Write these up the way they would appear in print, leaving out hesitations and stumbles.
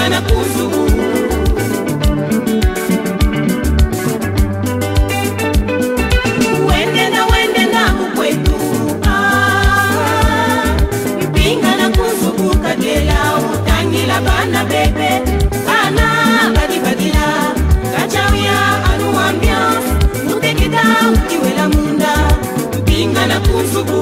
na kuzugu. Wende na kukwetu mpinga na kuzugu kadela utangila bana bebe ana badibadila kachawia anu ambiance muteketa ukiwela munda mpinga na kuzugu.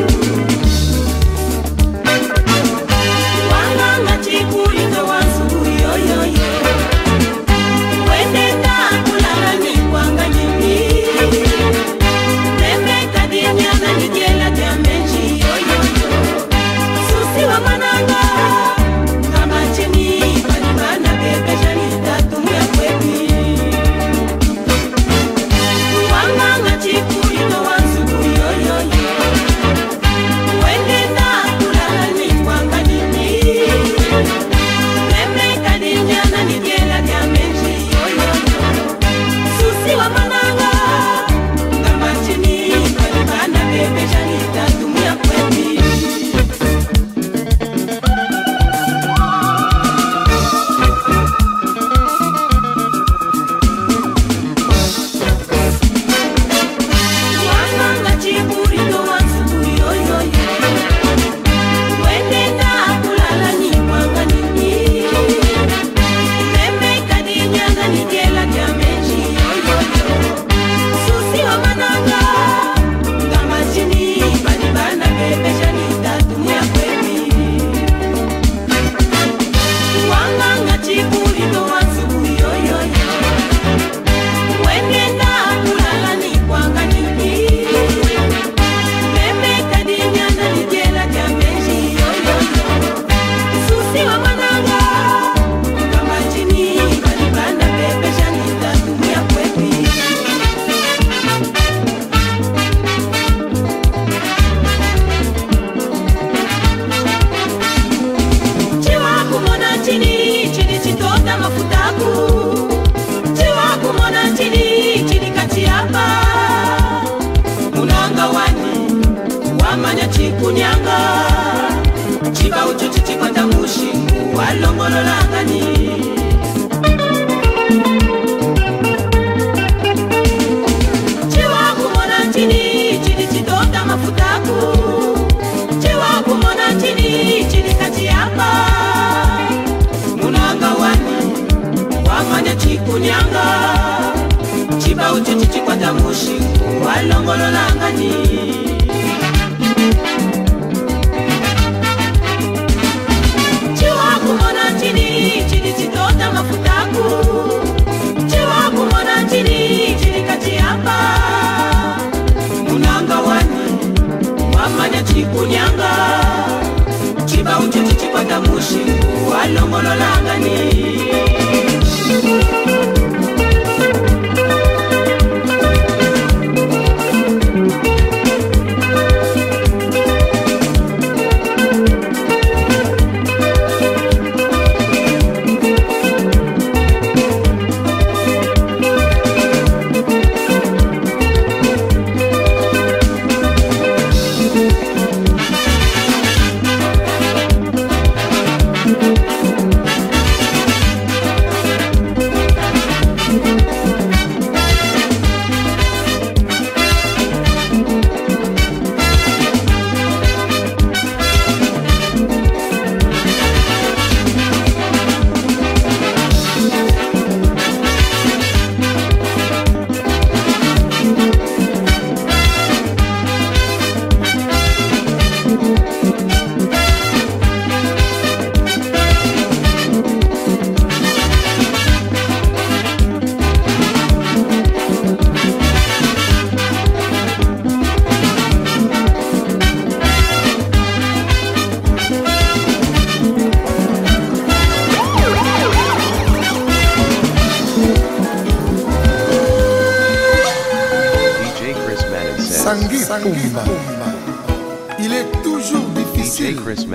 Il est toujours difficile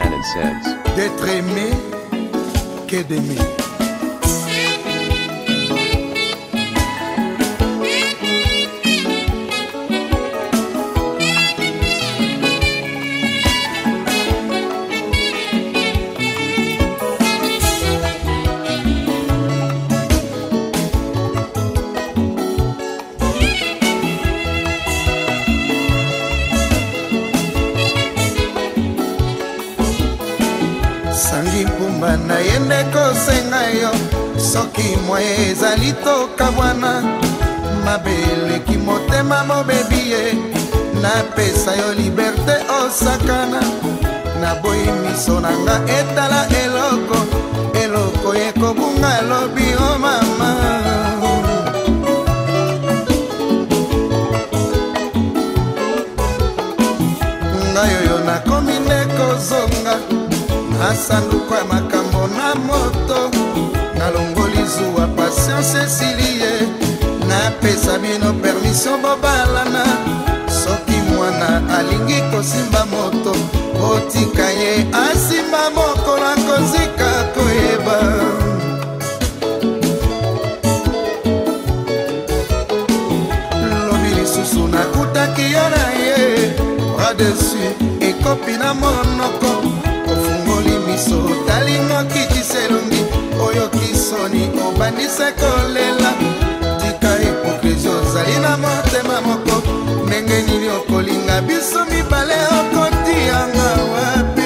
d'être aimé que d'aimer. tosenga yo soki moye ezali tokabwana mabeleki motema mobebi ye napesa yo liberte osakana naboyi miso nanga etala eloko ekobunga lobi o mama ngai oyo nakomi nde kozonga na sanduku ya makambo na moto nalongoli zuwa patience esilie napesa bino permission bobalana soki mwana alingi kosimba moto otika ye asimba mokolo akozika koyeba lobi lisusu nakutaki yo na ye bras-dessus ekopi na monoko ofungoli miso otalingo kitiselongi oyo kisoni obandise kolela tika hipokrisi ozali na motema moko ndenge nini okolinga biso mibale okotiyanga wapi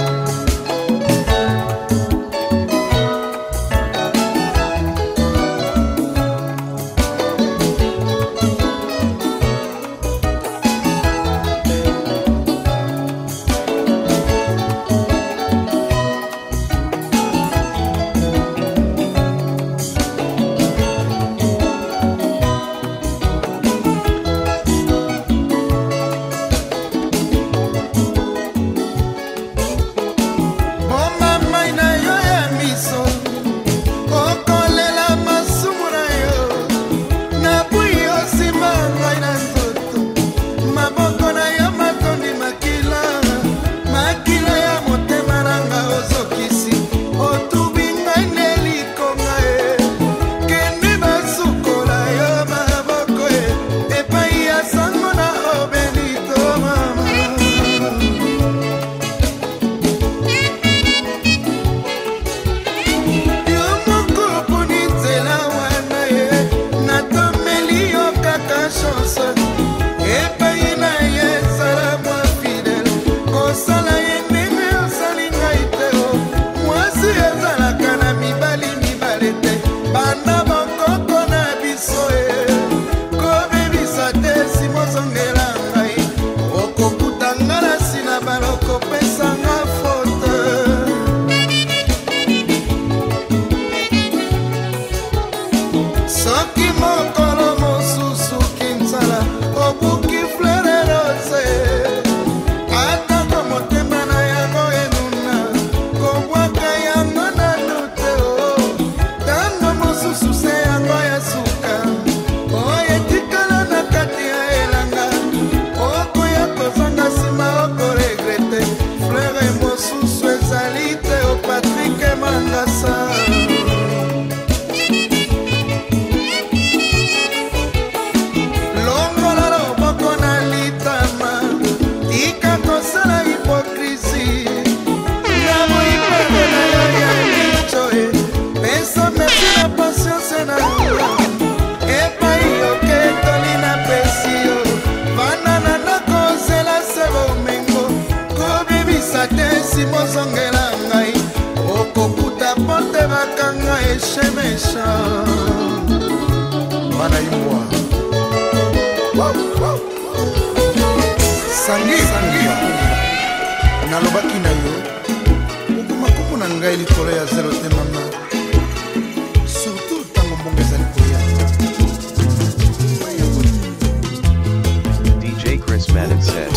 nalobaki na yo okumakumu na ngai likolo ya zero te mama surtout ntango mbongo ezali koya DJ Chris Madden says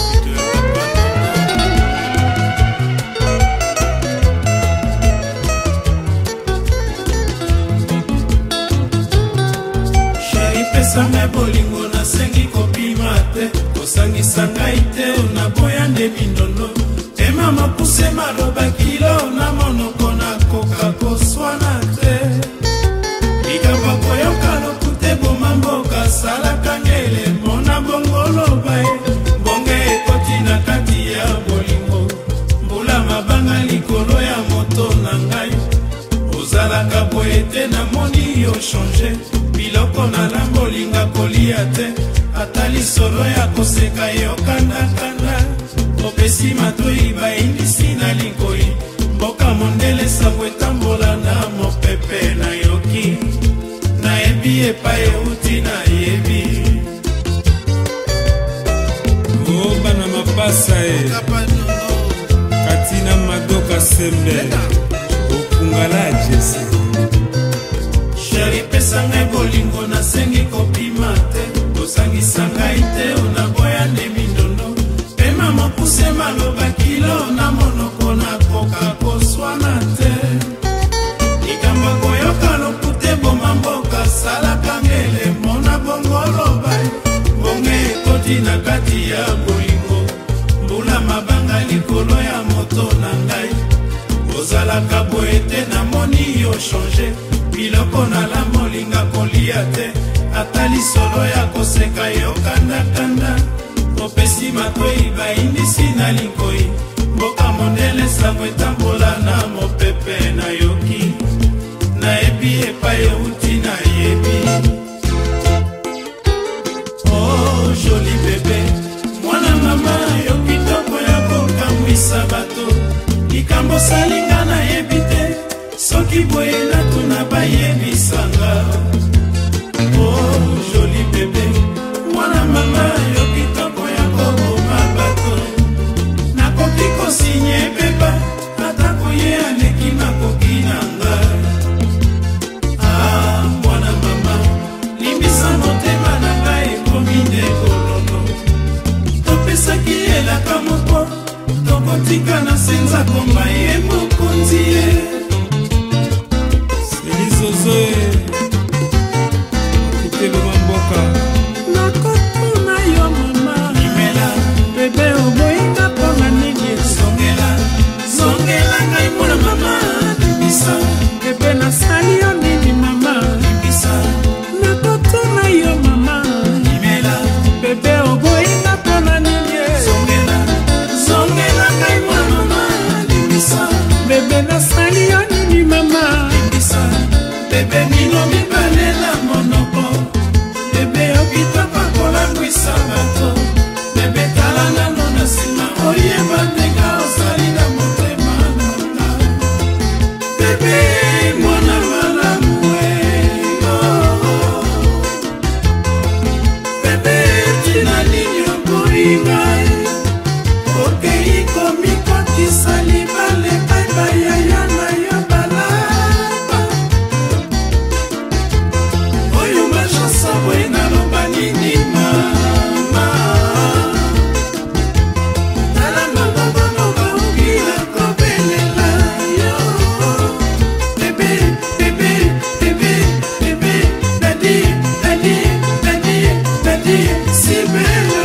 Pesanga bolingo na sengi kopima te kosangisa ngai te unaboya nde mindondo tema mapuse maloba kilo na monoko na koka koswana te likambo koyoka lokute boma mboka salaka ngele mona bongoloba bonge ekoti na kati ya bolingo mbula mabanga likolo ya moto na ngai ozalaka boye te na moni yo change biloko na lambolinga kolia te ata lisolo ya koseka yo kandakanda opesi matoi baindisi na likoi mboka mondele sango etambola na mopepe na yoki nayebi epai euti nayebi bana mapasa katina madoka sembe okungala jesi sheri pesanga bolingo nasengi kopima te osangisa ngai te onaboya nde mindondo pema mokuse maloba kilo na monoko nakoka koswana te likambo koyoka lokute boma mboka salaka ngele mona bongoloba bonge ekoti na kati ya bolingo mbula mabanga likolo ya moto na ngai ozalaka boye te namoni yo change biloko nala molinga kolia te ata lisolo ya koseka yo kandakanda opesi matoi baindisi na likoi mboka mondele sango etambola na mopepe na yoki nayebi epai euti nayebi oh joli bebe mwana mama yo kitoko ya kokamwisa bato likambo salinga nayebi te soki boye natuna bayebisanga oh joli bebe mwana mama yo kitoko ya koboma bato nakoki kosinye beba atako ye aleki nakoki na ngai ah mwana mama limbisa motema na ngai ekomi nde kolono topesaki elaka moko tokotika na senza komba ye mokonzi ye selizozoe kiteloma mboka nakotuna yo mama limela bebe oboyinga mpona nini zongela ngai mwana mama limbisa bebe nasali yo nini mama limbisa nakotuna yo mama limela bebe oboyinga mpona nini zongela ngai mwana mama limbisa bebe nasali yo nini mama limbisa bebe mino mibale na monoko bebe okitoko kolangwisa bato bebe tala nano na nsima oyeba ndenge osali na motema nanga bebe mwana malamu bebe tina nini okoyinga okei komikotisa libale pai bayaya na yo balaba oyo machasa boye naloba nini mama tala mababanoka okila kobelela yo bebe bebe bebe bebe dadi dadi dadi dadi si belle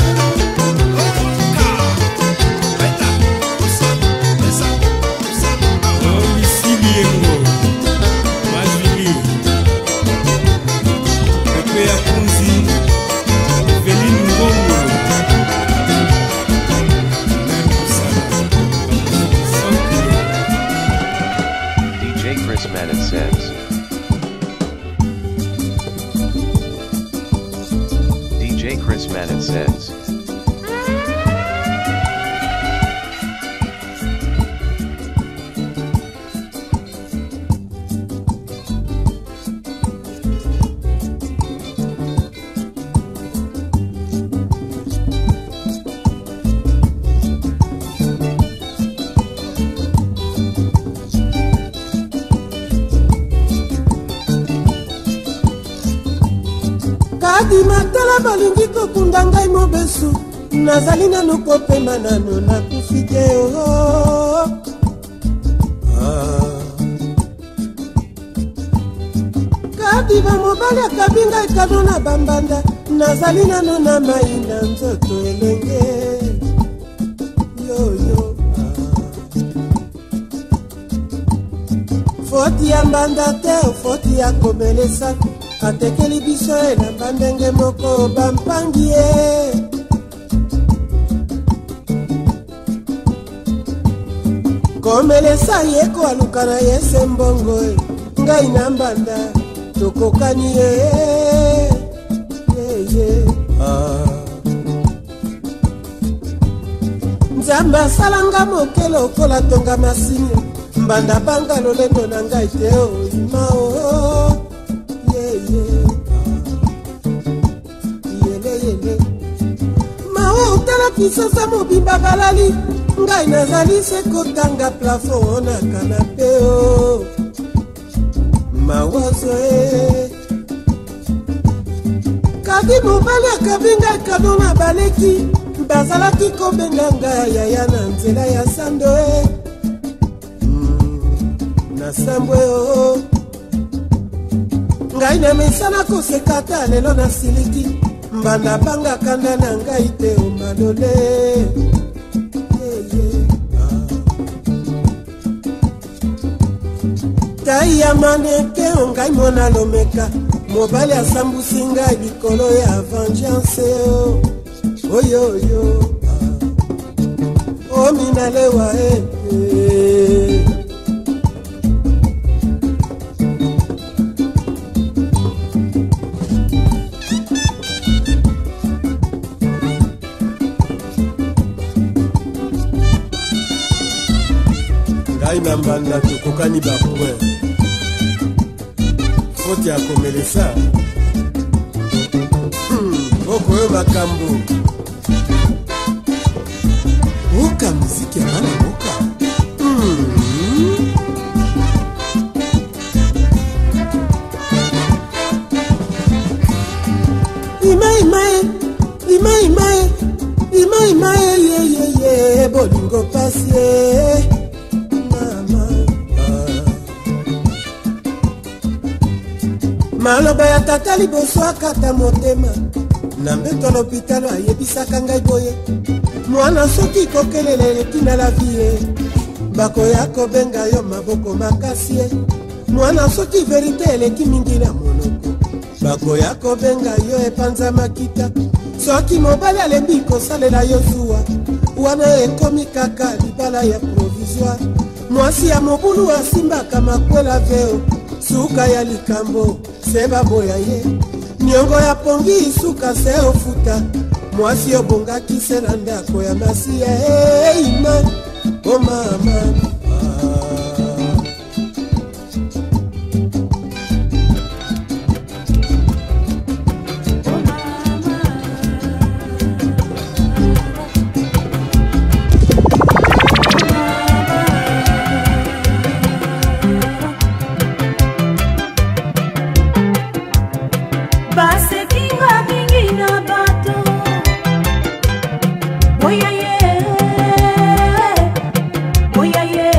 Matala balingi kokunda ngai mobesu nazali nano kopema nano nakufi te kadi bamobali akabi ngai kado na bambanda nazali nano na mai na nzoto elenge yoyo foti ya mbanda te foti ya komelesa atekeli biso elamba ndenge moko bampangi ye komelesa ye koaluka na ye se mbongo ngai na mbanda tokokani ye nzambe asalanga moke lokola tonga masini mbanda banga lolendo na ngai te oyima o yele mao otala kisasa mobimba balali ngai nazali se kotanga plafond na kanape o mawazo kadi mobali akabi ngai kado na baleki bazalaki kobenga ngai yaya na nzela ya sando na sambwe o ngai na mesana kosekata lelo na siliki mbanda banga kanda na ngai te o malole tai ya maneke o ngai mona lomeka mobali asambusi ngai likolo ya vengeance oyoyo o minalewa ngai na mbanda tokokani bapoint foti ya komelesa okoyo makambo oka muziki ya bana boka imae ye bolingo pasi maloba ya tata liboso akata motema na mbeto lopitalo ayebisaka ngai boye mwana soki kokelela eleki na la vie bakoya kobenga yo maboko makasi mwana soki verite eleki mingi na monoko bakoya kobenga yo epanza makita soki mobali alembi kosalela yo zuwa wana ekomi kaka libala ya provisoire mwasi ya mobulu asimbaka makwela veo suka ya likambo se baboya ye niongo ya pongi suka se ofuta mwasi obongaki se na ndako ya masiya ima o mama Oya ye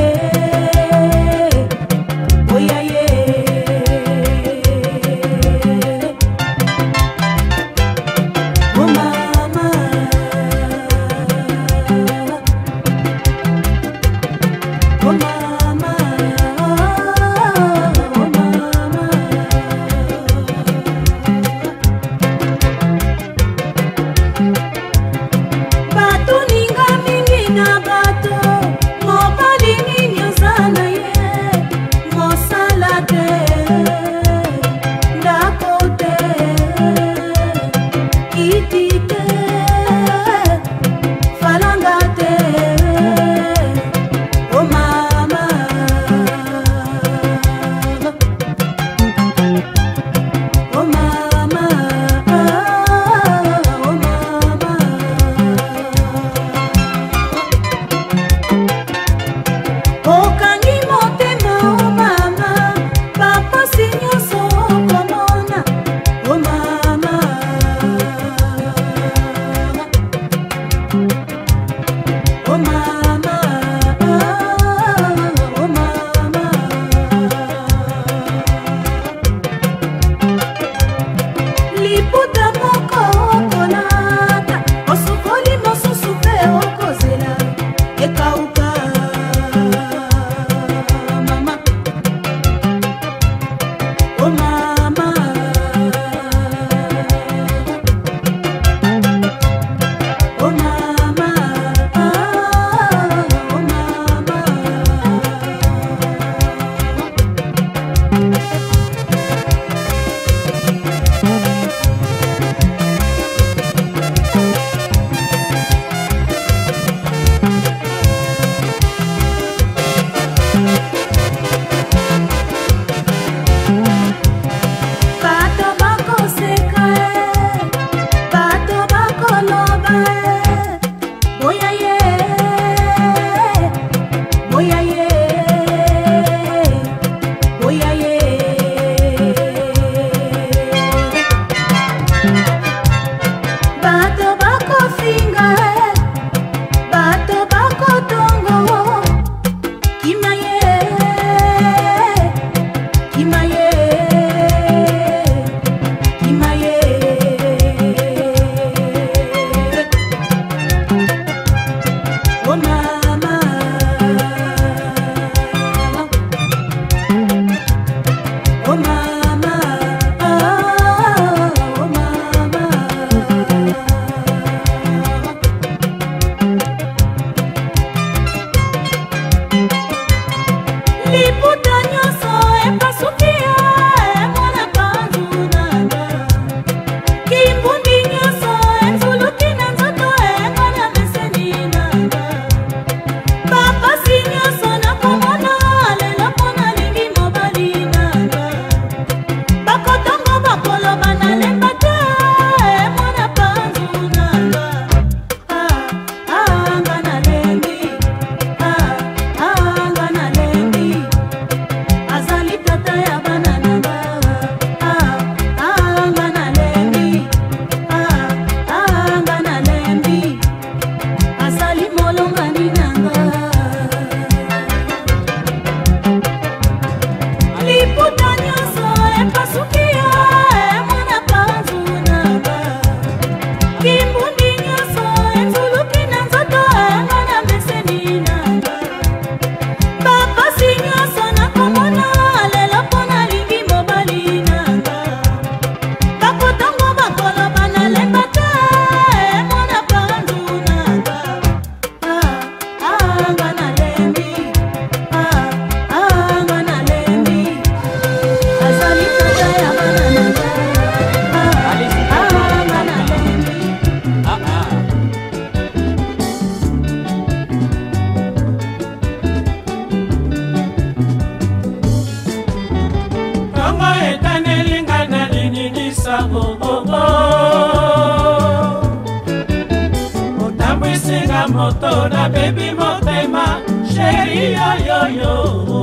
moto na baby motema chéri yo yo yo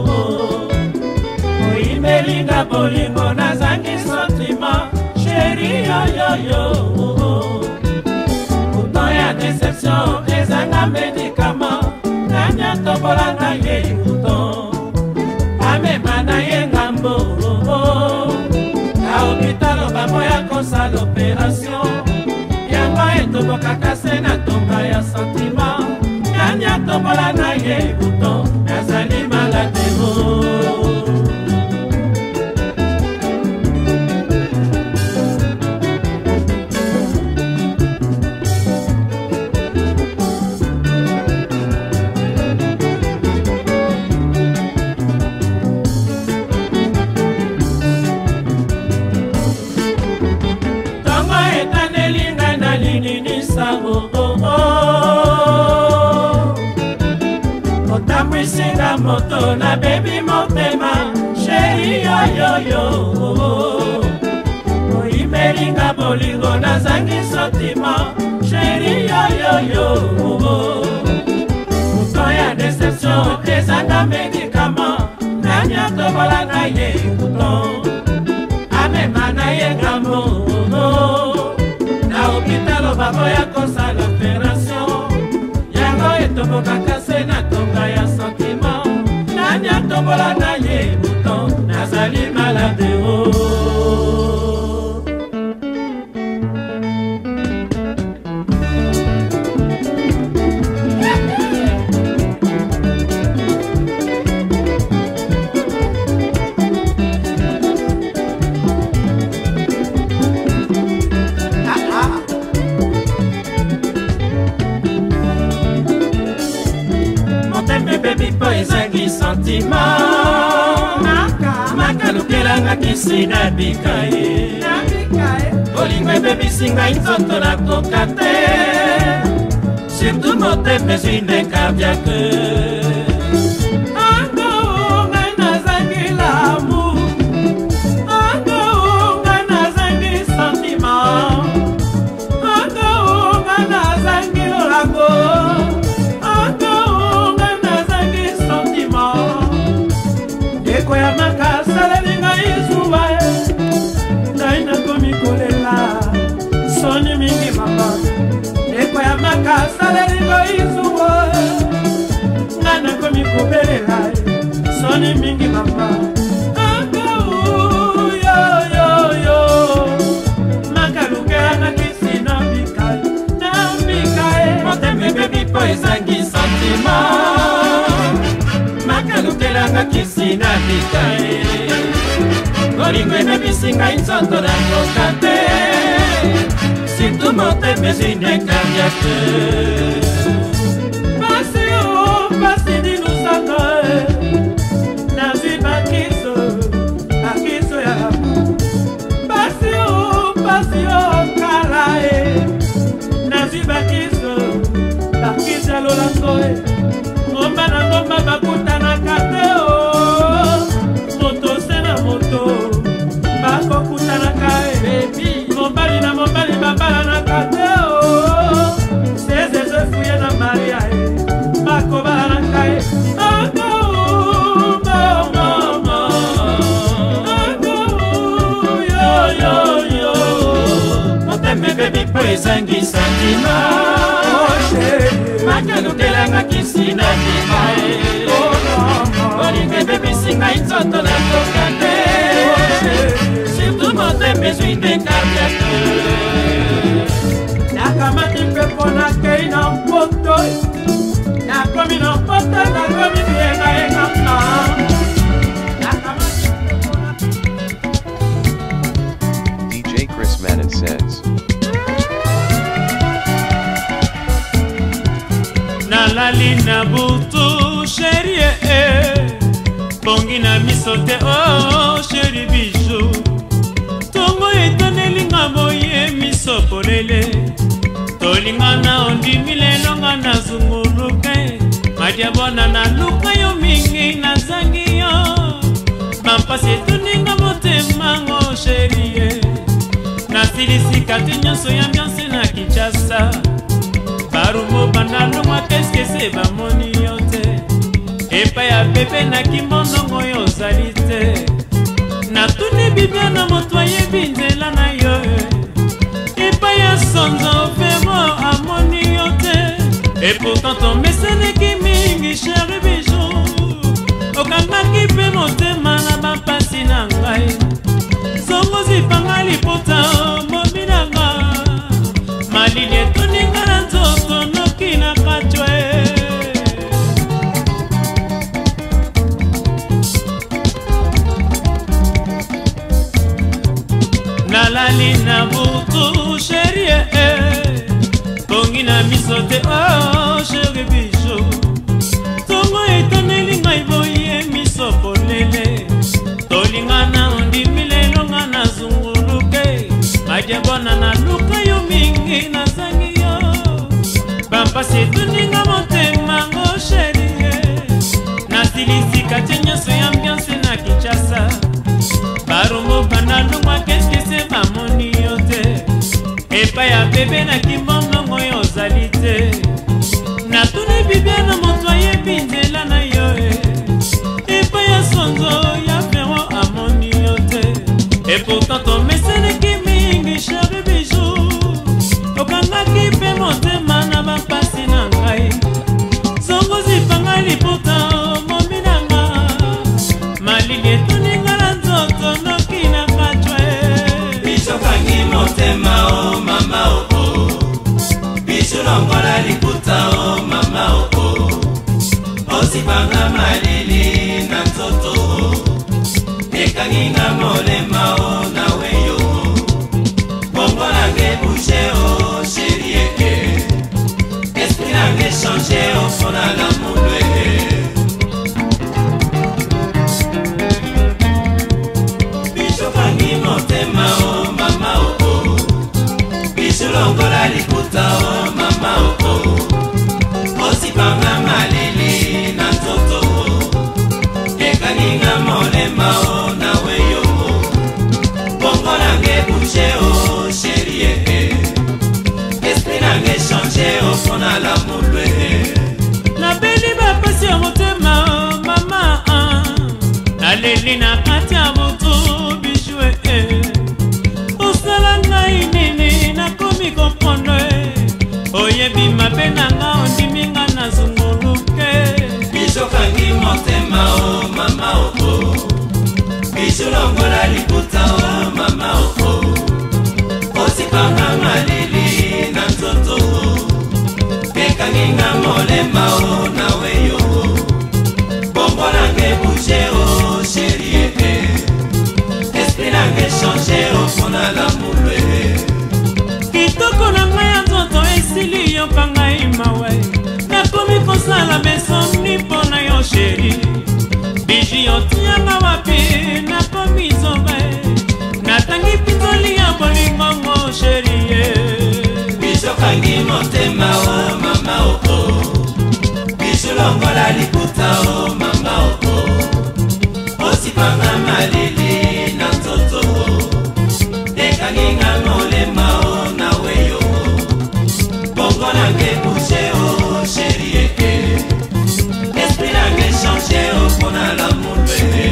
oimelinga bolingo na zangi sentiment chéri yo yo yo bouton ya déception ezanga médicament nanya tobola na ye bouton amema na ye ngambo na hôpital bamoya kosala opération yango etobokaka se na tonga ya sentiment nanya tobola na ye bouton nazali malademo. Otamwisinga moto na baby motema chéri yo yo yo oimelinga bolingo na zangi sentiment chéri yo yo yo bouton ya déception ezanga médicament nanya tobola na ye bouton amema na ye ngambo na hôpital baboya kosala opération yango etobokaka se na tonga ya sentiment nanya tobola na ye bouton nazali malade ezangi sentiment makalukelanga kisina bikaye bolingo ebebisinga nzoto nakoka te surtout motema ezwi nde cardiaque ango ngai nazangi lamour ango ngai nazangi sentiment ango ngai nazangi lolago koyamaka salelinga izuba ngai nakomi kolela soni mingi mama ekoyamaka salelinga izuba Bolingo emebisinga inzoto na kokate Surtout motema ezwinde cardiaque Pasi dinusaka Nazi bakiso ya Pasi kala Nazi bakiso ya lolango Ngomba na ngomba bakuta na kate Moto sena moto Bako kuta na kae Mombali na mombali babala na kate Seze fuye na maria Bako bala na kae Baby prezangi santima Makano telanga kisina kimae Bolingo baby singa inzoto na tokate Surtout motema ezwinde cardiaque Nakamati pepo na kei na mpoto Nakomi na mpoto nakomi bienga engapa DJ Chris Manin says Nalali na butu chérie Bongi na misote oh chérie bijou Tongo etanelinga boye misopolele Tolingana ondimile longa na zunguluke Madiabona na luka yo mingi na zangi yo Mampasi etuninga motema ngo chérie Nasilisika tinyoso ya myansi na Kinshasa Barumo bandalo mwa keske se bamoni yote Epa ya bebe na kimono ngoyo zalite Na tuni bibia na moto yebi nzela na yo Epa ya sonzo femo amoni yote Et pourtant ton mesene ki mingi chéri bijou Okanga ki pe motema na bapasi na ngai Zongo zipanga lipota mobi na ngai Malili etuninga na nzoto noki na kachwe Nalali na butu chérie Bongi na misote oh chérie bijou Tongo etoneli ngai boye misopolele Tolingana ondimile longa na zunguluke Madiabona na luka yo mingi na zangi yo Bampasi etuninga motema ngo chérie Nasilisika tinyoso ya ambiance na Kinshasa Barumo bandalo mwa keske se bamoni yote Epa ya bebe na kimbono ngoyo zalite Natune bibia na moto yebi nzela na yo Epa ya sonzo ya fero amoni yote Et pourtant ton mesene ki mingi chéri bijou Okanga ki pe motema na bapasi na ngai Zongo zipanga lipota momi na nga Malili etuninga na nzoto noki na kachwe Bisokangi motema oh mama oh oh Biso longola liputa oh mama oh oh Osipanga malili na nzoto Ekanginga molema oh nawe yo Bongo nange bouche oh chérie Esprit nange change oh fona la moulwe Bisokangi motema oh mama oh oh Biso longola liputa oh mama oh oh Osipanga malili na nzoto Ekaninga molema oh nawe yo Bongo nange bouche oh chérie Esprit nange change oh fona la moulwe Na beli bapasi ya motema oh mama Naleli na kati ya moto bijou Osala ngai nini nakomi comprendre Oyebi mabe na nga ondiminga na zunguluke Bisokangi motema oh mama oh oh Biso longola liputa oh mama oh oh Osipanga malili na nzoto Ekanginga molema oh nawe yo Bongo nange bouche oh chérie Esprit nange change opona lamulwe kitoko na ngai ya nzoto esili yoka ngai mawe nakomi kosala besomni mpona yo sheri biji otianga wapi nakomi zobe natangi pinzoli ya bolingongo sheri bisokangi motema o mama oko bisolongola liputa o mama oko osipanga malili na nzoto ekanginga molema o na weyo bongo nange bouge o sheri eke esprit nange change o mpona lamour bebe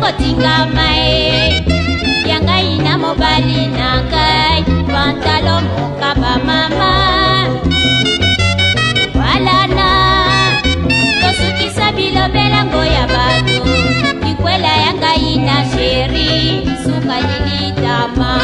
kotingama yanga ina mobali na ngai pantalo mokaba mama walana tosukisa bilobelango ya bato ikwela yanga ina sheri suka lilitama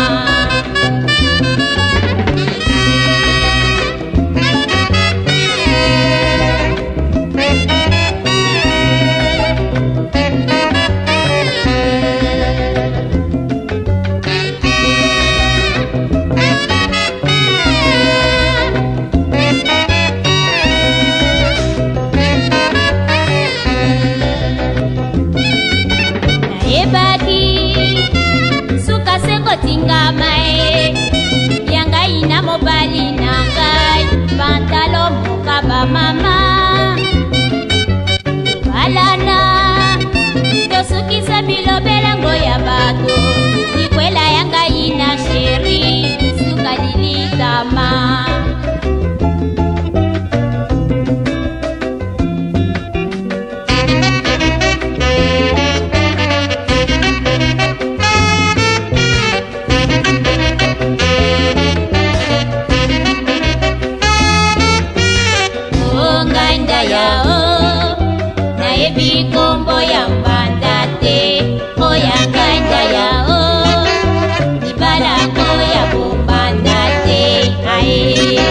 kotingama yanga ina mobali na ngai pantalo mokaba mama balana tosukisa bilobelango ya bato ikwela yanga ina sheri suka lilitama bikombo ya mbanda te oya kanja yao ibalako ya bombanda te ae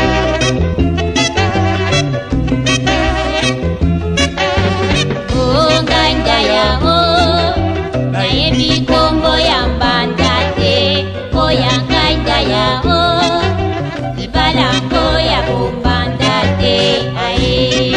o kanja yao naye bikombo ya mbanda te oya kanja yao ibalako ya bombanda te ae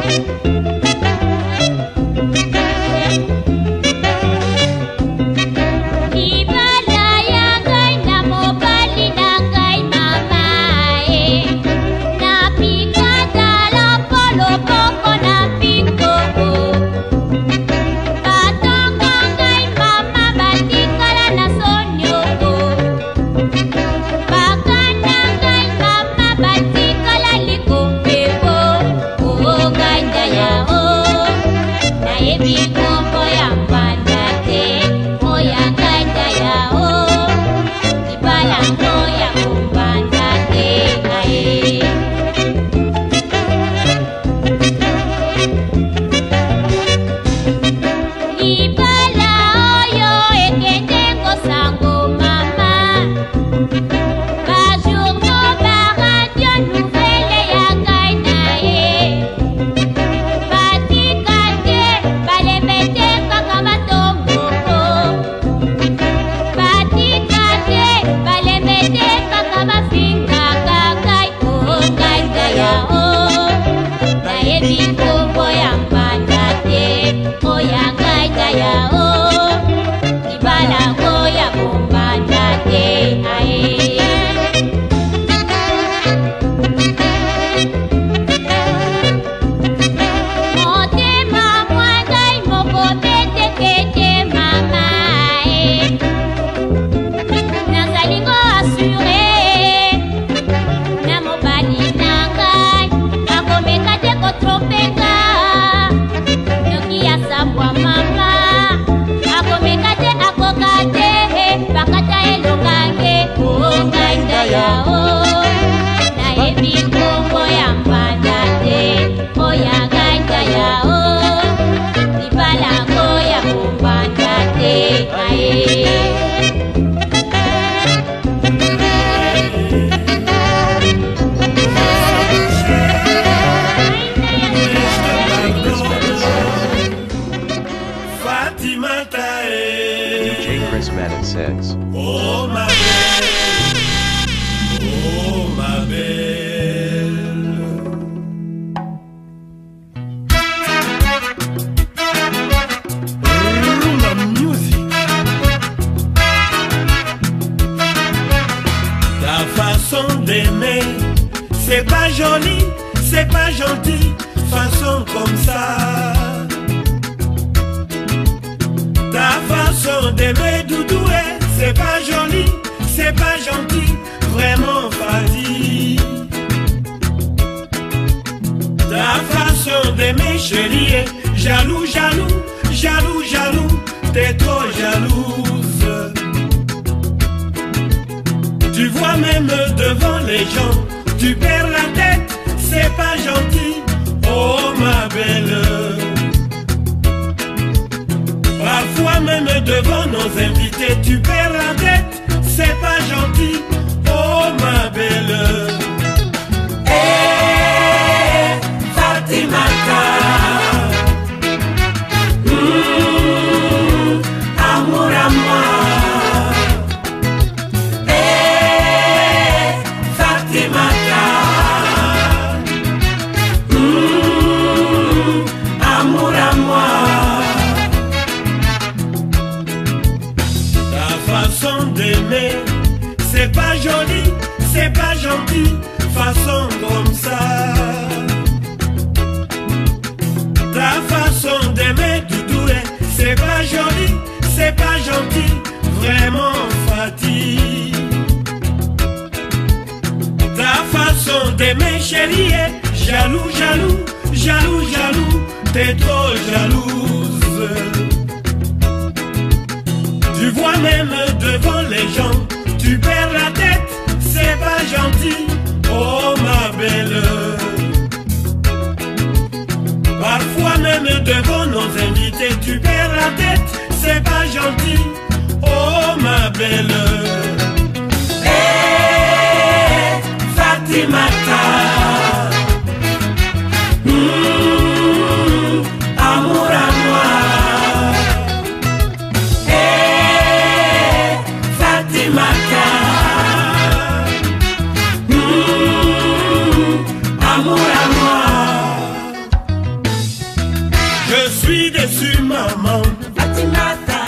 Oh ma belle, Rhumba music. Ta façon d'aimer, c'est pas joli, c'est pas gentil, façon comme ça. Ta façon d'aimer doudoué, c'est pas joli, c'est pas gentil, vraiment fadi. Ta façon d'aimer chérie, jaloux, jaloux, jaloux, jaloux, t'es trop jalouse. Tu vois même devant les gens, tu perds la tête, c'est pas gentil, oh ma belle. Parfois même devant nos invités, tu perds la tête, c'est pas gentil, oh ma belle. Hey, Fatimata, amour à moi. Hey, Fatimata, amour à moi. Façon d'aimer, c'est pas joli, c'est pas gentil, façon comme ça. Ta façon d'aimer, Doudoué, c'est pas joli, c'est pas gentil, vraiment Fatih. Ta façon d'aimer, chérie, est jaloux, jaloux, jaloux, jaloux, t'es trop jalouse. Tu vois même devant les gens, tu perds la tête, c'est pas gentil, oh ma belle. Parfois même devant nos invités, tu perds la tête, c'est pas gentil, oh ma belle. Hey, Fatimata, amour à moi. Amour à moi. Je suis déçu, maman. Fatimata,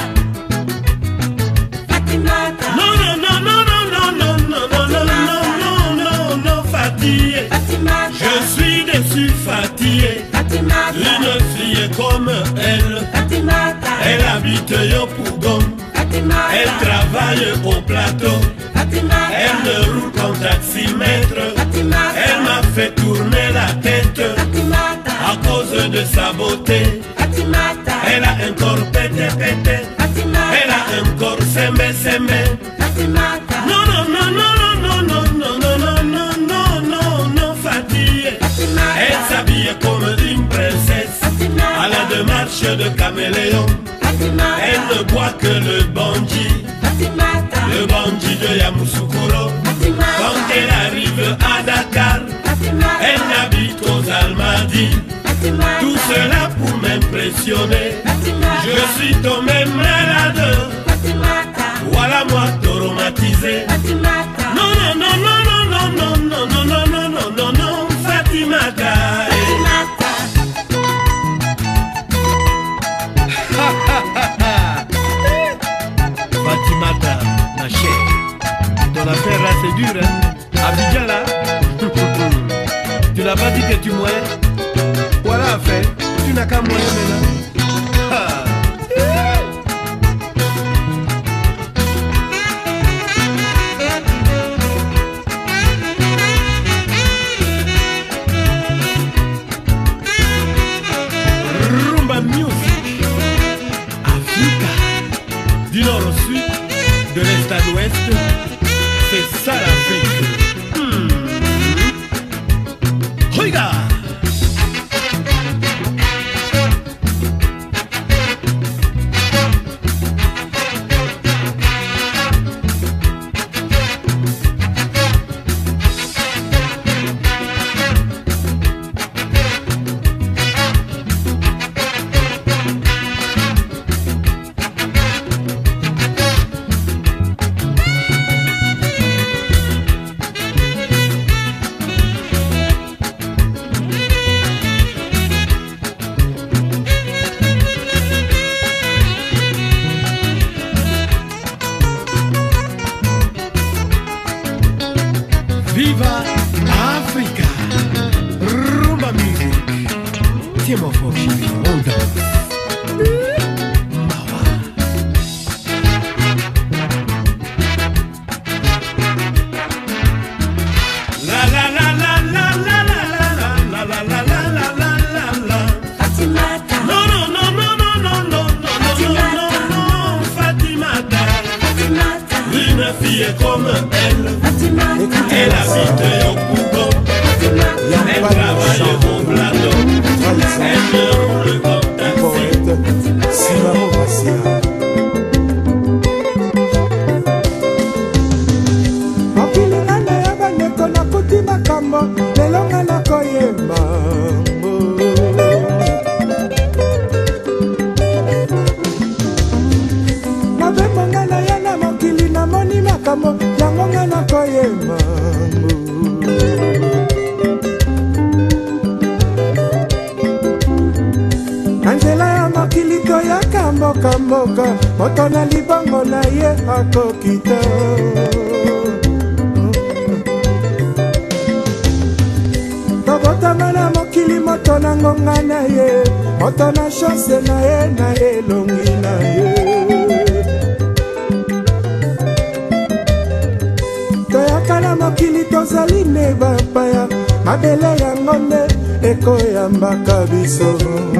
Fatimata. Non, non, non, non, non, non, non, non, non, non, non, non, non, Fatih. Je suis déçu, Fatih. Une fille comme elle. Elle habite Yopougon. Elle travaille au plateau. Elle ne roule qu'en taximètre. Elle m'a fait tourner la tête à cause de sa beauté. Elle a un corps pété pété. Elle a un corps semé semé. Non non non non non non non non non non non non non Fatih. Elle s'habille comme une princesse à la démarche de caméléon. Elle ne boit que le bandit. Le bandit de Yamoussoukro. Quand elle arrive à Dakar, elle habite aux Almadies. Tout cela pour m'impressionner. Je suis tombé malade. Voilà moi traumatisé. Non non non non non non non non non non non non non Fatimata. Fatimata, ma chère. Ton affaire là c'est dur hein. Abidjan là. Tu n'as pas dit que tu mourrais. Voilà affaire. Tu n'as qu'à mourir maintenant. Rhumba music. Africa. Du nord au sud, de l'est à l'ouest, c'est ça l'Afrique. Regarde. Viva Africa. Rhumba music. Tiens mon fort chéri, on danse. Mawa. La la la la la la la la la la la la la la la la. Fatimata. Non non non non non non non non non non. Angela ya mokili toyaka mboka moto na libongo na ye akokita tobotama na mokili moto na ngonga na ye moto na chance na ye na elongi na ye toyaka na mokili tozali ne bapaya mabele yango nde ekoyambaka biso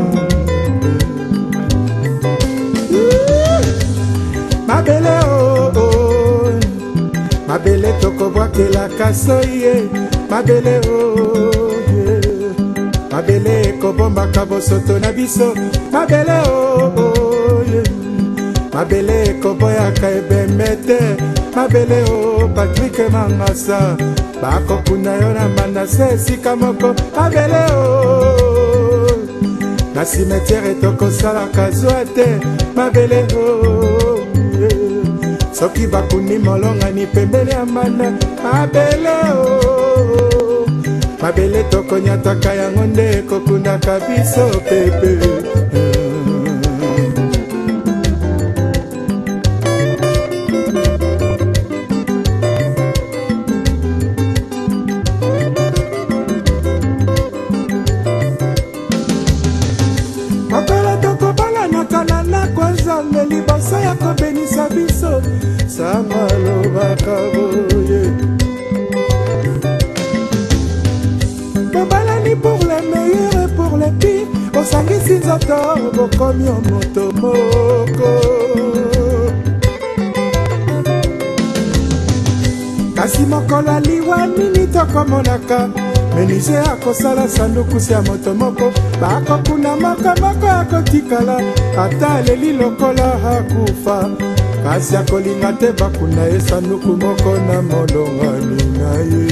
mabele oh mabele tokobwakelaka soye mabele oh mabele ekobombaka bosoto na biso mabele oh mabele ekoboyaka ebemete mabele oh Patrick Mangasa bakokuna yo na mandase esika moko mabele oh na cimetière tokosalaka zwa te mabele oh soki bakuni molongani pembeni ya mana mabele o mabele tokonyataka yango nde ekokundaka biso pepe mapela tokobala nakana na kwanza meliboso ya kobenisa biso Sama lobaka boye Bobalani pour les meilleurs et pour les pires Osangisi nzoto bokomi omoto moko Kasi mokolo aliwa nini tokomonaka Menise akosala sanduku ya moto moko Bakokuna moko akotikala Ata leli lokola hakufa kasi akolinga te bakuna ye sanduku moko na molongani na ye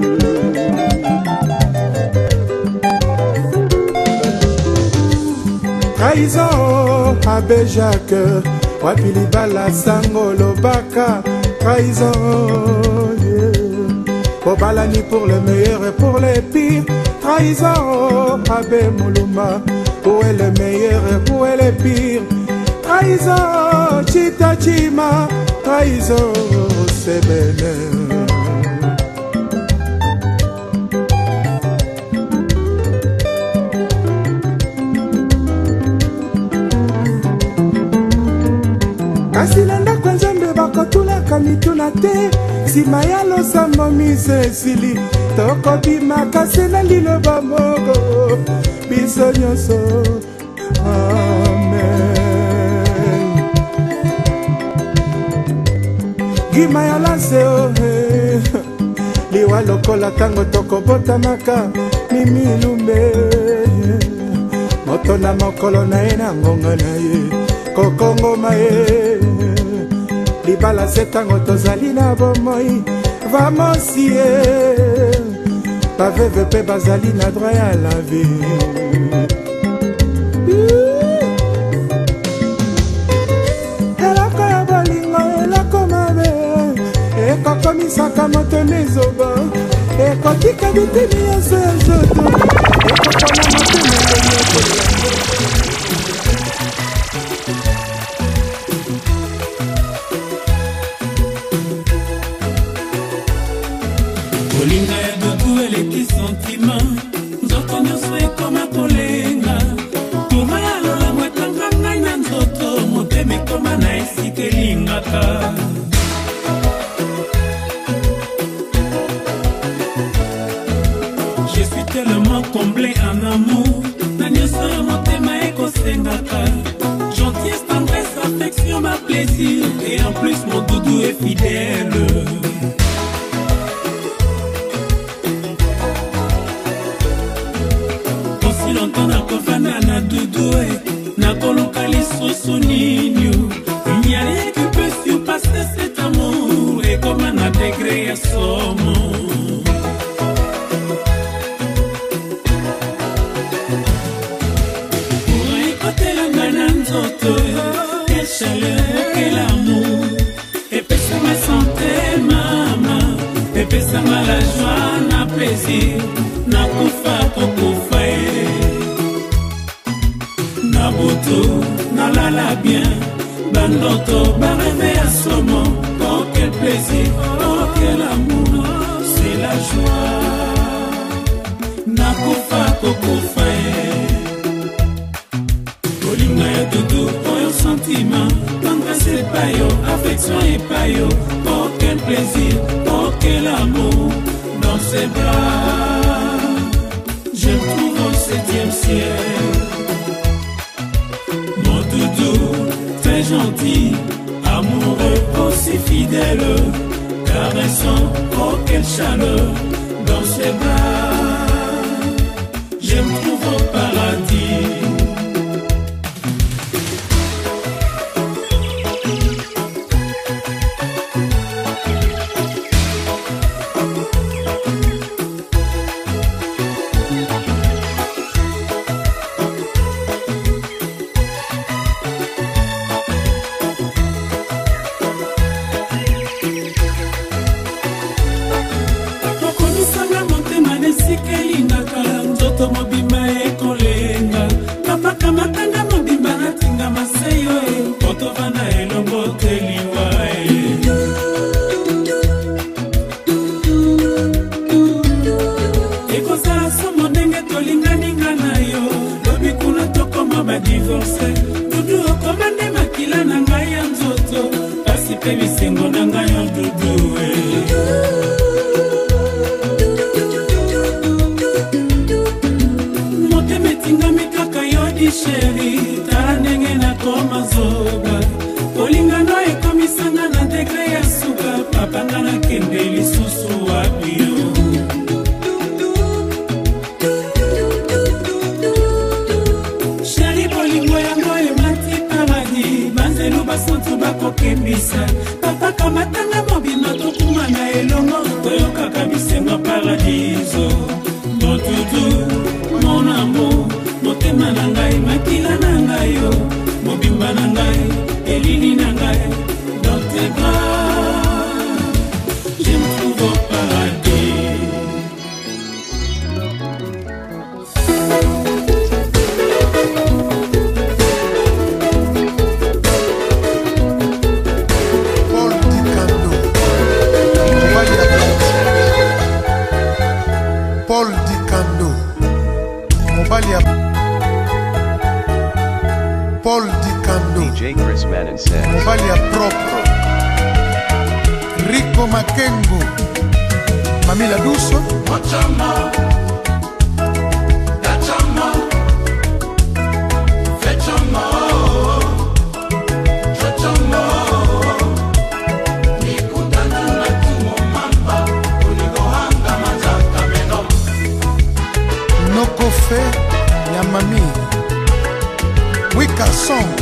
trahison abe Jacques wapi libala sango lobaka trahison bobalani pour le meilleur et pour les pires trahison abe Muluma où est le meilleur et où est le pire trahison, chita chima, trahison, sebene. Kasi nanda kwa nzambe bakotula kamituna te, sima ya losambo mise sili, toko bima kasi na liloba mogo, biso nyonso, amen. Gima ya lase ohe liwa lokola tango toko botamaka mimi lumbe moto na mokolo na ye na ngonga na ye kokongoma ye libala se tango tozali na bomoi vamosie baveve pe bazali na droit ya la vie ekokomisaka moto nezoba ekotika bitini nyonso ya nzoto ekokona motema kolinga ya dudu eleki sentima nzoto nyonso ekoma kolenga tuma ya lolango ekanga ngai na nzoto motema ekoma na esika elingaka tellement comblé en amour Nanyoso ya motema ekosengaka Gentillesse, tendresse, affection, ma plaisir Et en plus mon doudou est fidèle Aussi longtemps nakofana na doudou Nakoluka lisusu nini Il n'y a rien qui peut surpasser cet amour Et comme un degré à somme quelle chaleur, quel amour Epesa-ma santé, maman Epesa-ma la joie, na plaisir Na kufa kokufa Nabuto, nalala bien, bandoto, barrêve à somo. Oh quel plaisir, oh quel amour, c'est la joie. Nakufa kokufa Kolinga ya doudou, oh sentiment. Tendresse et payo, affection et payo. Oh quel plaisir, oh quel amour, dans ses bras. Je me trouve au 7e ciel. Mon doudou, très gentil, amoureux, aussi fidèle, caressant, oh quelle chaleur, dans ses bras, je me trouve au paradis. DJ Chris Manin says. Valia proprio. Rico Makengo. Mamila Duso. Machama. Dachama. Fechama. Chachama. Nikutana na tumo mamba. Uligohanga mazaka meno. Nokofe ya mami. Wika song.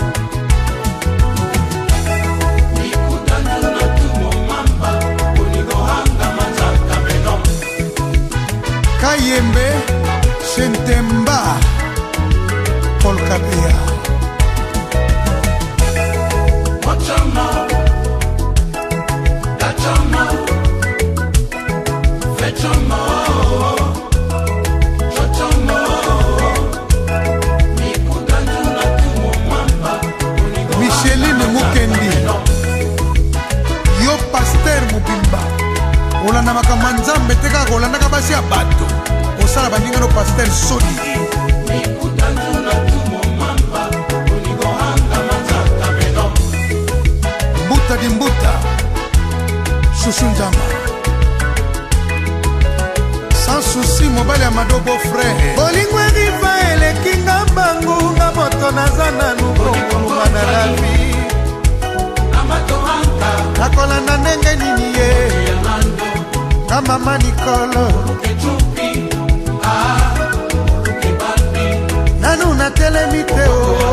Kayembe Sentemba Paul Kabea Machama Dachama Fechama Chachama Nikutana na tumo mamba Micheline Mukendi Yo Pasteur Mubimba Olanda makamanzambe teka kolanda kabasi ya bato osala baninga no Pasteur Sodi Mbuta di mbuta Chouchou Njama Sans souci mobile ya madobo frère Bolingo riva elekinga bangu nga moto nazana nubongolunga na la vie nakolanda ndenge nini ye Mama Nicolo Nanu na telemite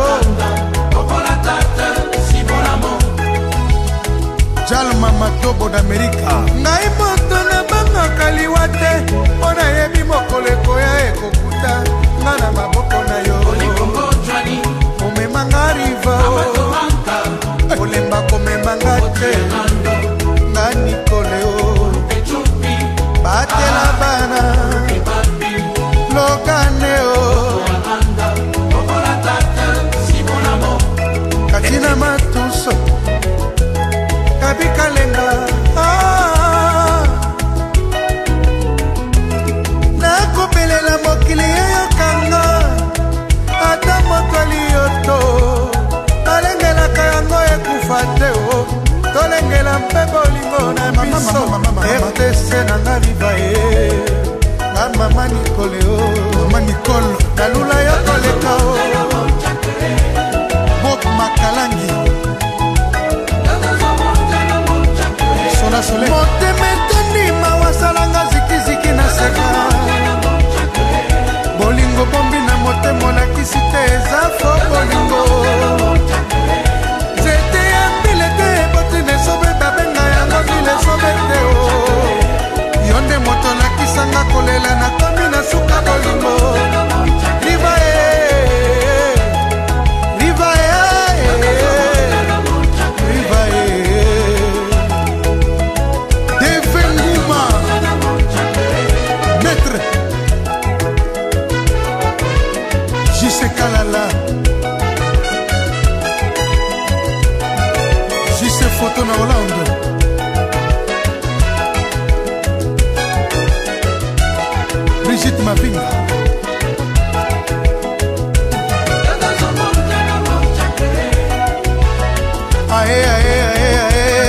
Jalma Matobo d'Amerika Ngai moto na banga kaliwate Ona yebi mokoleko ya ekokuta Ngana maboko na yo kobengela mpe bolingo na biso RTC na nga liva ye nga mama Nicoleo mama Nicole nalula yo koleka o Bob Makalangi Sola Sole motema etondima wasalanga zikiziki na seka bolingo bombi na motema olakisi te eza fo bolingo zete ya mbile te botine sobe babenga yango vile sobe te o yo nde moto olakisanga kolela na komi na suka bolingo liva e liva e liva e Defenguma maître Jise Kalala Jise Photo na Hollande Brigitte Mavinga ae ae ae ae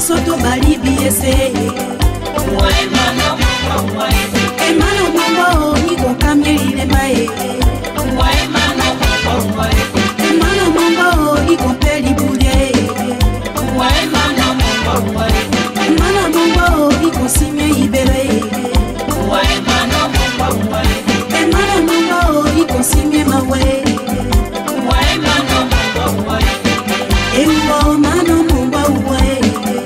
soto balibi ese emano mongo iko kamyelile mae emano mongo iko peli bule emano mongo iko simye ibere emano mongo iko simye mawe embo mano mongo uwe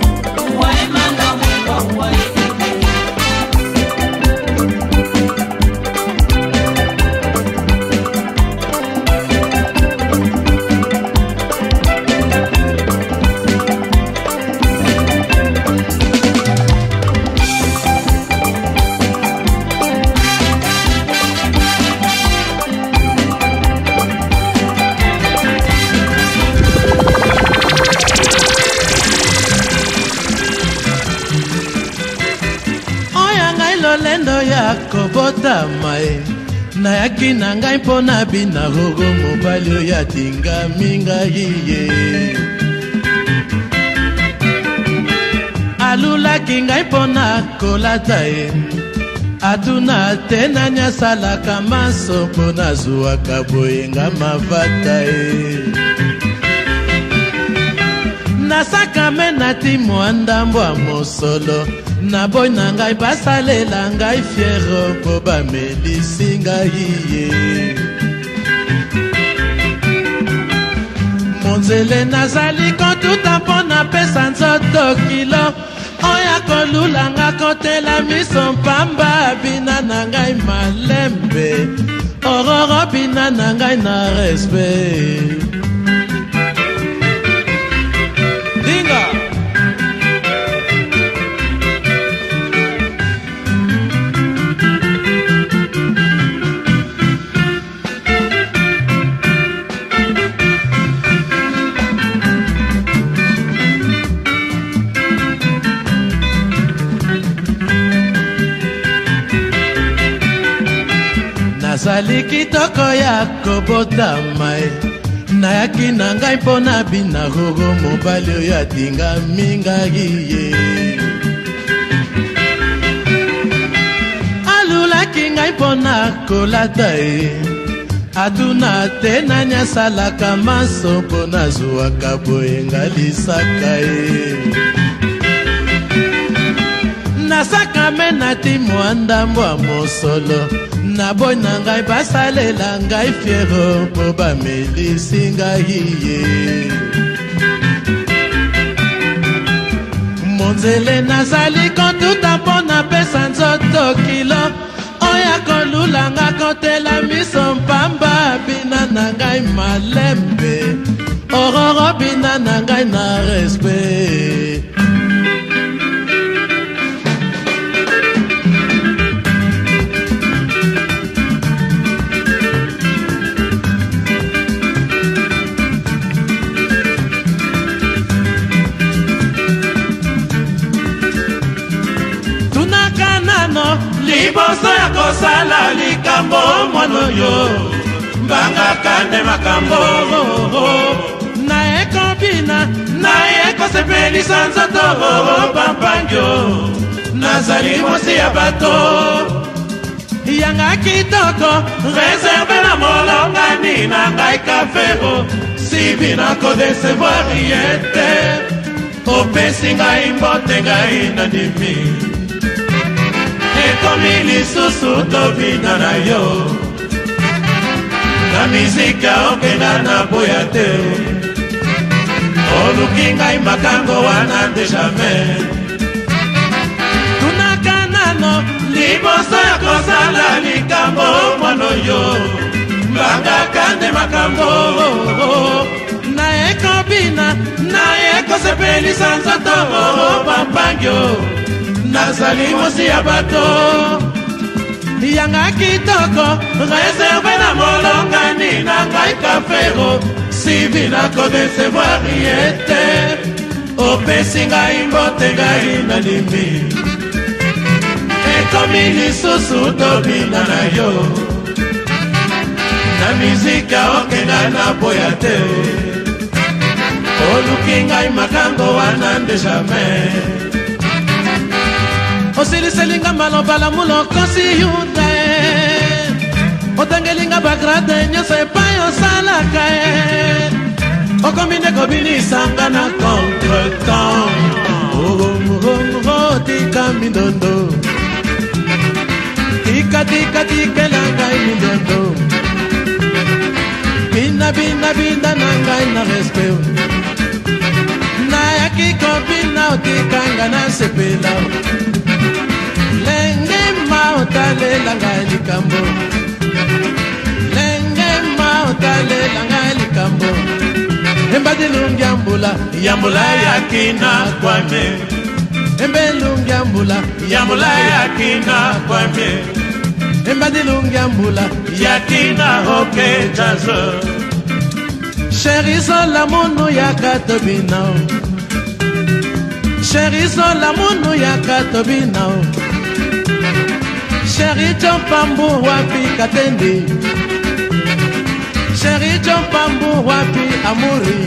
lolendo ya kobota mae nayaki na ngai mpo na bina rogo mobali oyo atingami ngai ye alulaki ngai mpo na kolata ye atuna te nani asalaka maso mpo nazwwaka boyenga mavata ye nasakame nati mwa ndambo ya mosolo na boy na ngai basalela ngai fiero mpo bamelisi ngai ye monzele nazali kontuta mpo napesa nzoto kilo oya kolulanga kotela miso mpamba bina na ngai malembe ororo bina na ngai na respect dinga nazali kitoko ya kobotama nayaki na ngai mpo na bina rogo mobali oyo atingami ngai ye alulaki ngai mpo na kolata ye atuna te nani asalaka maso mpo nazwwaka boyenga lisaka ye nasakame nati mwa ndambo ya mosolo na boy na ngai basalela ngai fiero mpo bamelisi ngai ye monzele nazali kontuta mpo napesa nzoto kilo oya kolulanga kotela miso mpamba bina na ngai malembe ororo bina na ngai na respect liboso ya kosala likambo mwana oyo mbangaka nde makambo naye kobina naye kosepelisa nzoto pampangyo nazali mosi ya bato yanga kitoko reserve na molongani na ngai kafero sibi na kodesevoir ye te opesi ngai mbote ngai nandimi ekomi lisusu tobina na yo na mizika okenda na boya te oluki ngai makambo wana nde jamais tunaka nano liboso ya kosala likambo mwana oyo mbangaka nde makambo naye kobina naye kosepelisa nzoto pampangyo nazali mosi ya bato yanga kitoko reserve na molongani na ngai kafero sibi na kodesevoir ye te opesi ngai mbote ngai nandimi ekomi lisusu tobina na yo na mizika okenda na boya te oluki ngai makambo wana nde jamais osiliselinga maloba la mulokosi yuda otangelinga bagrade nyonso epai osalaka okomi nde kobinisanga na contretemps tika mindondo tikela ngai mindondo bina na ngai na respect nayaki kobina otikanga na sepela lenge ma otalela ngai likambo lenge ma otalela ngai likambo embadilungi yambula yakina kwame embelungi yambula yakina kwame embadilungi yakina hoke jazo Cherizo la munu ya katobinao Cherizo la munu ya katobinao Cheri Jompambu wapi katendi Cheri Jompambu wapi amuri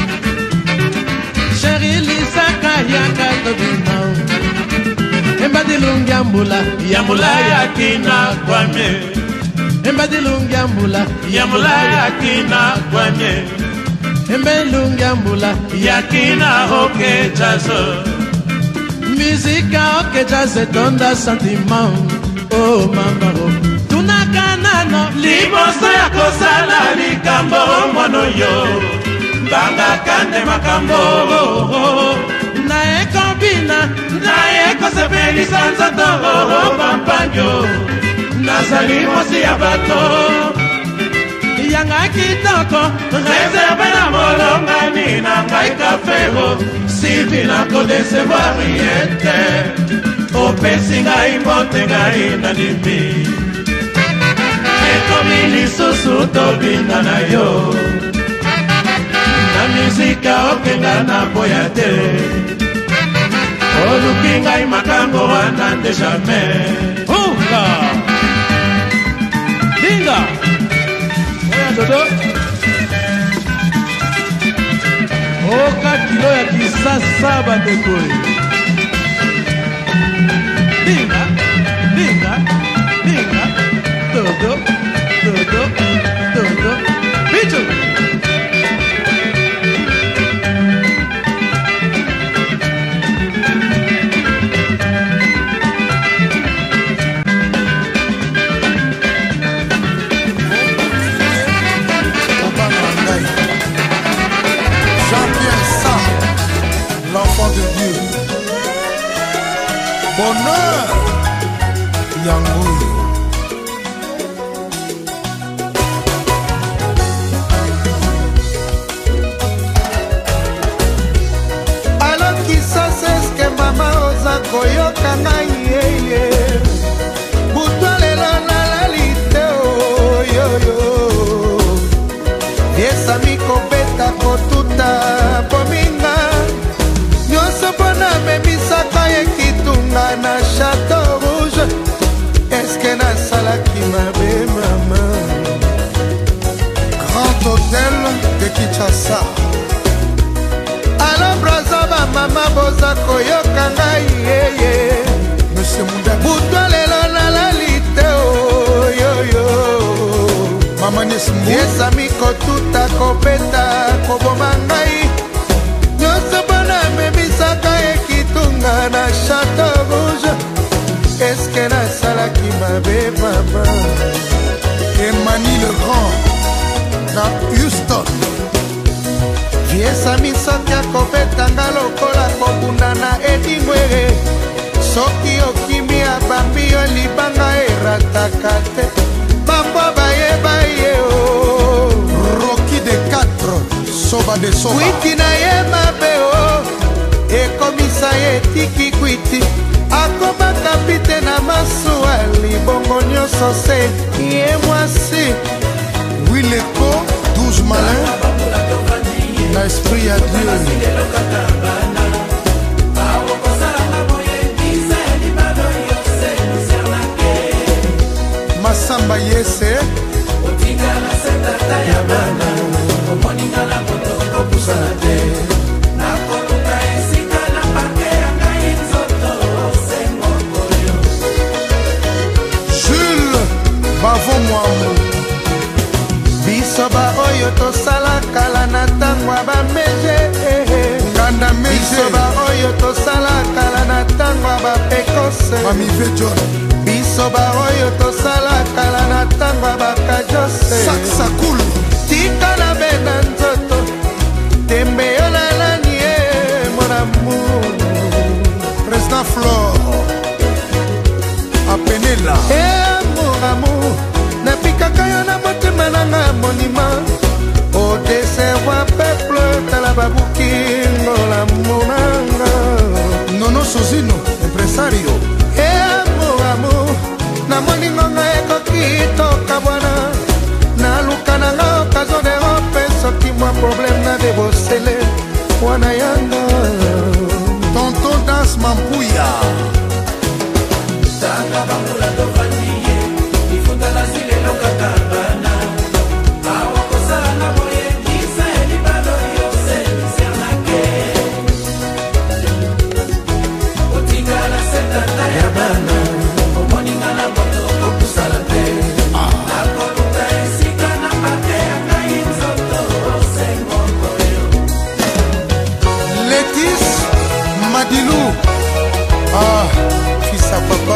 Cheri Lisaka ya katobinao Embadilungi yambula yakina kwame Embadilungi yambula yakina kwame Embelungi yakina hoke jazo Musique hoke jazo tonda sentiment Oh mamaro tunakanano liboso ya kosala likambo mono yo Banga kande makambo Nae kombina Nae kosepelisa nzoto Pampanyo Nazali mosi ya bato Yanga kitoko Reserve na molongani na ngai kafero Sivi na kodecevoir yete Opesi ngai mbote ngai na limi Ekomi lisusu tobinga na yo Na muzika okenga na boya te Oluki ngai makambo wana nde jamais Oula Dinga Oya dodo Oka kilo ya kisasa badekoi Dinga Dodo Bicho L'enfant de Dieu, bonheur, Yangoui. Alors qui ça c'est ce que maman osa koyoka ngai yeye Butwa lelo na lalite yo Yesa miko beta kotuta pominga Memisaka ekitunga na Château Rouge Est-ce que nasalaki mabe mama Grand hôtel de Kinshasa Alors braza ba mama boza koyoka ngai yeye Monsieur Munda Butwa lelo na lalite yo Mama Nesimbu Yesa miko tuta kobeta koboma ngai Memisaka na Château Rouge Est-ce que nasalaki mabe mama Emmanuel le Grand na Houston Viesa misoki akobetanga lokola kobunda na edingwere Soki okimi abambi yo libanga erataka te Bambo bayeba ye o Rocky de 4 Soba de Soba Kwiti na ye mabe o Ekomisa etiki kwiti Akoma kapite na masuwa Libongo nyoso se Ye mwasi Wileko 12 malin Na esprit ya Dieu Masamba yese Otinga na setata ya bana Omoninga na moto Kopusana te ntangwa bamege nganda biso baoyo tosalakala na ntangwa bapekose mamive john biso baoyo tosalakala na ntangwa bakajose saksakulu tika na bena nzoto tembe yo lalani ye mon amour président Flore apenela amour amour napikaka yo na motema nanga monima odeserva peuple tala babukingo l'amour nanga nono sozino empresario amour amour na moningo nga ekoki toka bwana naluka nanga okazo de rope soki mwa problème na debosele wana yanga tonton das mampuya tanga bangula tofaniye ifutala silelo kakabana awakosanga moye kisa elibalo yose lisernake otingala setata ya bana omoninga na moto okusala te nakoluka esika na pate ya ngai nzoto osengokoyo Letis Madilou fils à papa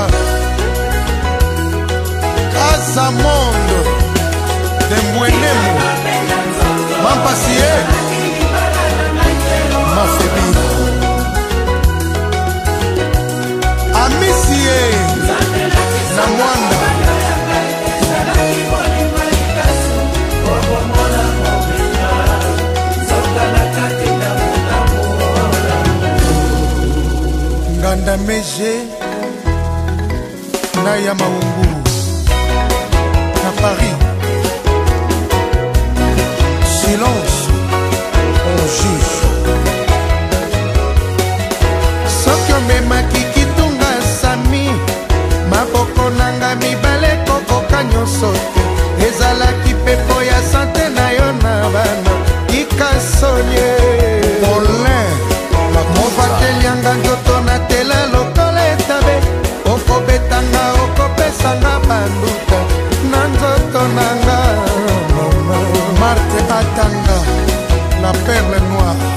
Casa Monde Dembwenemo Mampasie Mafebi Amisie Namwanda Nganda Meje Naya Maungu à Paris. Silence, on juge. Sokyo mema kikitunga sami maboko nanga mibale kokoka nyonso ezalaki pepo ya sante na yo na bana ikasonye Olin movatelianga nzoto na tela lokola etabe okobetanga okopesanga banduta na nzoto nanga Marte Atanga la perle noire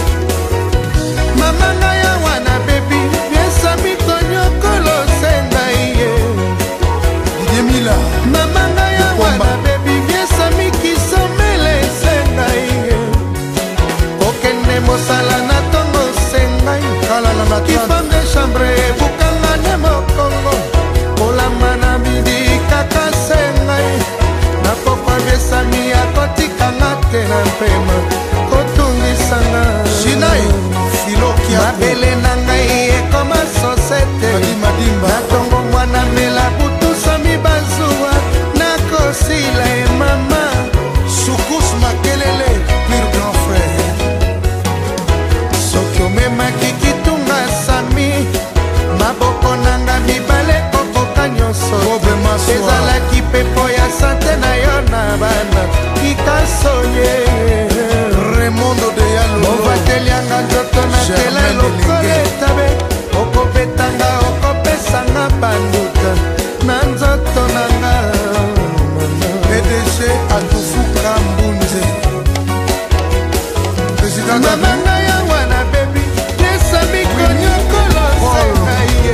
mamanga ya wana bebi yesa mikonyokolo senga iye Didemila mamanga ya wana bebi yesa mikisomele senga iye okende mosala na tongo senga kalala na kifande chambre bukanga ne mokongo kolama na midi kaka senga nakokwa besami akotikanga te na mpema kotungisanga Shinai Filokia mabele na ngai ekoma sosete natongo mwana mela butusami bazuwa nakosila e mama Sukus Makelele pire grand frère soki omemaki kitunga sami maboko nanga mibale kokoka nyonso ezalaki pepo ya sante na yo na bana ikasonye Remondo de Yalo movatelianga nzoto na tela lokola etabe okobetanga okopesanga banduta na nzoto nanga PDG Atufuka Mbunze mamanga ya wana bebi lesa mikonyokolo senga iye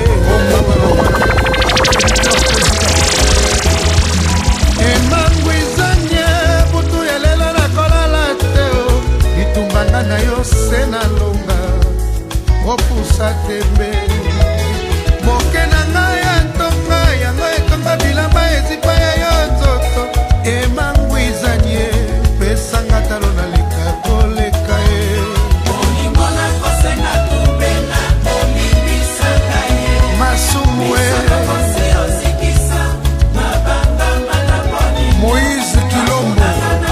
emangwizanye butu ya lelo nakolala te litumbanga na yo se na longa opusa tembe moke na ngai ya ntonga yango etonga bilamba ezipa ya yo nzoto emangwizanye pesanga talo na leka koleka ye olingo na kosenga tubena omibisaka ye masumwe Moïse Kilombo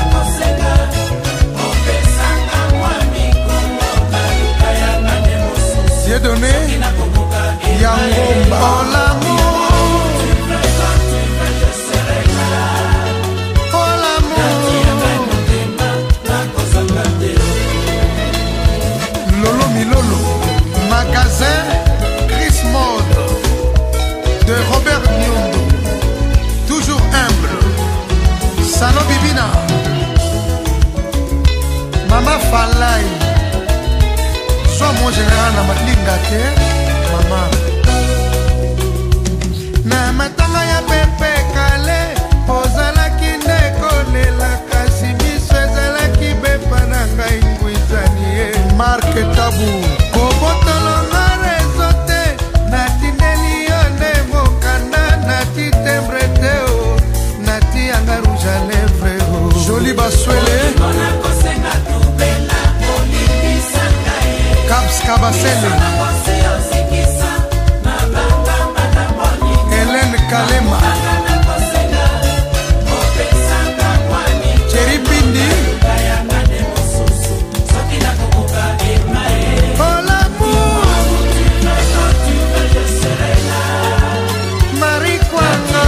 Dieudonné Yangomba Oh l'amour Oh l'amour Lolo Milolo Magasin Chris Mode de Robert Nyondo toujours humble Salon Bibina Mama Falai Sois mon général na matlinga te Mama Na matanga ya pepe kale Ozalaki ndekolela kasi miso ezalaki bepa na ngai ngwizani ye Mark Tabu Kobotolonga rezo te Natindeli yo nde mokanda Nati tembre te o Nati anga rouge à lèvres o Joli baswele Caps Kabasele Hélène Kalema Thierry Pindi Oh l'amour Marie Kwanga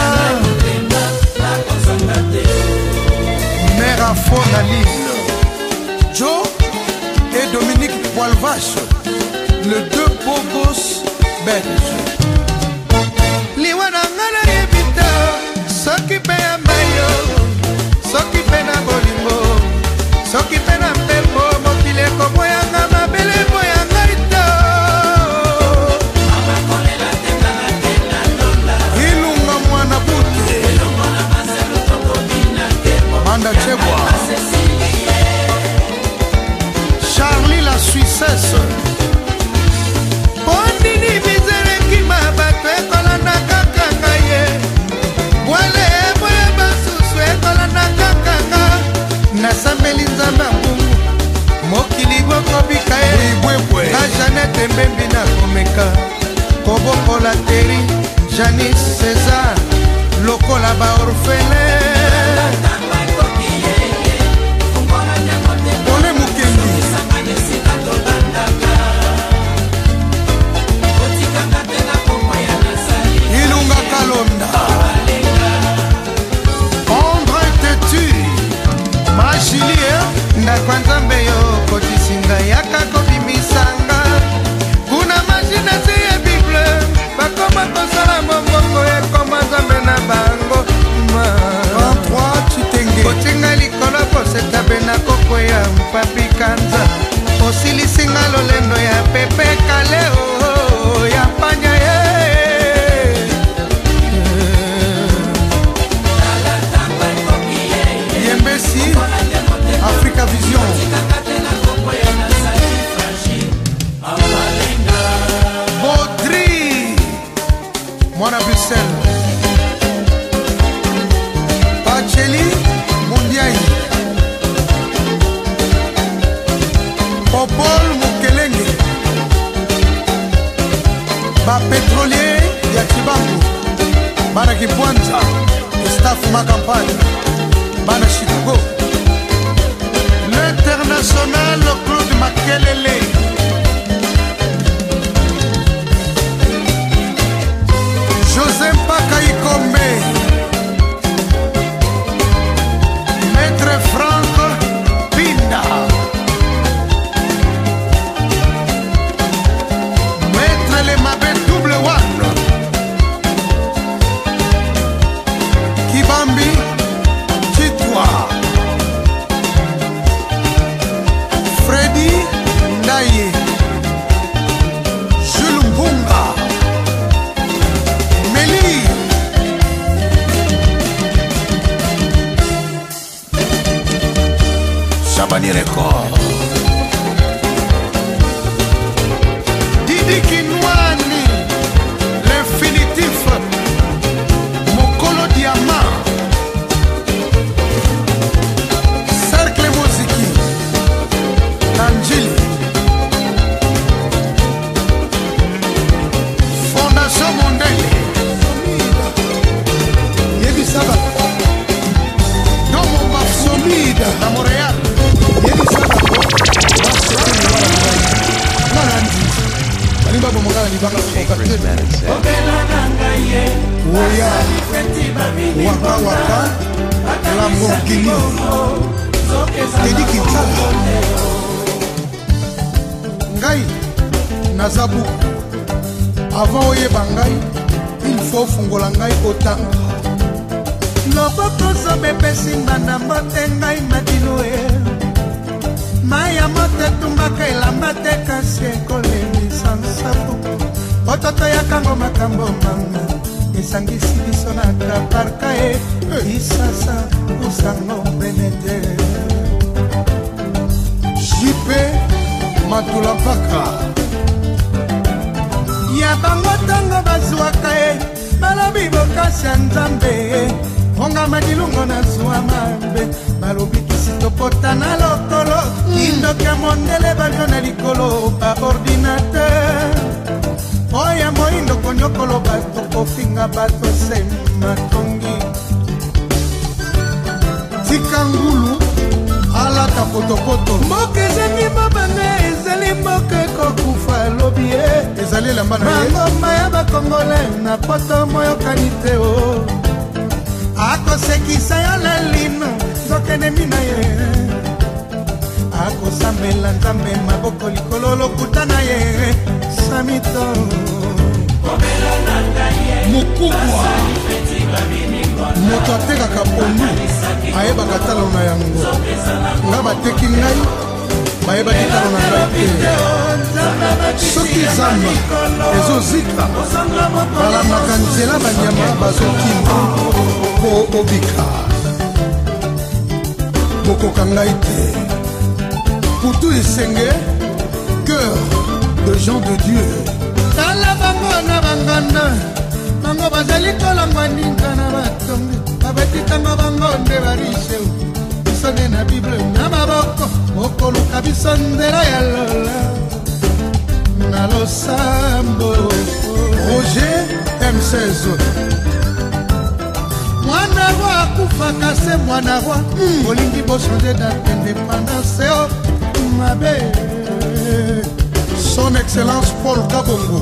Mère Afo Nalil Joe et Dominique Poilvache, le deux beaux gosses belges. Liwanangana yebita, sokipe ya mayo, sokipe na bolimo, sokipe na mpepo, mokile komoyanga mabele moyanga ito. Ilunga mwana bute, Manda Chebwa. Charlie la Suissesse Bondini bizere kima bato ekolanda kaka ngaye Bwele bwele basusu ekolanda kaka nga Nasambeli nzambe mbungu Mokili gokobika ye Na Jeannette Mbembi na komeka Kobokola Teri Janice César Lokola ba orphelin Ilunga Kalonda André Tetu Machilie Ndakwanza mbeyo kotisinga yaka kobimisanga Kuna machina siye Bible Bakoma kosala momongo ekoma nzambe na bango 23 Chitenge Kotinga likolo posetabe na koko ya mpapi kanza Osilisinga lolendo ya pepe kaleo ya panya ye Yembesi Africa Vision Baudry Mwana Bruxelles Pacheli Mundiai Popol Mukelenge Ba pétrolier ya Kibangu Bana Kipwanza Staff ma campagne Bana Chicago L'international Claude Makelele José Mpaka Ikombe Maître Franck Pinda Maître Les Mabé double one Kibambi Chitwa Freddy Ndaye Jules Mbunga Meli Chabani Record Didi Kinwani L'infinitif Mokolo Diamant Cercle Moziki Nanjili Fondation Mondele Yebisaba Domo Bafsomida à Montréal Yebisaba DJ Chrisman and said Waka Waka Lamborghini Teddy Kinshasa Ngai Nazabu Avant oyeba ngai il faut fungola ngai otanga Loboko zobe pesimba na mbote ngai madino maya mote tumbaka elamba te kasi ekolemisa nsapo ototo yakango makambo manga esangisi biso na kaparka e isasa usango benete jipe matula mpaka ya bango ntango bazwaka e balobi bokasi ya nzambe onga madilungo na zwa mabe balobi kisitopota na lokolo indoki ya mondele balio na likolo baordinateur oya moindo konyokolo bato kofinga bato se matongi tika ngulu alata potopoto mboka ezangi mabanga ezali mboka ekokufa lobi e ezali elamba na ye bangoma ya bakongole na poto moyokani te o akosekisa yo na lino nzokendemi na ye akosambela nzambe maboko likolo lokuta na ye samito mokubwa moto atekaka pondu ayebaka talo na yango nga bateki ngai bayebaki talo na ngai te soki zamba ezozika balamaka nzela banyama bazokima po obika bokoka ngai te putu esenge cœur de gens de Dieu tala bango na banganda bango bazali kolangwa ninga na batongi babetikanga bango nde barise bisone na bible na maboko okoluka biso nzela ya lola na losambo Roger M16 mwana roi akufaka se mwana roi olingi bochange date indépendance o mabe son excellence Paul Kabongo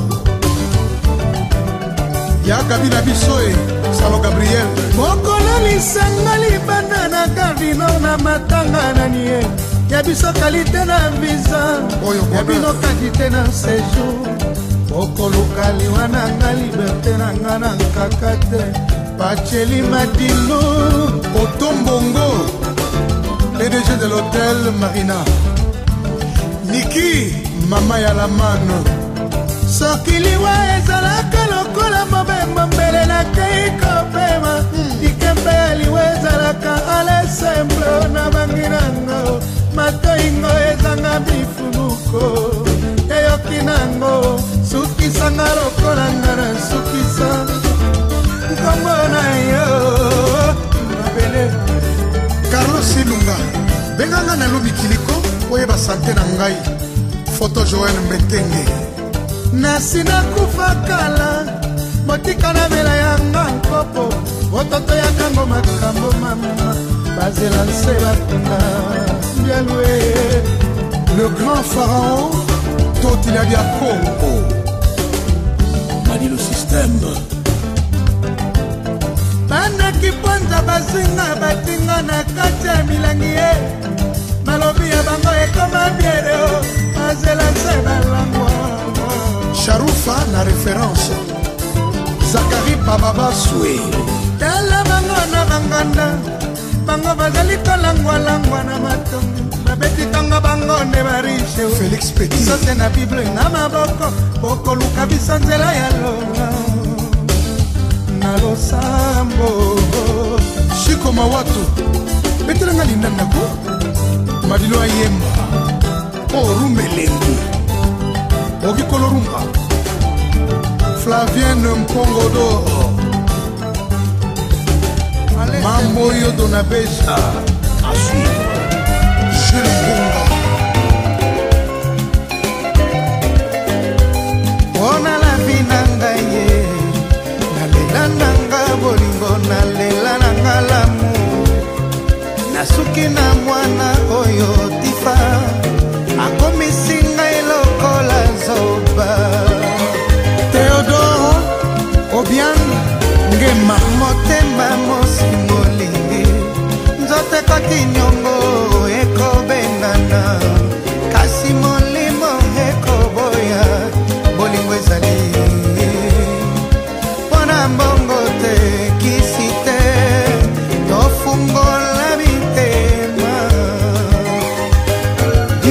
yakabi na biso e Salo Gabriel mokolo lisanga libanda na gardino na matanga na nie ya biso kalite na visa ya bino kalite na séjour okoluka liwa na nga liberté na nga na nkaka te Bacheli Madilu Otombongo PDG de l'hôtel Marina Niki Mama ya la mano Sokiliwa ezalaka lokola mobembo mbele na keiko pema Ikembe aliwa ezalaka ale semble na banginango Matoingo ezanga bifunuko Eyokinango Sukisanga lokola ngana sukisa Carlos Silunga benganga na lobi kiliko oyeba sante na ngai foto Joël Mbetenge nasina kufa kala motika na mela yanga nkopo ototo ya kango makambo mama bazela nse bakunda bialwe le grand pharaon Totilabia Congo mani le système bana kiponza basinga batinga na kati ya milangi ye malobi ya bango ekoma biere o azela se balangwa Sharufa na référence Zakari Bababa Swe tala bango na banganda bango bazali kolangwa-langwa na matongo babetitanga bango nde barishe Félix Petit sote na bible na maboko okoluka biso nzela ya lola na losambo Shiko Mawatu betelanga lindandako madilo ayemba o rumelengu okikolo Rhumba Flavienne Mpongodo Mamoyo Donabesa à suivre Jules Mbunga ona la binanga ye nalela nanga bolingo nalela nanga lamu nasuki na mwana oyo tifa akomisinga elokola zoba Theodore Obiang Ngema motema mosi molingi nzote koti nyongo ekobengana kasi molimo ekoboya bolingo ezali pona mbongo te kisi te tofungola bitema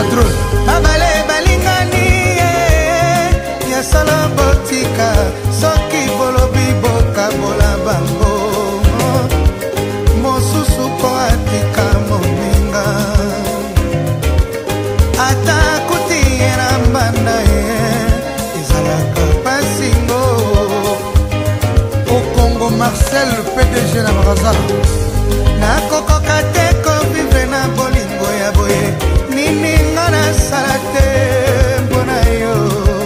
Padreux babale balingani ya sala botika soki bolobi bokabola bango mosusu po atika moninga ata kutiera mbanda ezalaka pasingo au Congo. Marcel le PDG na Braza nakokoka te kovivre na bolingo ya boye nini nga nasala te mpona yo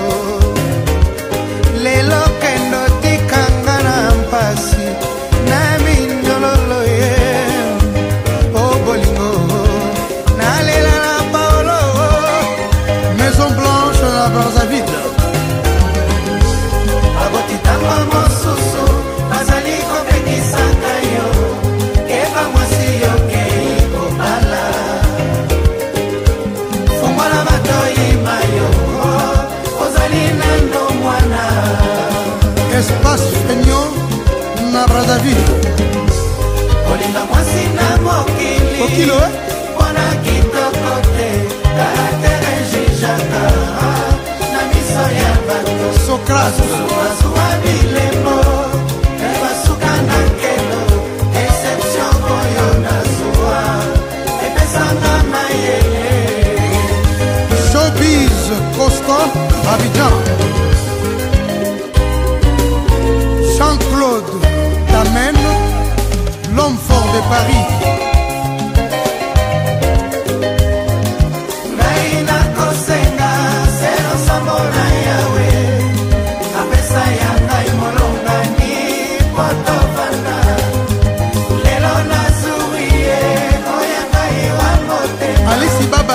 lelo kendo tikanga na mpasi na minyololo ye o bolingo nalela na Paolo Maison Blanche na Brazzaville abotitanga mosusu bazali kopekisaka yo keba mwasi yo keiko ala fungwala matoi mayo ozali nando mwana espace feignon na Brazzaville olinga mwasi na mokili mpona kitoko te karatere jijaka na miso ya bato Socrate basuwa bilemo basuka na nkelo exception oyo nazuwa epesanga mayele Showbiz Costa Abidjan Jean-Claude Tamen l'homme fort de Paris Alisi Baba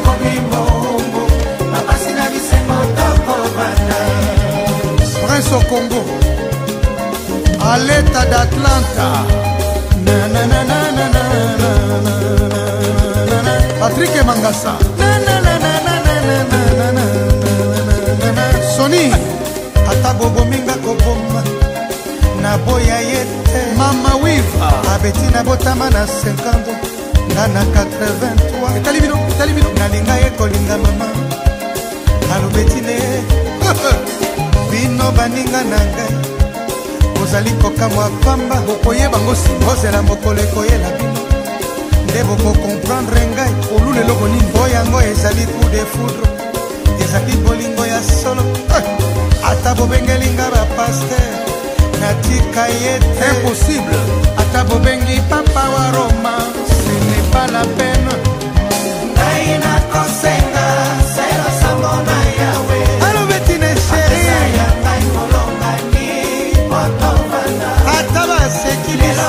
Prince au Congo à l'état d'Atlanta Patrick Mangasa Sony ata bobominga koboma na boya yete Mama Wiva abeti na botama na 50 na 83 etalibino nalinga ye kolinga mama alobetine bino baninga na ngai ozali kokamwa pamba bokoyeba ngo simbozela mokolo ekoyela bino nde bokokomprendre ngai olule eloko nini mpo yango ezali coup de foudre ezali bolingo ya solo ata bobengelinga bapaster natika ye te impossible ata bobengi papa wa Roma ce n'est pas la peine ngai nakosenga selo samona yawe alobetine sheri ata baseki biso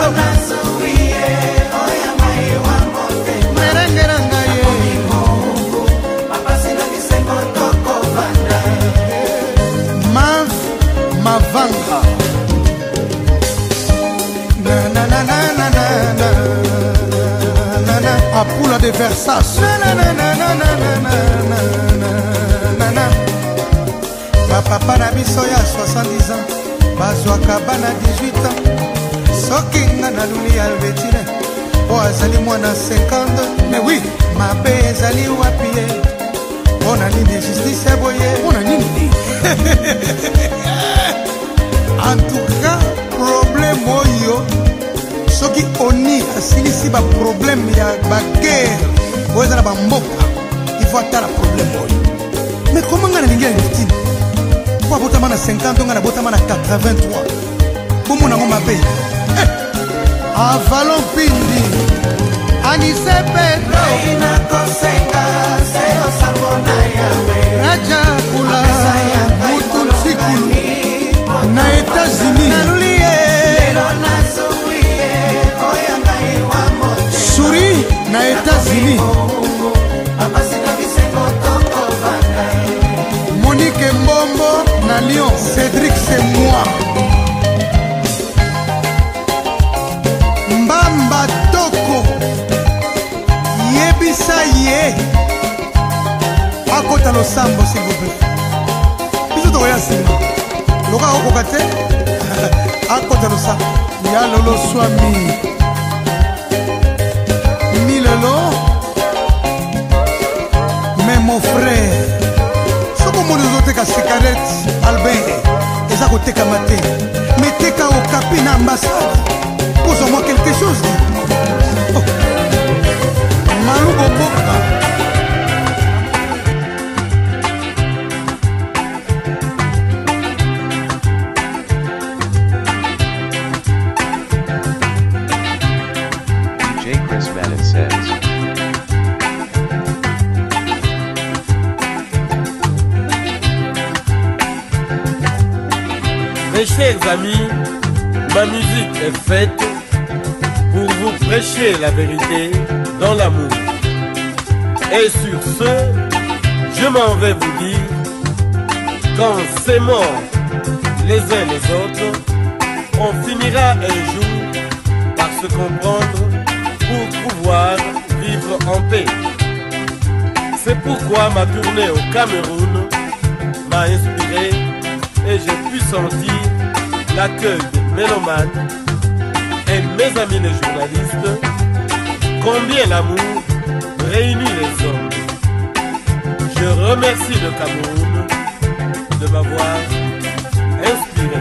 merengera ngai Mav Mavanga Apula de Versace bapapa na biso ya 70 ans bazwaka bana 18 ans soki nga naluli albetine po azali mwana 50 mais oui mabe ezali wapi ye mpona nini justice eboye mpona nini en tout cas problème oyo soki oni asilisi baproblème ya baguerre oyo eza na bamboka il faut atala problème oyo mais comment nga nalingi ya victime po abotama na 50 nga nabotama na 83 bomona ngo mabe avalon pindi anise pedro raja kula mutu nsikulu na États-Unis Suri na États-Unis Monique Mbombo na Lyon Cédric c'est moi Mbamba Toko Yebisa ye Akota losambo s'il vous plaît Biso to ya singa Loka okoka te Akota losambo Ya lolo swami Milolo etekama te meteka okapi na ambassade pose-moi quelque chose oh. Malou Boboka Mes chers amis, ma musique est faite pour vous prêcher la vérité dans l'amour. Et sur ce, je m'en vais vous dire, quand c'est mort les uns les autres, on finira un jour par se comprendre pour pouvoir vivre en paix. C'est pourquoi ma tournée au Cameroun m'a inspiré et j'ai pu sentir l'accueil des mélomanes et mes amis les journalistes, combien l'amour réunit les hommes. Je remercie le Cameroun de m'avoir inspiré.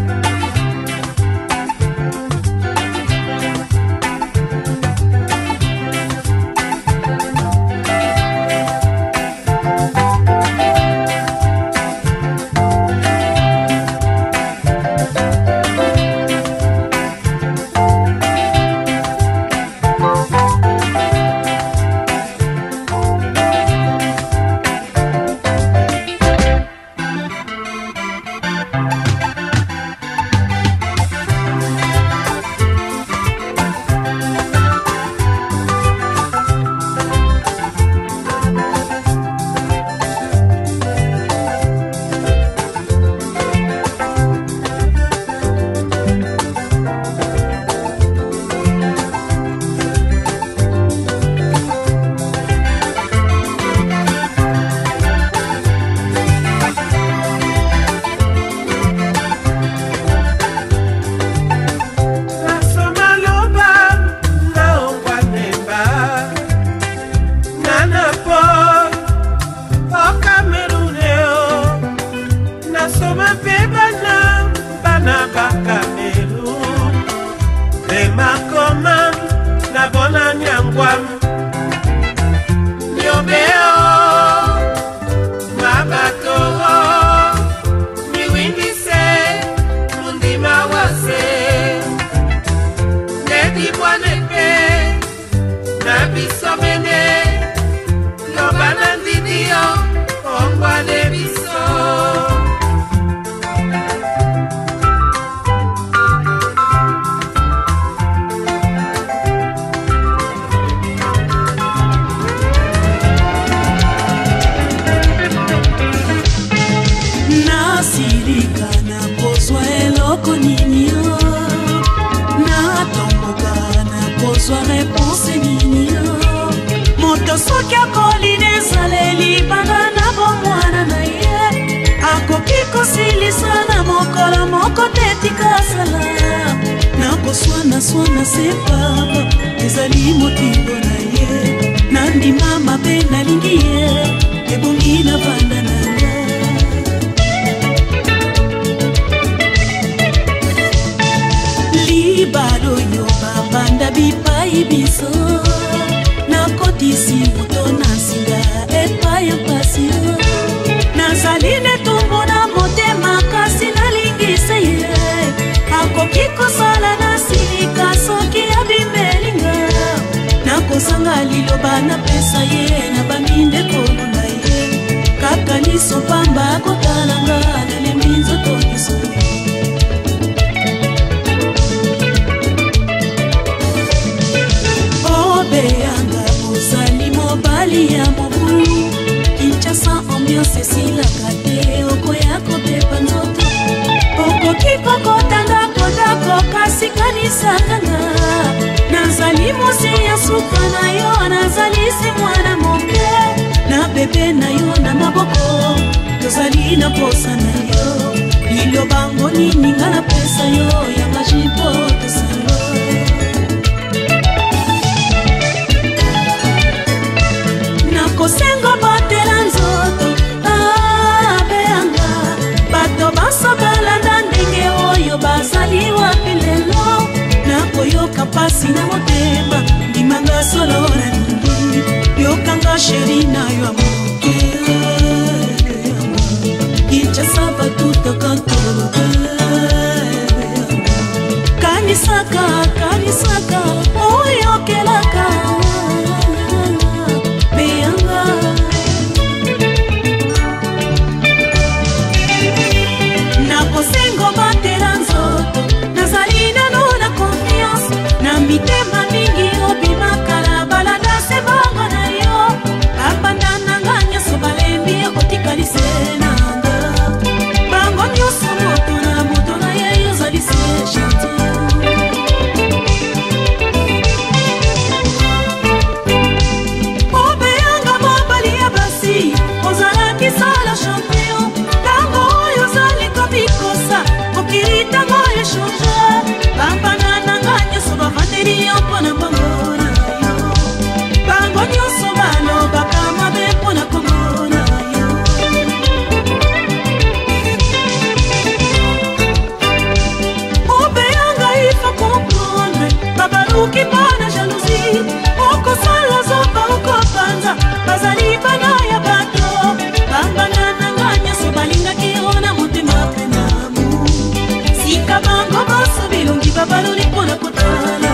bebe na yo na maboko tozali na posa na yo lilo bango nini nga na pesa yo ya majipo tosalo nakosengo batela nzoto abeanga bato basobala ndande pasi na motema ndimanga solo na lingi yokanga sheri na yo amoke Kinshasa batuta kantolo kanisaka kanisaka oyokelaka beyanga nakosengo batela nzoto nazali nano na confiance na mitema mingi obimakala balada sebanga na yo abanda nanga nyonso balembi otikalise nanga bango nyonso moto na ye yozali se chantier sala champion tango oyo zali komikosa mokili tango echange bambana nanga nyonso bavandeli yo mpona mbongo na yo bango nyonso balobaka mabe mpona kombo na yo obeyanga ifa comprendre babaluki mpona jalousie okosala zoba okopanza bazali bana ya bato bambana nanga nyonso balingaki ona motema penamu sika bango baso bilongi babaloli mpona kotala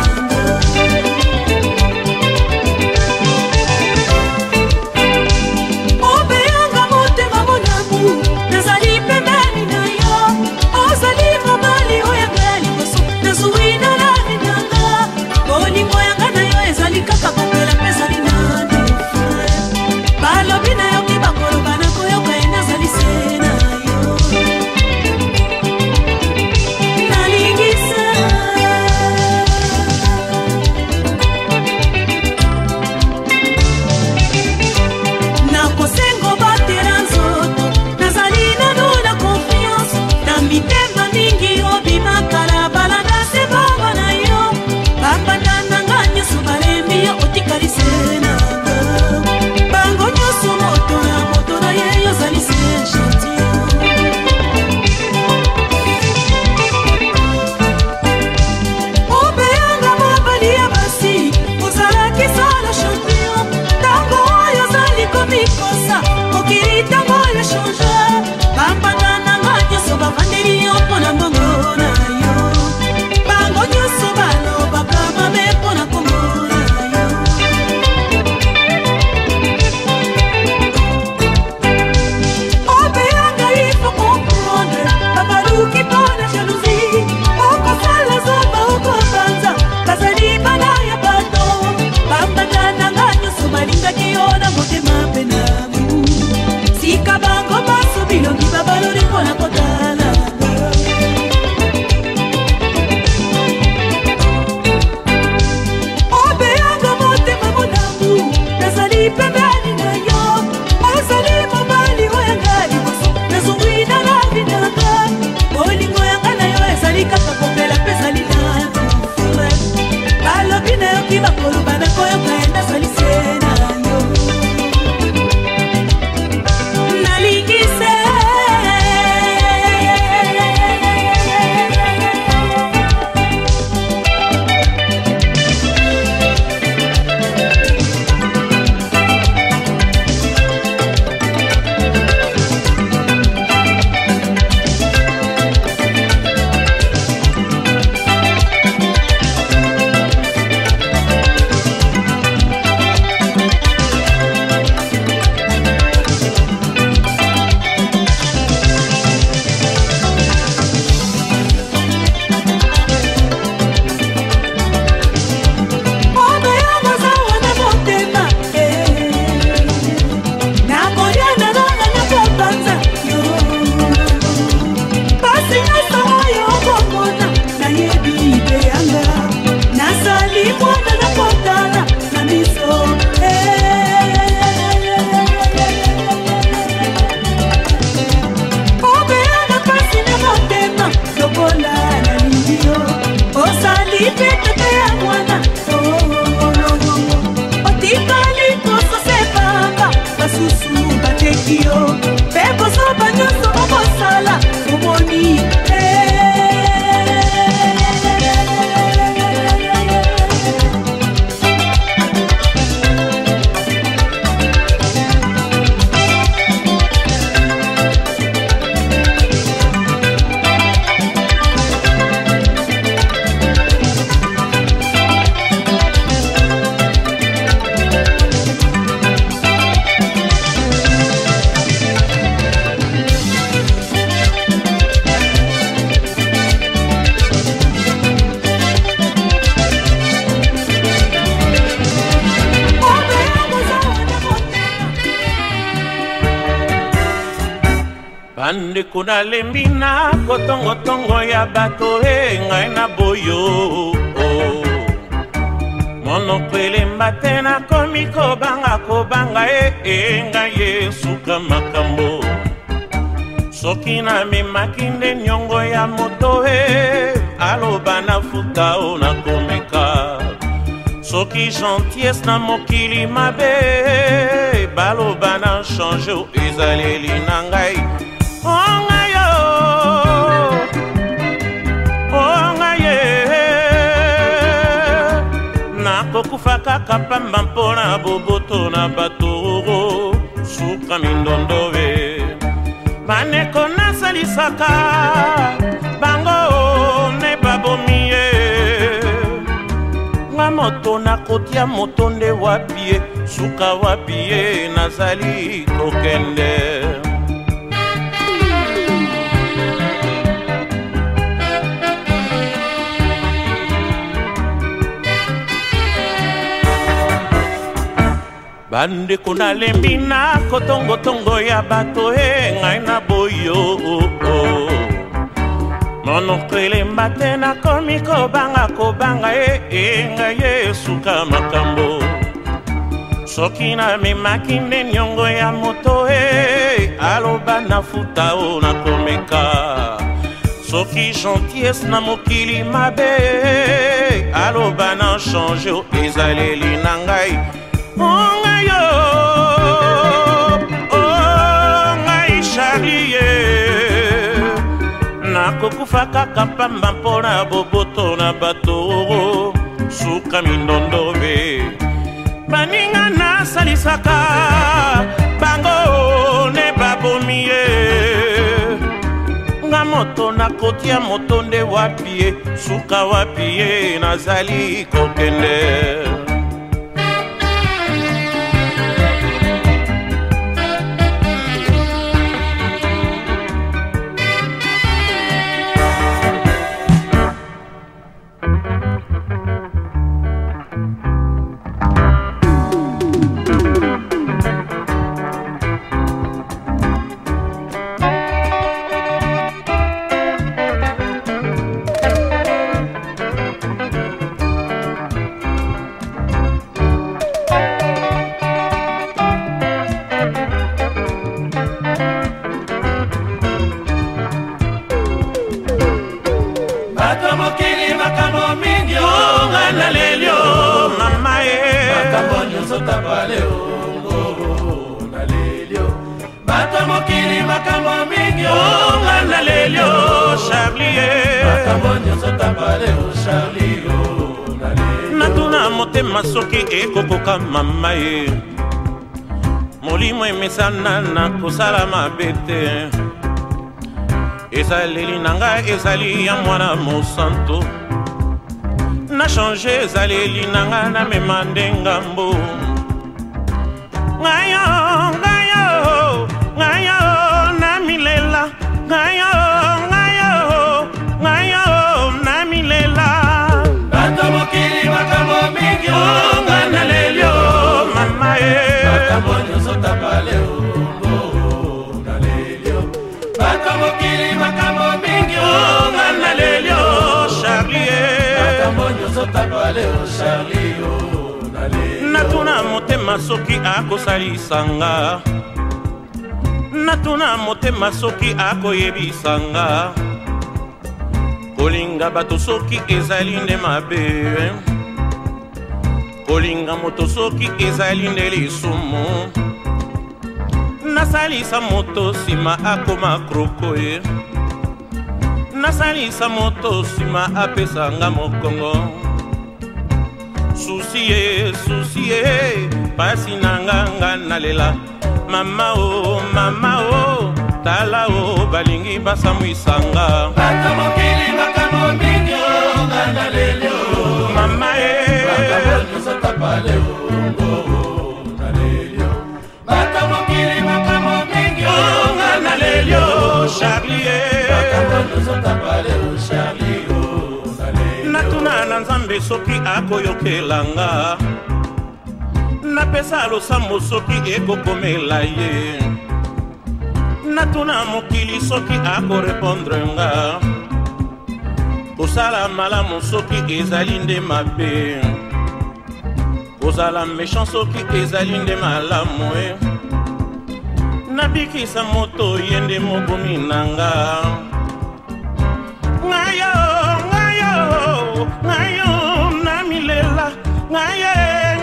obeyanga motema monamu nazali pembeni na yo ozali mobali oyanga liboso nazwi na lavi nanga bolingo yanga na yo ezali kaka kopela pezali nani balobi na yoki bakoloba na koyoka enazali se na yo nalingisa nakosengo batela nzoto nazali nano na confiance na mitema mingi obimakala balanda se bango na yo bambanda nanga nyonso balembi otikali se nanga bango nyonso moto na ye yozali se chantier obeyanga mobali ya basi ozalaki sala champion tango oyo ozali komikosa mokili tango echange bambanda nanga nyonso bavandeli yo mpona mbongo na yo bango nyonso balobaka mabe mpona kombo na yo obeyanga ifo comprendre babaluki mpona jalousie okosala zoba okobanza bazali bana ya bato bambanda nanga nyonso balingaki yo na motema penamu sika bango baso bilongi babaloli mpona kotala obeyanga motema monamu nazali pembeni na yo ozali mobali oyanga liboso nazongwi na lavi nanga bolingo yanga na yo ezali kaka kopela mpe ezali nanu balobi na yoki bakoloba na koyoka enazali se na yo nalingise Bande kuna lembina kotongo tongo ya bato ngai na boyo Mono kwele mbatena komiko banga ngai yesuka makambo Soki na memakinde nyongo ya moto aloba na futa o na komeka Soki gentillesse na mokili mabe baloba na change o ezaleli na ngai Nakokufa kaka pamba mpona boboto na bato suka mindondo Maneko nasalisaka bango ne babomie Nga moto nakotia moto nde wapie suka wapie nazali kokende Bande kuna lembina kotongo tongo ya bato ngai na boyo Mono kwele mbatena komiko banga ngai yesuka makambo Soki na memakinde nyongo ya moto aloba na futa o na komeka Soki gentillesse na mokili mabe aloba na change o ezaleli na ngai Nakokufa kaka pamba mpona boboto na bato suka mindondo Baninga nasalisaka bango ne babomie Nga moto nakotia moto nde wapie suka wapie nazali kokende Natuna motema soki ekokoka mama Molimo emesana na kosala mabete Ezaleli nanga ezali ya mwana mosanto Na change ezaleli nanga na memande ngambo Ngayo na milela Ngayo na milela Bato mokili makambo mingi onga na lelio mama Bakambo nyonso tapale na lelio Bato mokili makambo mingi onga na lelio Charlie Bakambo nyonso tapale Charlie na lelio Natuna motema soki akosalisanga Natuna motema soki akoyebisanga Kolinga bato soki ezali nde mabe Kolinga moto soki ezali nde lisumu Nasalisa moto sima akoma kroko Nasalisa moto sima apesanga mokongo Susie pasi nanga nalela Mama o tala o balingi basamwisanga Bato mokili makambo mingi onga na lelio Mama Bakambo nyonso tapale na lelio Bato mokili makambo mingi onga na lelio Charlie Bakambo nyonso tapale Charlie na lelio Natuna na nzambe soki akoyokelanga Napesa losambo soki ekokomela ye Natuna mokili moki soki ako répondre nga kosala malamu soki ezali nde mabe kozala méchant soki ezali nde malamu nabikisa moto ye nde mobomi nanga ngayo namilela ngayo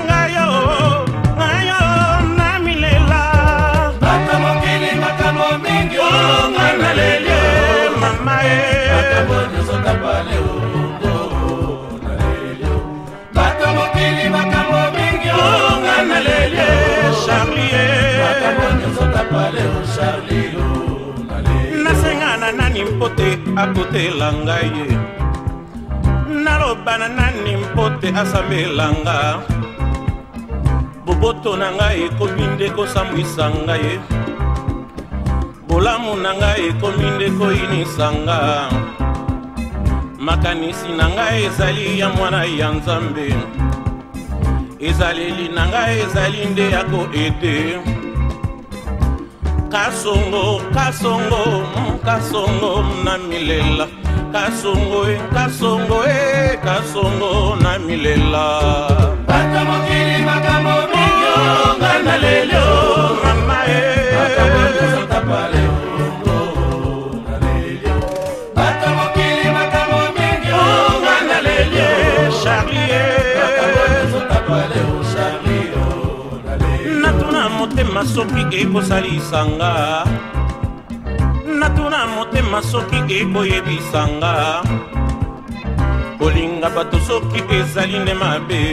namilela bata mokili makambo mingi nganalele mama makambo nyonso tapale bata mokili makambo mingi nganalele Charlie makambo nyonso tapale Charlie nasengana nani mpote akotela ngai nalobana nani mpote asambelanga boboto na ngai ekomi nde kosambwisa ngai bolamu na ngai ekomi nde koyinisanga makanisi na ngai ezali ya mwana ya nzambe ezaleli na ngai ezali nde ya koede kasongo na milela kasongo na milela bata mokili makambo mingi nganalele mama makambo nyonso tapale bata mokili makambo mingi nganalele Charlie makambo nyonso tapale Charlie natuna motema soki ekosalisanga natuna motema soki ekoyebisanga kolinga bato soki ezali nde mabe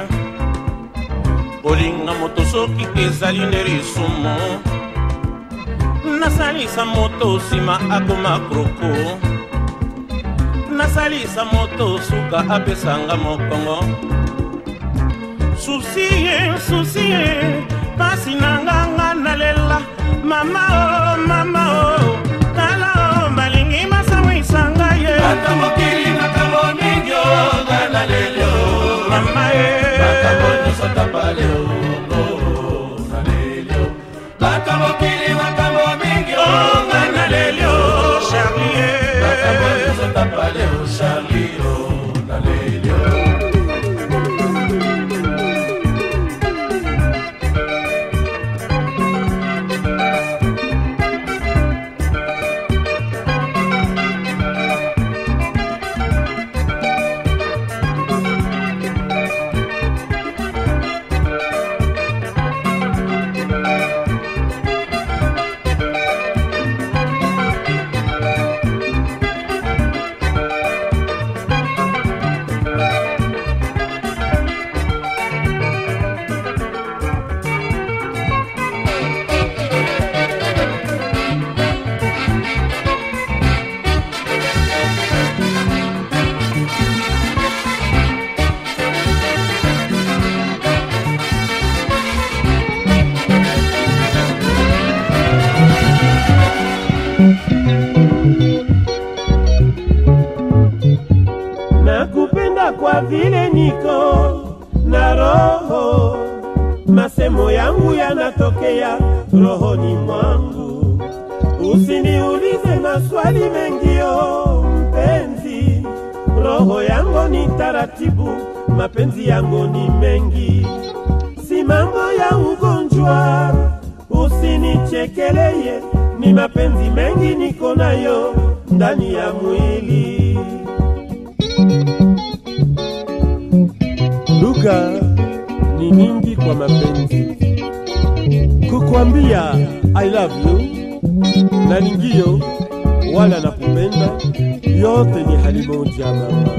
kolinga moto soki ezali nde lisumu nasalisa moto nsima akoma kroko nasalisa moto suka apesanga mokongo susi pasi nanga nalela mama oh tala balingi masamwisanga ye bata mokili makambo mingi nganalele mama makambo nyonso tapale bata mokili makambo mingi nganalele Charlie makambo nyonso tapale Charlie nakupenda kwa vile niko na roho, masemo yangu yanatokea rohoni mwangu. Usiniulize maswali mengio mpenzi, roho yangu ni taratibu, mapenzi yangu ni mengi, si mambo ya ugonjwa. Usinichekeleye, ni mapenzi mengi niko nayo ndani ya mwili. Lugha ni nyingi kwa mapenzi, kukwambia I love you na ningio wala nakupenda, yote ni hali moja mama.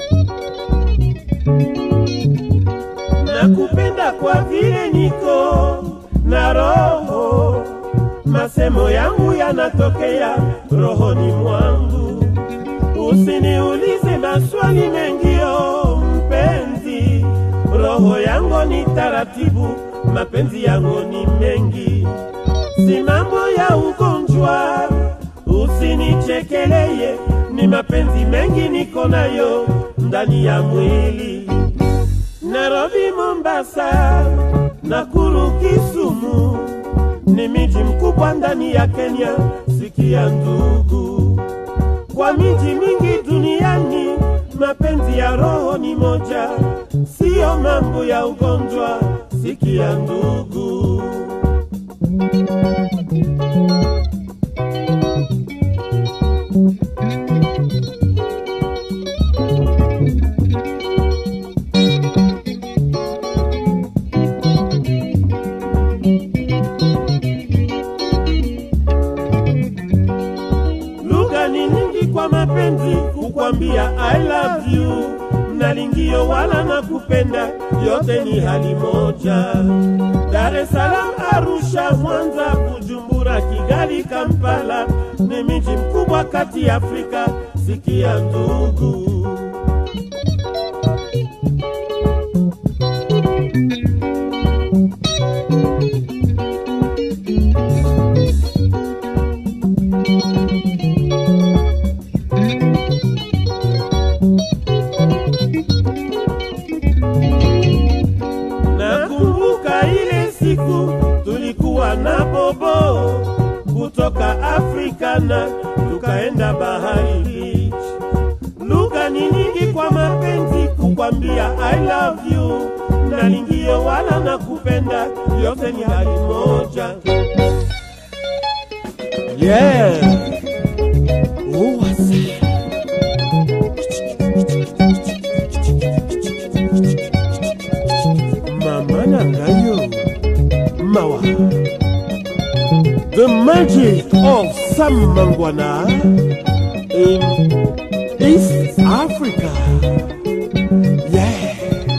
Nakupenda kwa vile niko na roho, masemo yangu yanatokea rohoni mwangu. Usiniulize maswali mengio mpenzi, roho yangu ni taratibu, mapenzi yangu ni mengi, si mambo ya ugonjwa. Usinichekeleye, ni mapenzi mengi niko nayo ndani ya mwili. Nairobi, Mombasa, Nakuru, Kisumu ni miji mkubwa ndani ya Kenya, sikia ndugu, kwa miji mingi duniani mapenzi ya roho ni moja, sio mambo ya ugonjwa, sikia ndugu. Lugha ni nyingi kwa mapenzi, kukwambia I love you, nalingio wala nakupenda, yote ni hali moja. Dar es Salaam, Arusha, Mwanza, Bujumbura, Kigali, Kampala, ni miji mkubwa kati Afrika, sikia ndugu. Nakumbuka ile siku tulikuwa na bobo kutoka Afrika na tukaenda bahari beach. Lugha ni nyingi kwa mapenzi, kukwambia I love you, nalingio wala nakupenda, yote ni hali moja. Yeah. Oh, Mama Nangayo Mawa, the magic of Samangwana in East Africa. Yeah.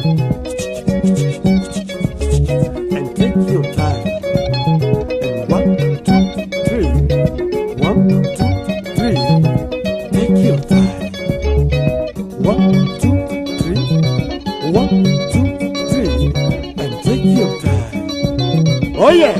And take your time. And 1, 2, 3. 1, 2, 3. Take your time. 1, 2, 3. 1, 2, 3. And take your time. Oh yes.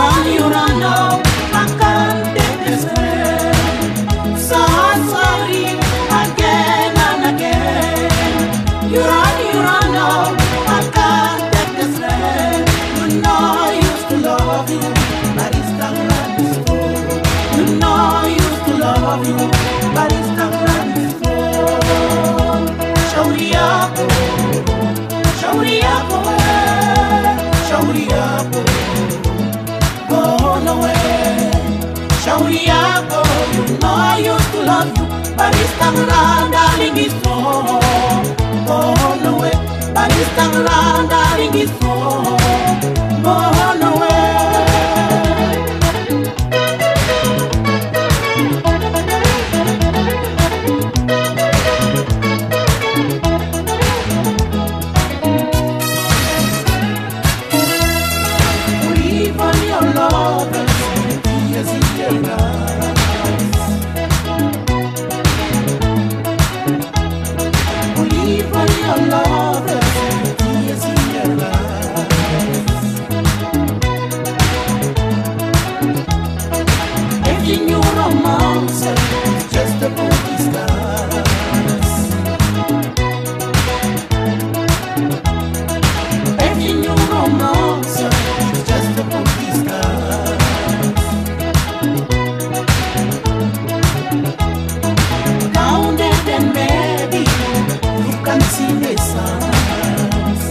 run now, I can't take this pain. So sorry, again and again. You run now, I can't take this pain. You know I used to love you, but it's not like before. You know I used to love you, but it's not like before. Shauri yako, shauri yako, shauri yako. Shauri yako, you know I used to love you, but it's time around, darling, it's gone. Gone away, but it's time around, darling, it's gone. Gone away. Leave on your love. Believe on your love, tears in your eyes. Every new romance is just a movie stars. Every new romance is just a movie stars. Then maybe you can see the stars.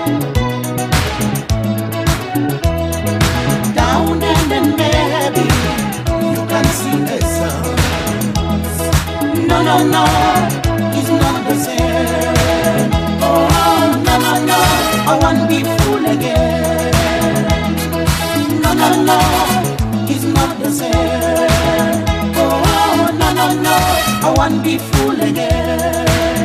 Down and then maybe you can see the stars. No, no, no, it's not the same. Oh, no, no, no, I won't be fool again. No, no, no, it's not the same. Oh, no, no, no, I won't be fool again.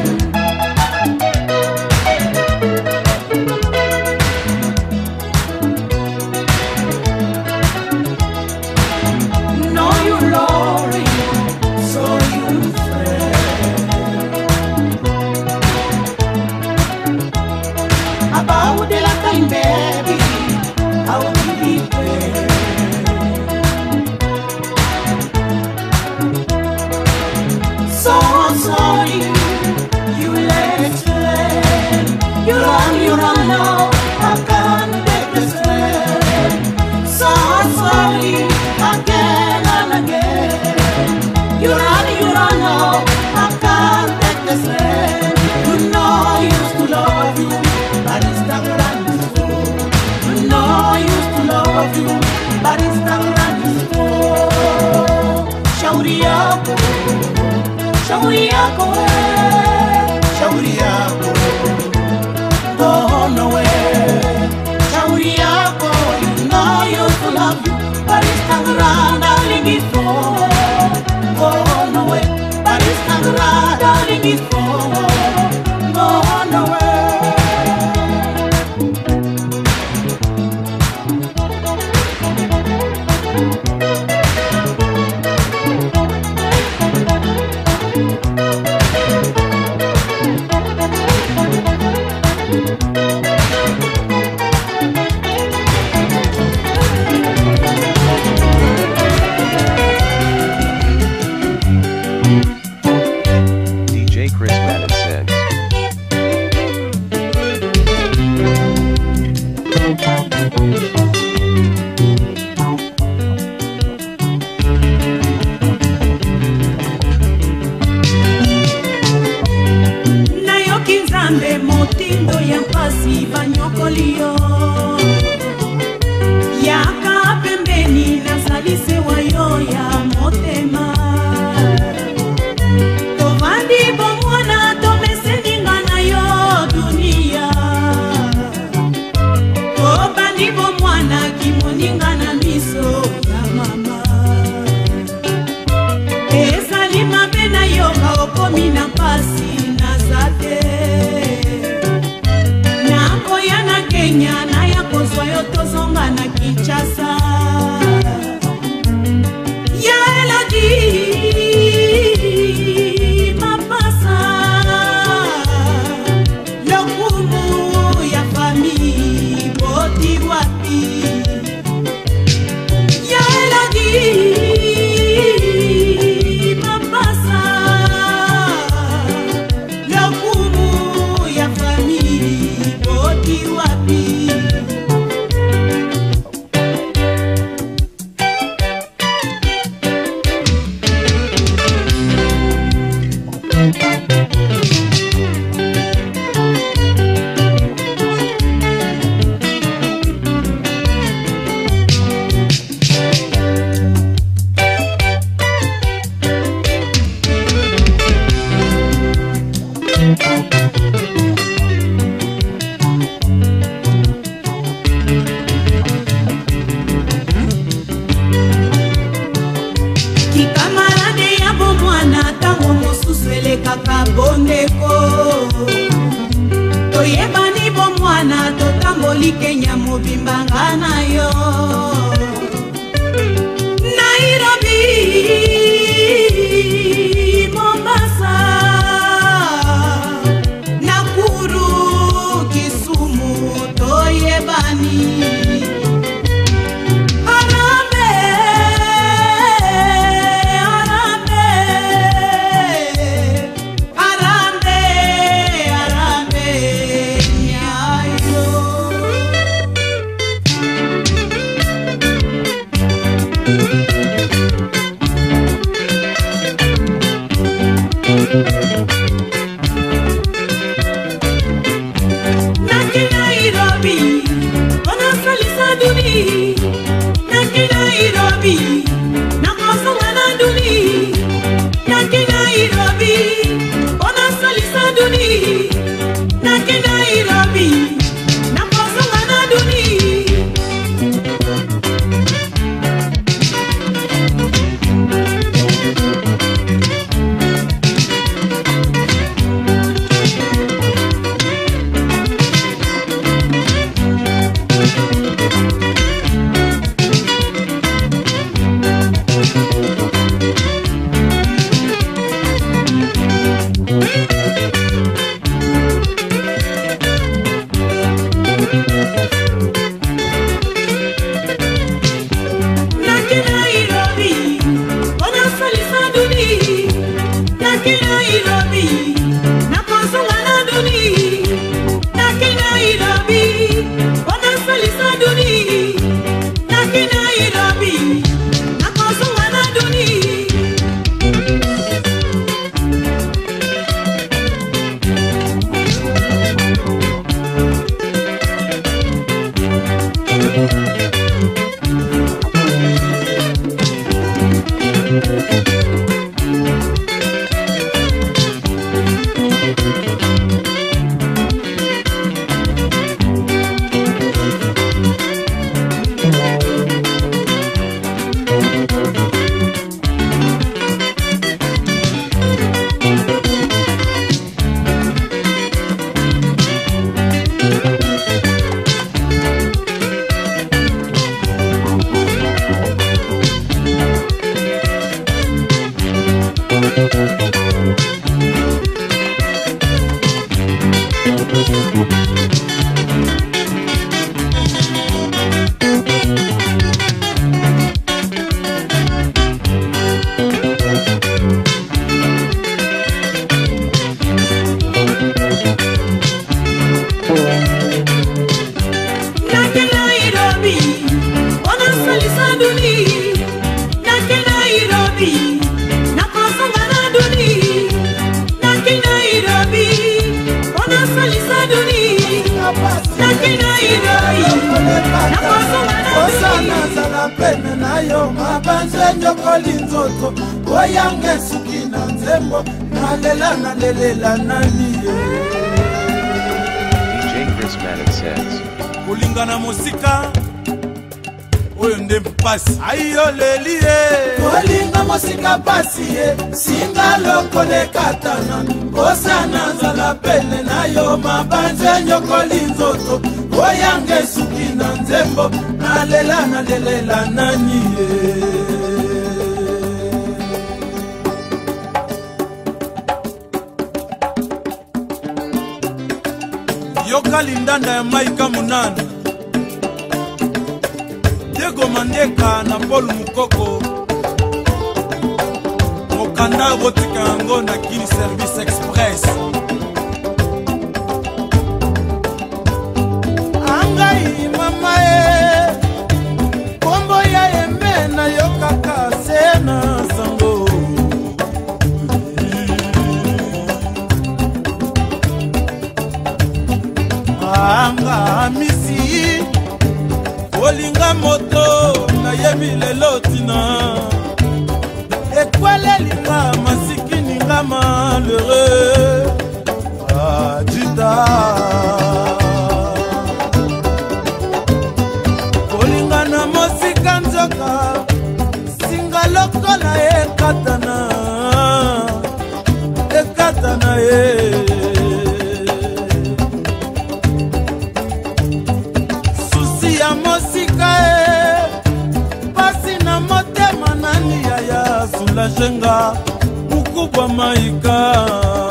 No, you glory, so you about the time, baby, I will be there. So sorry, you left me. You run now, I can't take this pain. So sorry, again and again. You run now, I can't take this pain. You know I used to love you, but it's not like before. You know I used to love you, but it's not like before. Shauri yako, shauri yako, shauri yako, gone away. Shauri yako, you know I used to love you, but it's not around, darling, it's gone. Gone away, but it's not around, darling, it's gone. Gone away. toyebani bomwana totamboli Kenya mobimba nga na yo Nairobi Mombasa Nakuru Kisumu toyebani Kulingana musika oyo nde mpasi ayo lelie kolinga musika pasi ye singa lokole katana osana zala pene nayo mabanje nyokoli nzoto oyange suki na nzembo nalela nani ye yoka lindanda ya maika munana Diego Mandeka na Paul Mukoko Mokanda botika yango na Kini Service Express Angai mama kombo ya embe na yokaka sena sango Anga misi Olinga moto na yebi lelo tina Ekwele linga masikini nga malheureux Adida Olinga na mosika nzoka Singa lokola ekatana la jenga ukubwa maika.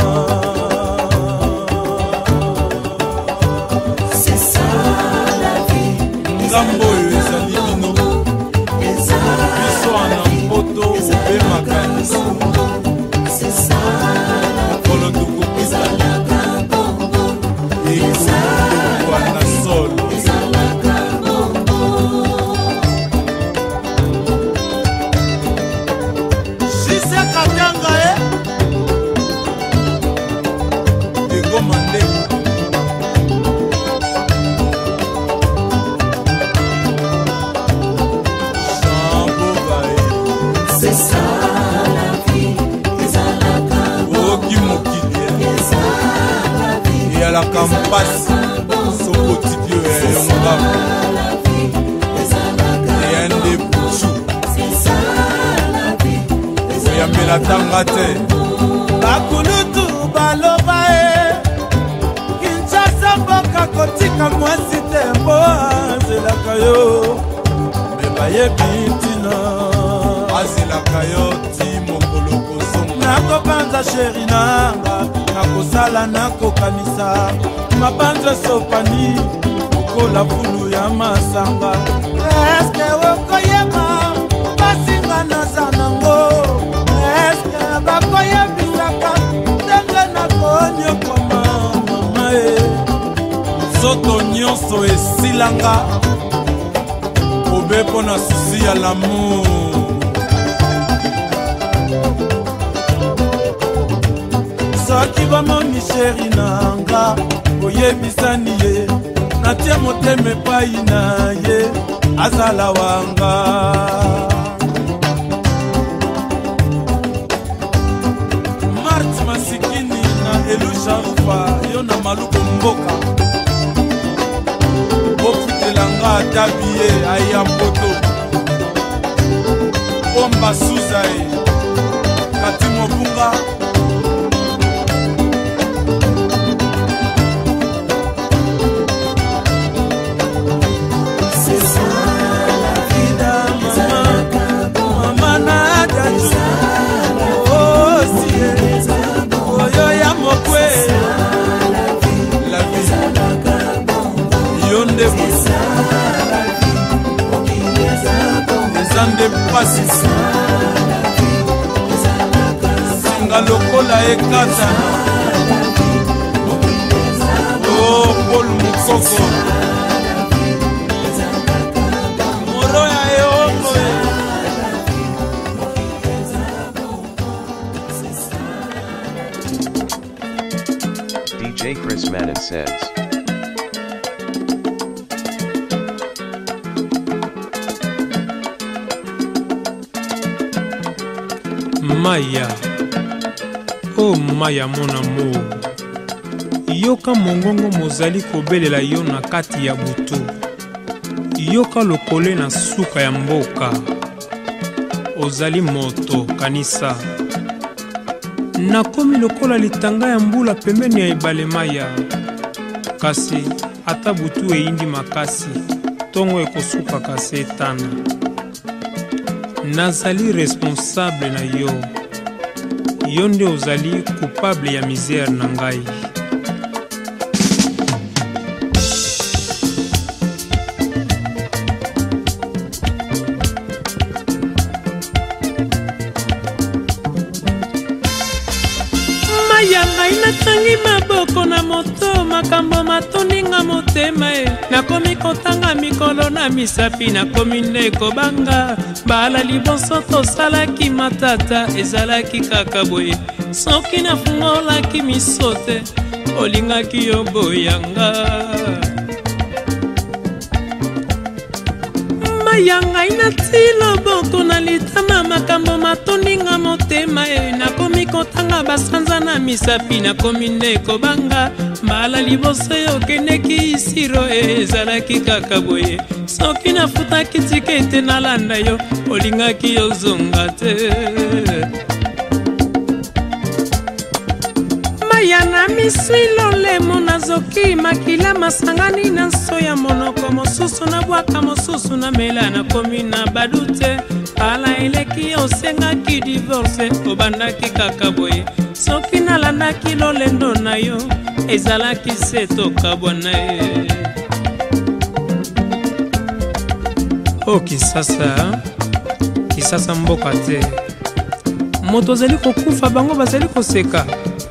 C'est ça la vie. Ngambo ezali bino biso ana mpoto obe makanisi. C'est ça la vie. Kolo tukupisa wana solo. Shise Katanga Ego Mande. C'est ça la vie. Oki Mokidia. Et à la campagne. Sokotibio et Yonga. Et un des bouchous. Yamela tangate. Bakulutu baloba Kinshasa mboka kotika mwasi tembo azelaka yo Beba yebitina azelaka yo ti mokolo kozonga. Nakobanza sheri nanga nakosala nakokanisa mabanza sopani kola fulu ya masanga. Eske wokoyeba basinga naza nango. Eske bakoyebisaka ndenge nakonyokoma mama e. Soto nyonso esilanga obepo na susi ya l'amour. Soki bomoni sheri nanga oyebisani ye natia motema epai na ye azala wanga. Marti Masikini na Elusha Rufa yo na maluko mboka bofutelanga atabiye aya mpoto omba suza e kati mobunga. Ezande pasi singa lokola ekata. Oh, Paul Mukoko moro ya eongo DJ Chris Manis says. Maya, oh Maya mon amour, yoka mongongo mozali kobelela yo na kati ya butu, yoka lokole na suka ya mboka, ozali moto kanisa, nakomi lokola litanga ya mbula pembeni ya ebale Maya, kasi ata butu eindi makasi, tongo ekosuka kasi etana. Nazali responsable na yo. Yo nde ozali coupable ya misère na ngai. Maya ngai natangi maboko na moto makambo matoninga motema e. Nakomi kotanga mikolo na misapi nakomi nde kobanga. Bala liboso tosalaki matata ezalaki kaka boye. Soki nafungolaki misote olingaki yo boyanga. Maya ngai nati loboko na litama makambo matoninga motema e. Nakomi kotanga basanza na misapi nakomi nde kobanga. Bala liboso okendeki isiro ezalaki kaka boye. Soki nafutaki tikete nalanda yo olingaki yozonga te. Maya na na misilo lemo nazoki makila masangani na nso ya monoko mosusu na bwaka mosusu na mela na komi na badute ala eleki osengaki divorce obandaki kaka boye soki nalandaki lolendo na yo ezalaki se tokabwa na ye. O Kisasa mboka te moto azali kokufa bango bazali koseka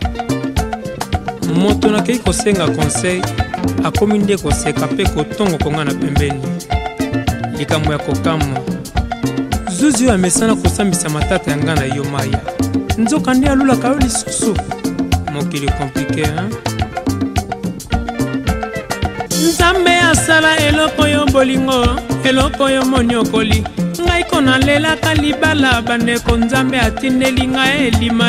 moto nakei kosenga conseil akomi nde koseka mpe kotongo konga na pembeni likambo ya kokamwa zuzu amesana kosambisa matata ya nga na yo maya nzoka nde alulaka yo lisusu mokili komplike nzambe asala eloko yo bolingo eloko yo moniokoli ngai kona lelaka libala bandeko nzambe atindeli ngai elima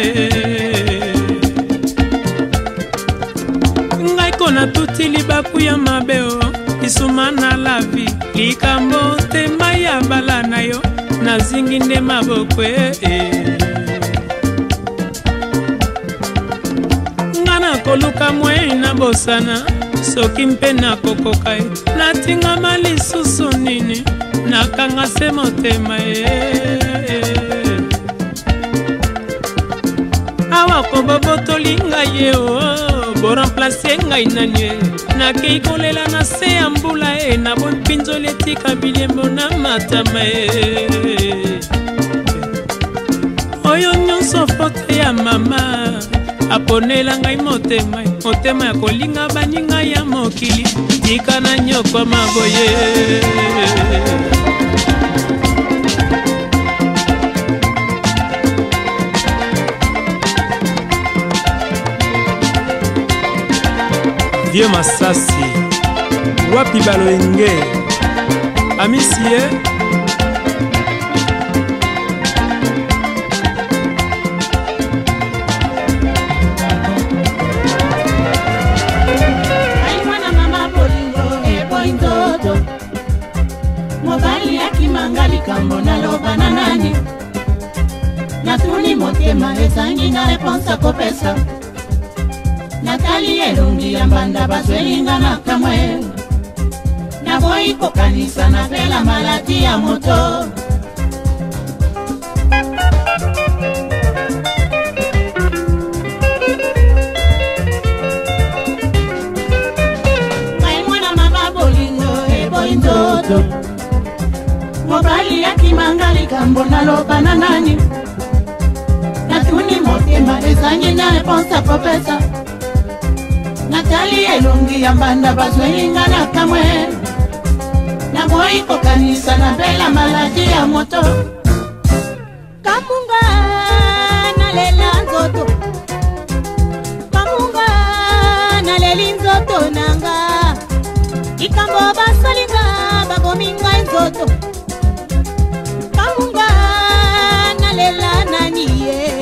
ngai kona tuti libaku ya mabeo isuma na lavi likambo tema ya bala na yo nazingi nde maboko nga na koluka mwei na bosana soki mpe nakokoka natingama lisusu nini nakanga se motema awa kobobotoli ngai ye boremplace ngai nanie nakei kolela na se ya mbula na bompinzoli etika bilembo na matama oyo nyonso fote ya mama aponela ngai motema ya kolinga baninga ya mokili tika na nyokwa maboye Vieux Masasi wapi balenge amisie mobali akimanga likambo naloba na nani natuni motema ezangi na reponsa kopesa natali elongi ya mbanda bazwelinga na kamwe naboyi kokanisa na pela maladi ya moto ngai mwana mama bolingo eboyi ndoto mobali akimanga likambo naloba na nani natuni motema ezangi na reponsa kopesa natali elongi ya mbanda bazwelinga na kamwe naboyi kokanisa na pela maladi ya moto kamunga nalela nzoto kamunga naleli nzoto nanga likambo basalinga babomi ngai nzoto kamunga nalela nani ye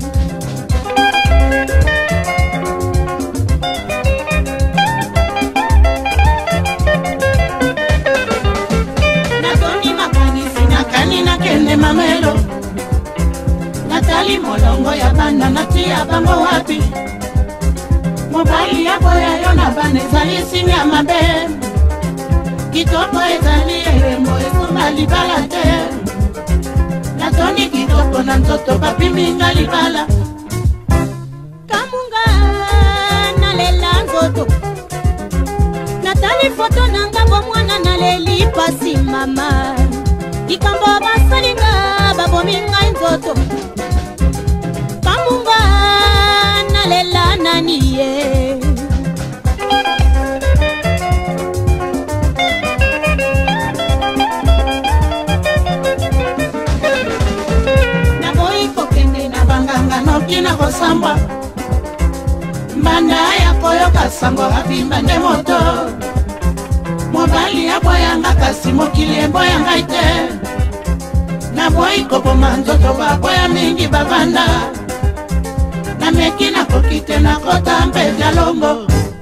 nakende mamelo natali molongo ya bana natia bango wapi mobali ya boya yo na bana ezali sini ya mabe kitoko ezali elembo esomba libala te natoni kitoko na nzoto bapiminga libala kamunga nalela nzoto natali foto nanga bomwana naleli pasi mama likambo basalinga babomi ngai nzoto kamunga nalela nani ye naboyi kokende na banganga noki na kosambwa mbanda ya koyoka sango abimba nde moto mobali aboyanga kasi mokili eboyanga ite naboyi koboma nzoto baboya mingi babanda nameki nakoki te nakota mpe vya longo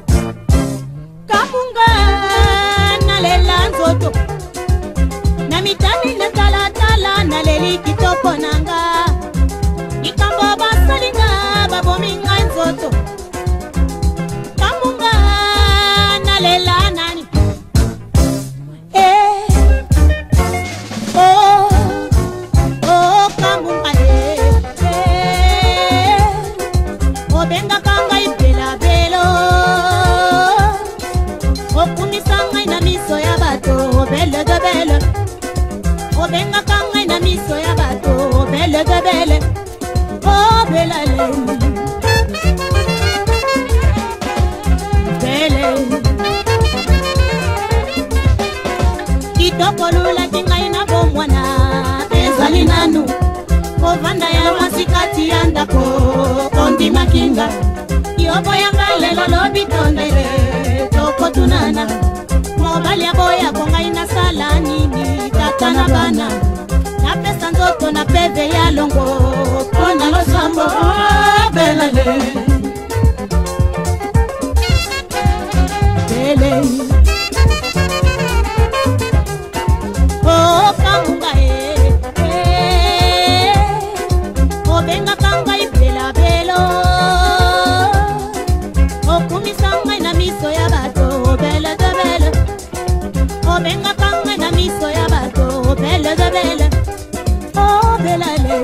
kamunga nalela nzoto na mitani na talatala naleli kitoko nanga likambo basalinga babomi ngai nzoto obengaka ngai na miso ya bato bele de bele o belale bele kitokolulaki ngai na bomwana ezali nanu kovanda ya mwasi kati ya ndako kondimakinga yoboyanga lelo lobi tondele tokotunana mobali aboyako ngai nasala nini tata na bana napesa nzoto na peve ya longo mpona losambo belale bele o kangunga obengaka ngai bela belo okumisa ngai na miso ya bato bele de bele obengaka ngai na miso ya bato bele de bele o belale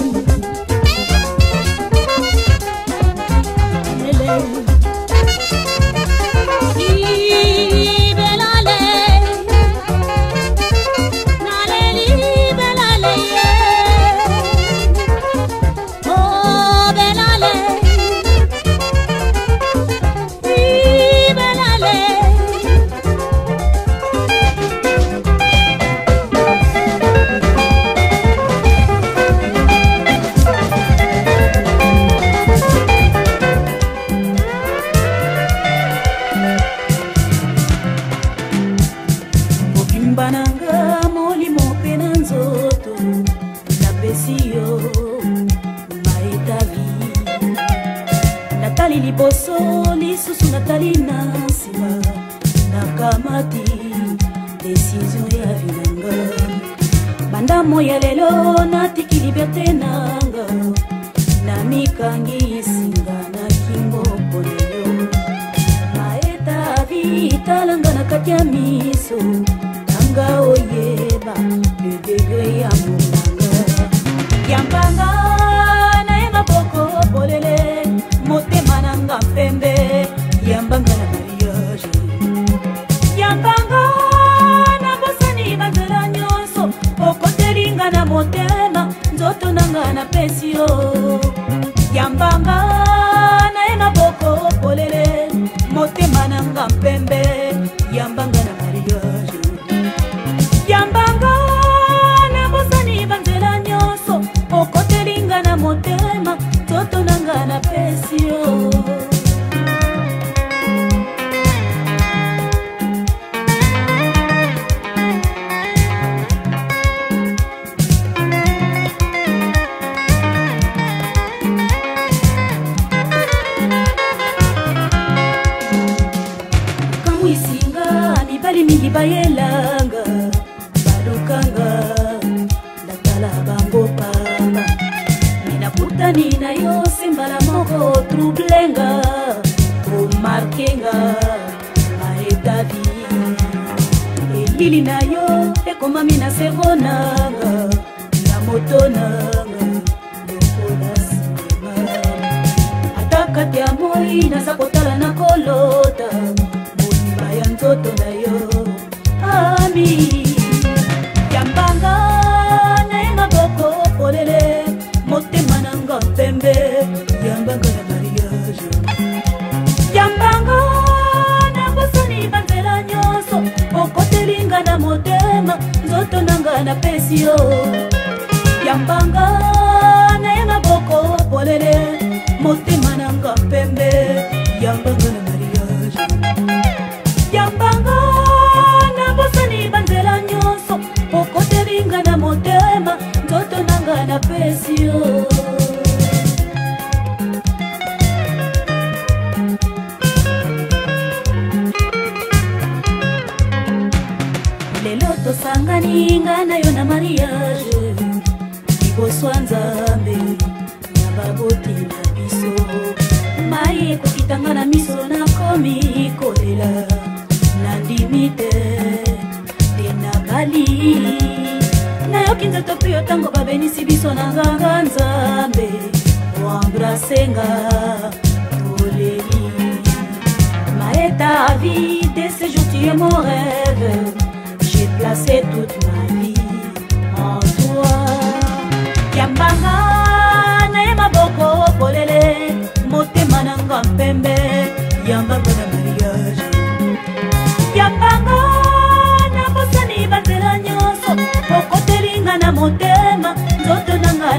Ta vie, dès ce jour tu es mon rêve. J'ai placé toute ma vie en toi.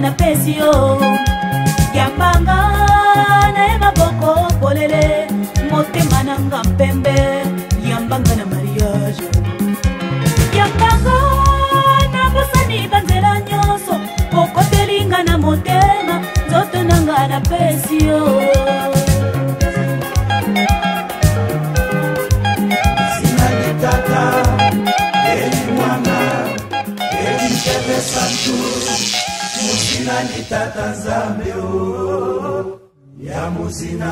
na pesio yambanga na maboko polele motema nanga mpembe yambanga na mariage yambanga na bosani banzela nyonso okotelinga na motema nzoto nanga na pesio Musina ni tata Nzambe ya musina.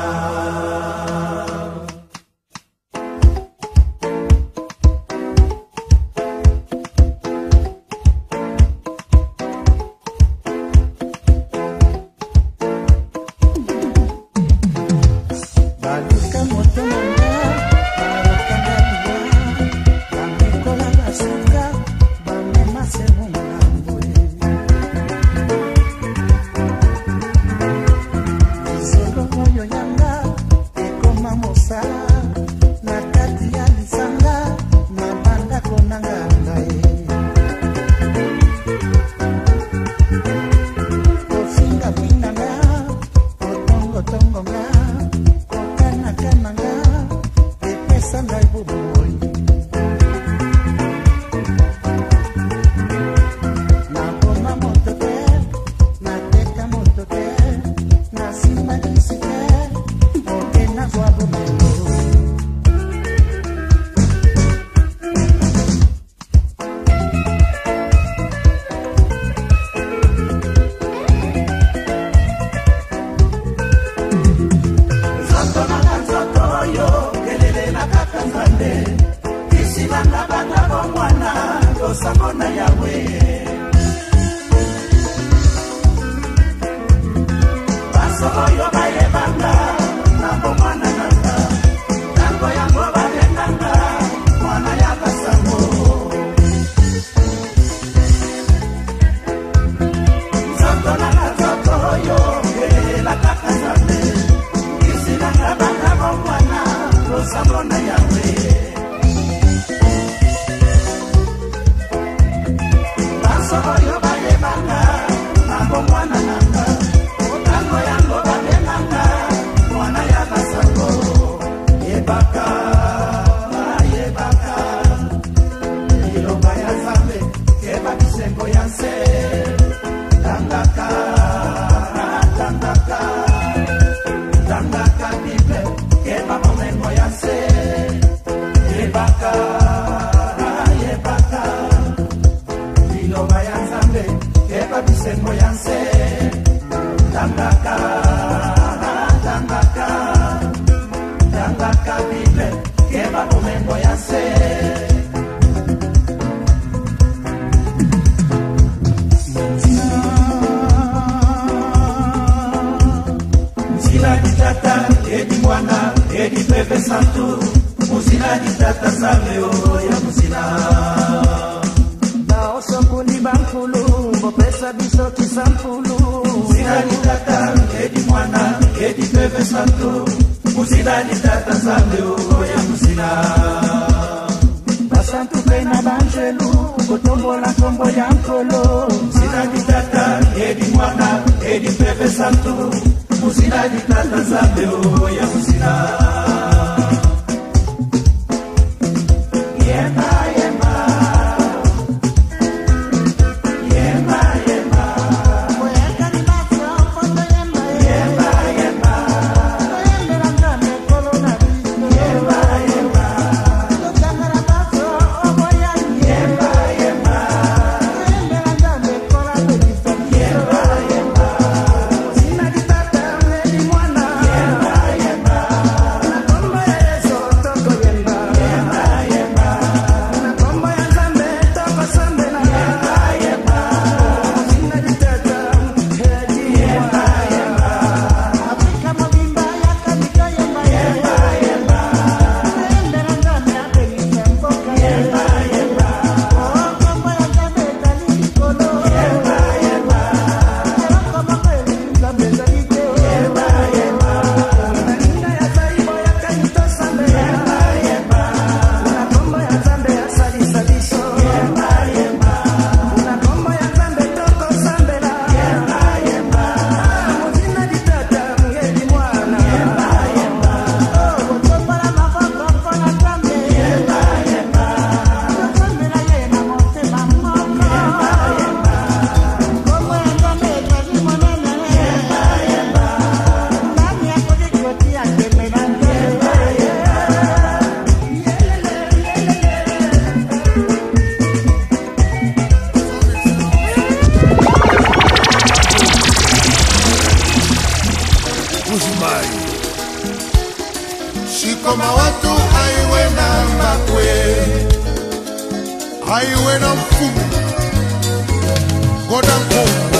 Highway na mfumu Godan Congo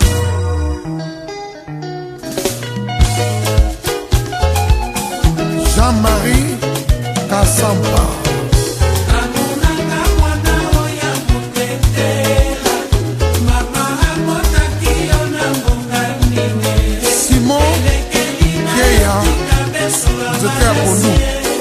Jean-Marie Kassamba Simon Keya Zete à Pondou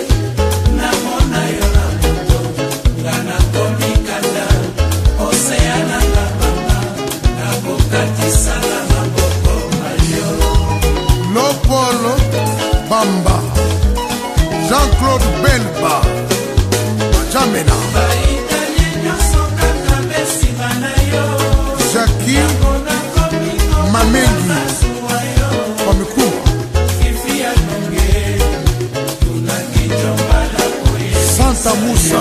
Lopolo Bamba Jean-Claude Belba Jamena Jackie Mamengi Wamekuwa Santa Musa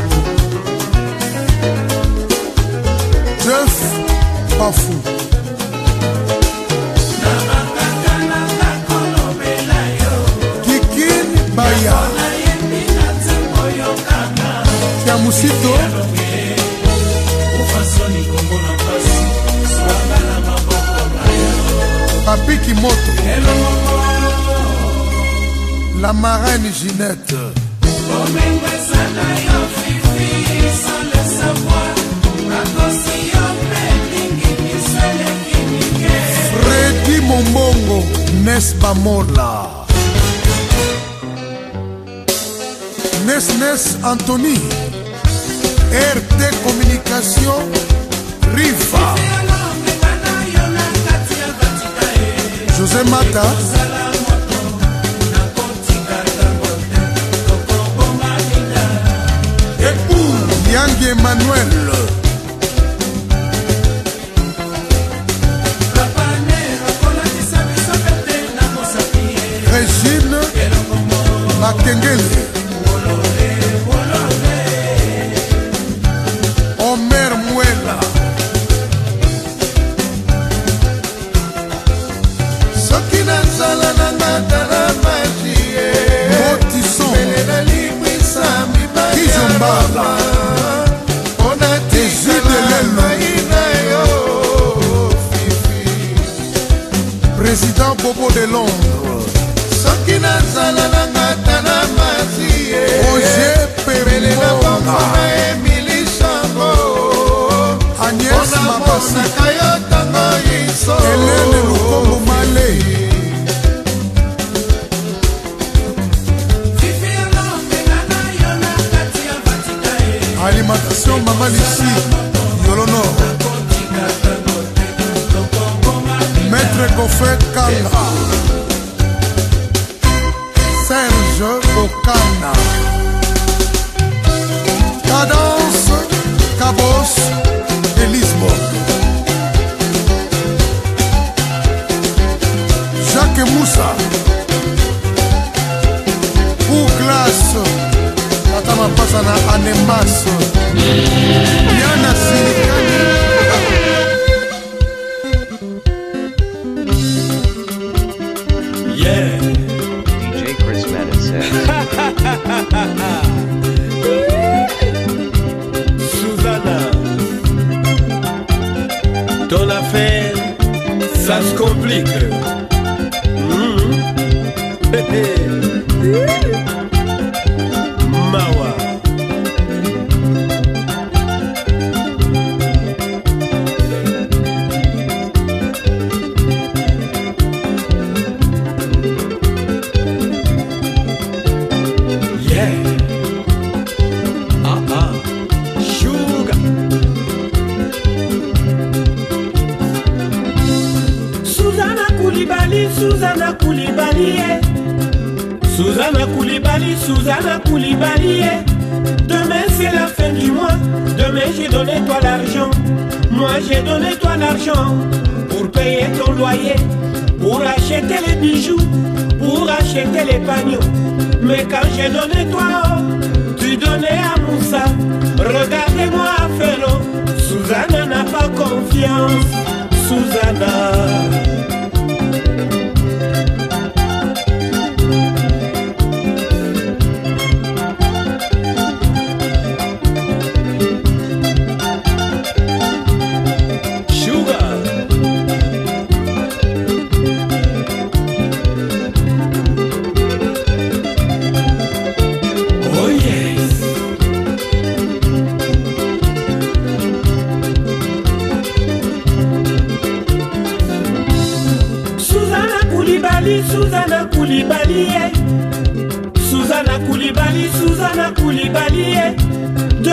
Jeff Bafu Kikini Baya Musito Papi Kimoto La marraine Ginette Freddy Mombongo Nesba Mola Nes Anthony RT Communication Riva José Mata Yang Emmanuel Régine Makengele Omer Muela Soki nazala na ngatala magie Motisson Belela likwisa mibaya Kizombala Ona tisala maina yo Fifi Président Bobo de Londres Soki nazala na ngatala magie Roger Belela bambona Emily Chango Agnès Mabasi Hélène Lukongo Malé Alimentation Mama Lissi Yolono Maître Goffet Kanga Serge Okana Cadence Cabos de Lisbonne Jacques Moussa Pour glace Atama pasa na Anemas Yana Silikani Yeah DJ Chris Madden says Susanna ton affaire ça se complique Mawa Sugar Susanna Koulibaly Susanna Koulibaly Demain c'est la fin du mois Demain j'ai donné toi l'argent Moi j'ai donné toi l'argent Pour payer ton loyer Pour acheter les bijoux Pour acheter les pagnots Mais quand j'ai donné toi tu donnais à Moussa Regardez-moi à Ferro Susanna n'a pas confiance Susanna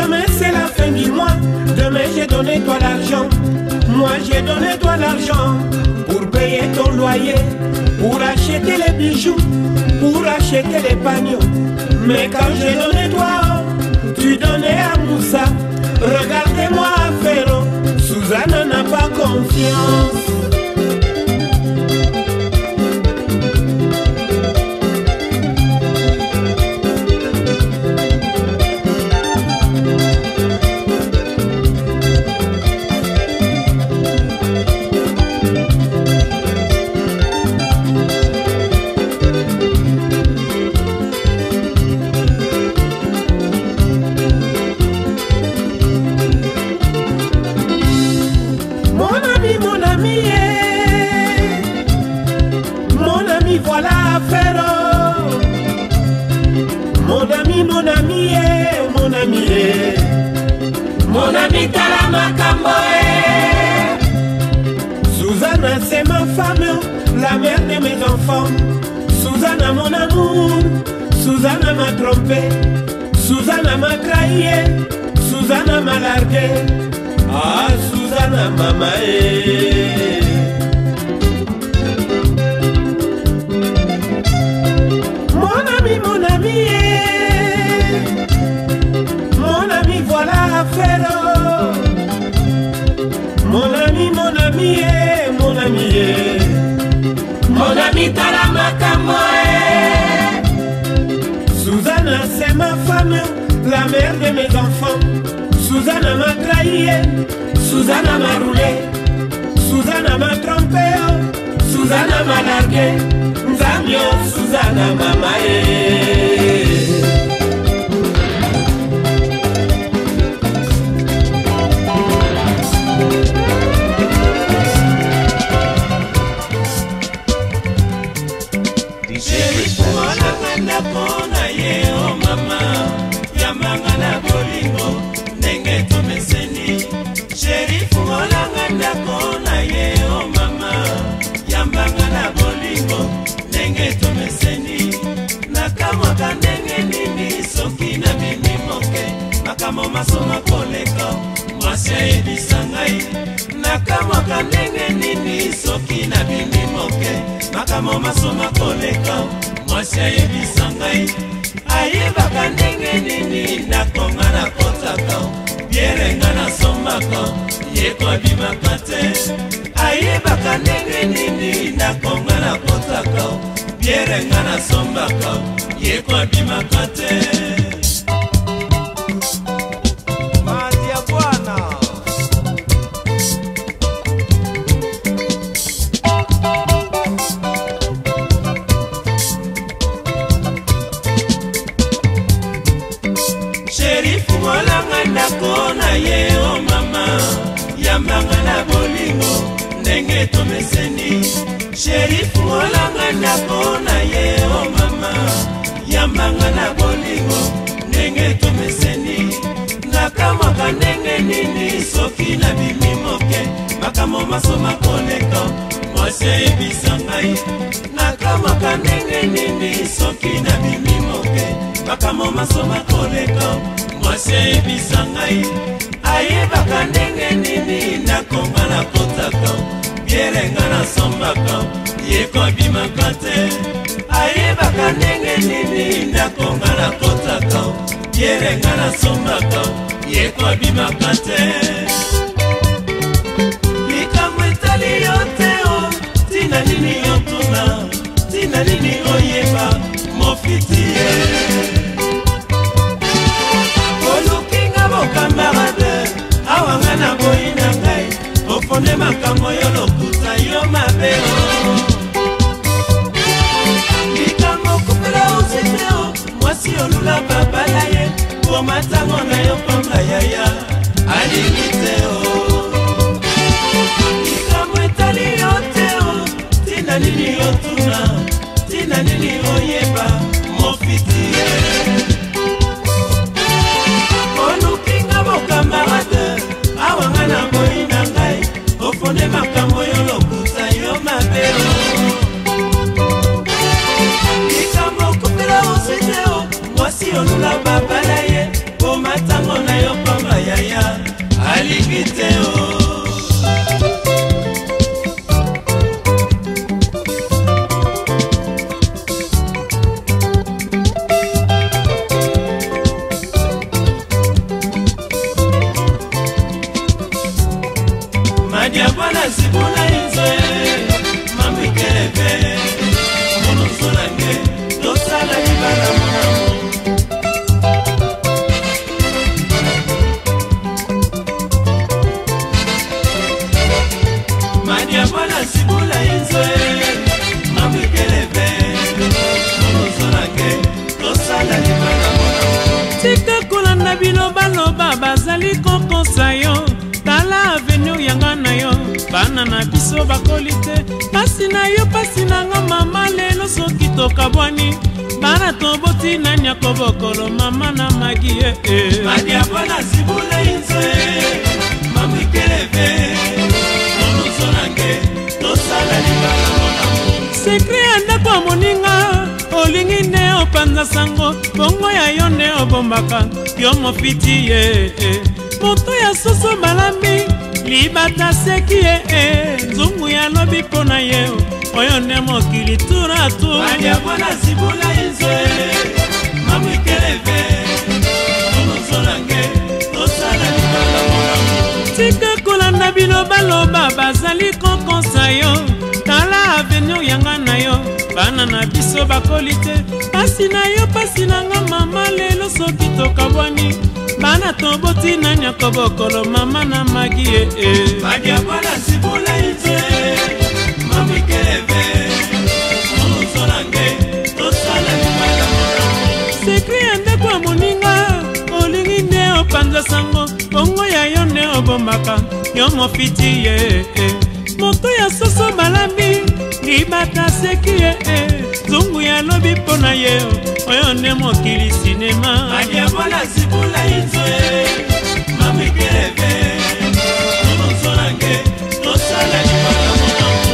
Demain c'est la fin du mois, demain j'ai donné toi l'argent. Moi j'ai donné toi l'argent pour payer ton loyer, pour acheter les bijoux, pour acheter les pagnots. Mais quand j'ai donné toi, tu donnais à Moussa. Regardez-moi Ferro, Suzanne n'a pas confiance. Voilà Ferro, mon ami, mon ami, mon ami, mon ami Talama Kamboé. Suzanne c'est ma femme, la mère de mes enfants. Suzanne mon amour, Suzanne m'a trompé, Suzanne m'a trahi, Suzanne m'a largué. Ah Suzanne mama mon ami, voilà Ferro. Mon ami, mon ami, mon ami, mon ami Talama Kamboé. Suzanne, c'est ma femme, la mère de mes enfants. Suzanne m'a trahi, Suzanne m'a roulé, Suzanne m'a trompé, Suzanne m'a largué. Nzamio, Suzanne mamae. Masoma koleka mwasi ayebisa ngai nakamwaka ndenge nini soki na bimi moke makambo masoma koleka mwasi ayebisa ngai ayebaka ndenge nini ndakonga nakotaka bierenga nasombaka yeko abimaka te ayebaka ndenge nini ndakonga nakotaka bierenga nasombaka yeko abimaka te. Kona ye o mama yambanga na bolingo ndenge tomeseni sherifu olanga na kona ye o mama yambanga na bolingo ndenge tomeseni nakamwaka ndenge nini soki na bimi moke makambo masoma koleka mwasi ayebisa ngai nakamwaka ndenge nini soki na bimi moke makambo masoma koleka mwasi ayebisa ngai ayebaka ndenge nini nakonga nakotaka bierenga nasombaka yeko abimaka te ayebaka ndenge nini nakonga nakotaka bierenga nasombaka yeko abimaka te. Likambo etali yo te o tina nini yotuna tina nini oyeba mofiti ye camarade awanga na boyi na ngai ofonde makambo yo lokuta yo mabeo likambo kupela ositeo mwasi olula babala ye po matango na yo pamba yaya alingi teo likambo etali yo teo tina nini yotuna tina nini oyeba mofiti ye camarade awanga na boyi na ngai ofonde makambo yo lokuta yo mabeo likambo kupela ositeo mwasi olula babala ye po matango na yo Madia bwana sibula inzo Mamwikelebe Mono solange Tosala ibala monamu Madia bwana sibula inzo Mamwikelebe Mono solange Tosala ibala monamu Tika kulanda biloba bazali kokosa yo Tala avenue yanga na yo Bana na biso bakoli te Pasi na yo pasi na nga mama lelo soki tokabwani Bana toboti na nyako bokolo mama na magi Madia bona sibula inze Mamwikelebe Mono solange Tosala libala monamu Sekri anda kwa moninga Olingi ne opanza sango Bongo ya yo ne obombaka Yo mofiti Moto ya soso malami Libata seki Zungu ya lobi pona ye Oyo ne mokili turatu Madia bona sibula inzo Mamwikelebe Mono solange Tosala libala monamu Tika kolanda biloba bazali kokonsa yo Tala avenue yanga na yo Bana na biso bakoli te Pasi na yo pasi na nga mama lelo soki tokabwani Bana toboti na nyako bokolo mama na magi Madia bwana sibula inze Mamwikelebe Mono solange Tosala libala monamu Sekri ende kwa moninga Olingi ne opanza sango Bongo ya yo ne obombaka Yo mofiti Moto ya soso malami Libata seki Zungu ya lobi pona ye Oyo ne mokili sinema Madia bwana sibula inzo Mamwikelebe Mono solange Tosala libala monamu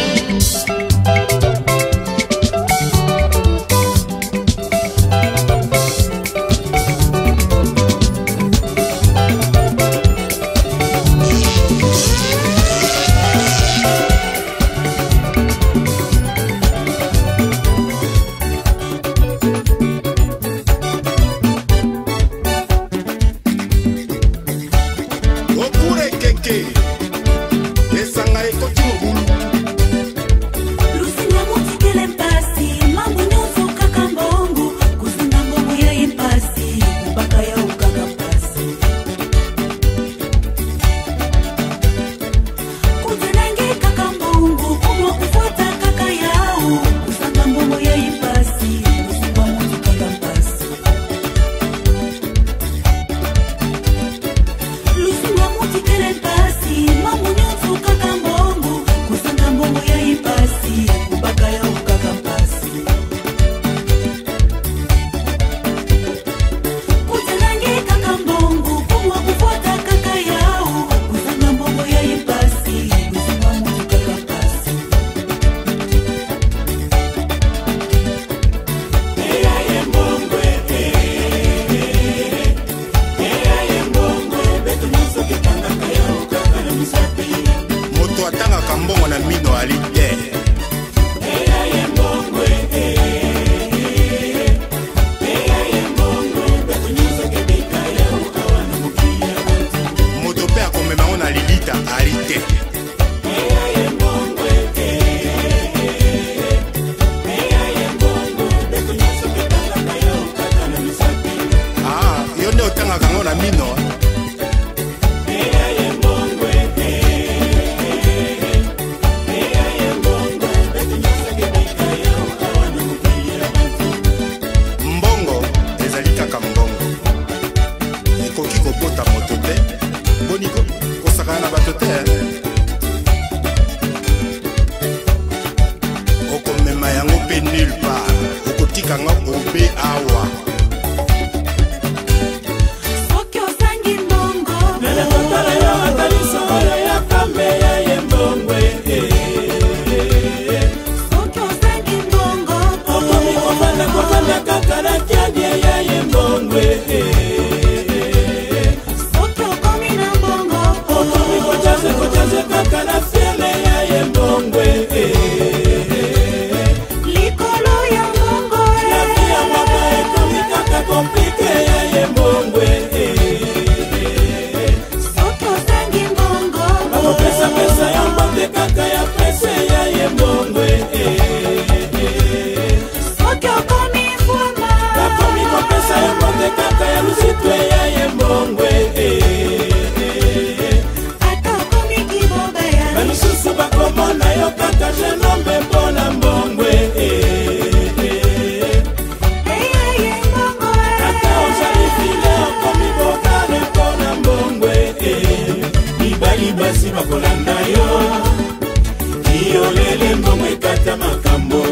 bakolanda yo iyolele mbongo ekata makambo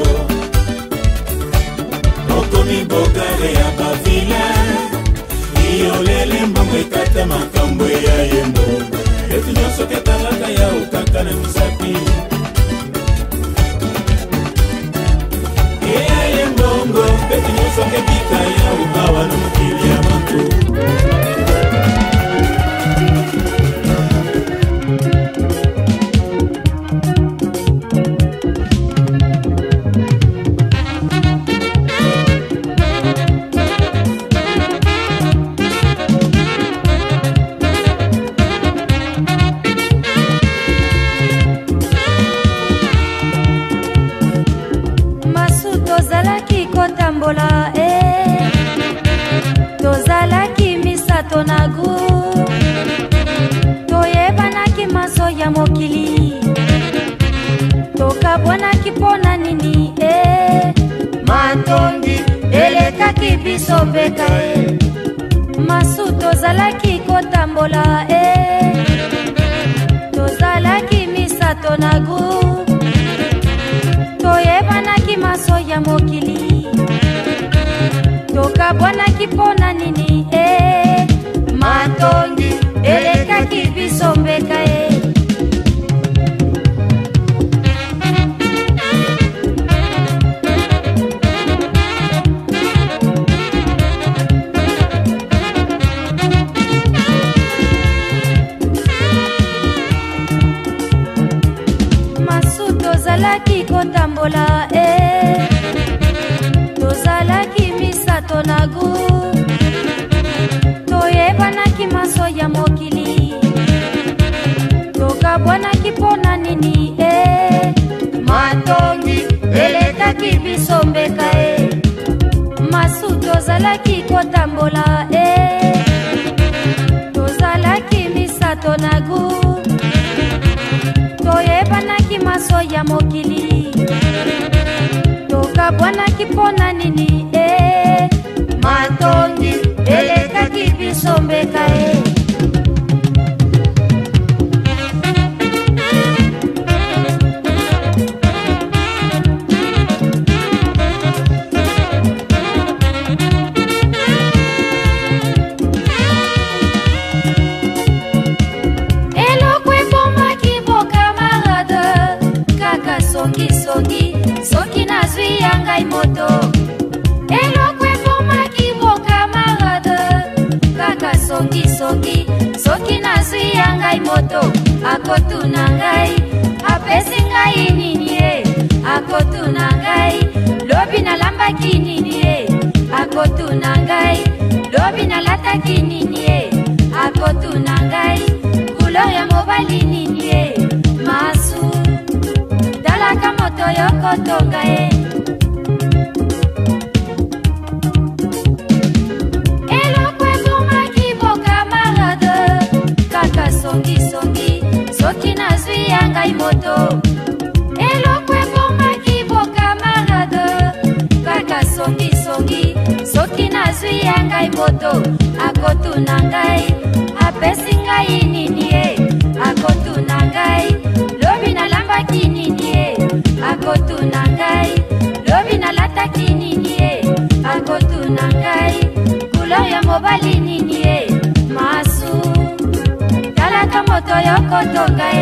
okomi bogare ya bavile iyolele mbongo ekata makambo ya yembo eti nyonso ketalaka ya okaka na misapi ya yembongo eti nyonso kebika ya ubawa na mokili ya bantu kotambola tozalaki misato na gu toyebanaki maso ya mokili tokabwanaki mpona nini matongi elekaki biso mbeka masu tozalaki kotambola tozalaki misato na gu toyebanaki maso ya mokili tokabwanaki mpona nini matongi elekaki biso mbeka masu tozalaki kotambola tozalaki misato na gu toyebanaki maso ya mokili tokabwanaki mpona nini matongi elekaki biso mbeka masu tozalaki kotambola tozalaki misato na gu toyebanaki maso ya mokili tokabwanaki mpona nini matongi elekaki biso mbeka eloko ebomaki bokamarade kaka songisongi soki nazwi ya ngai moto eloko ebomaki bokamarade kaka songisongi soki nazwi ya ngai moto akotuna ngai apesi ngai nini akotuna ngai lobi nalambaki nini akotuna ngai lobi nalataki nini akotuna ngai couleur ya mobali nini masu talaka moto yokotonga eloko ebomaki bokamarade kaka songisongi soki nazwi ya ngai moto eloko ebomaki bokamarade kaka songisongi soki nazwi ya ngai moto akotuna ngai apesi ngai nini akotuna ngai lobi nalambaki nini akotuna ngai lobi nalataki nini akotuna ngai couleur ya mobali nini masu talaka moto yokotonga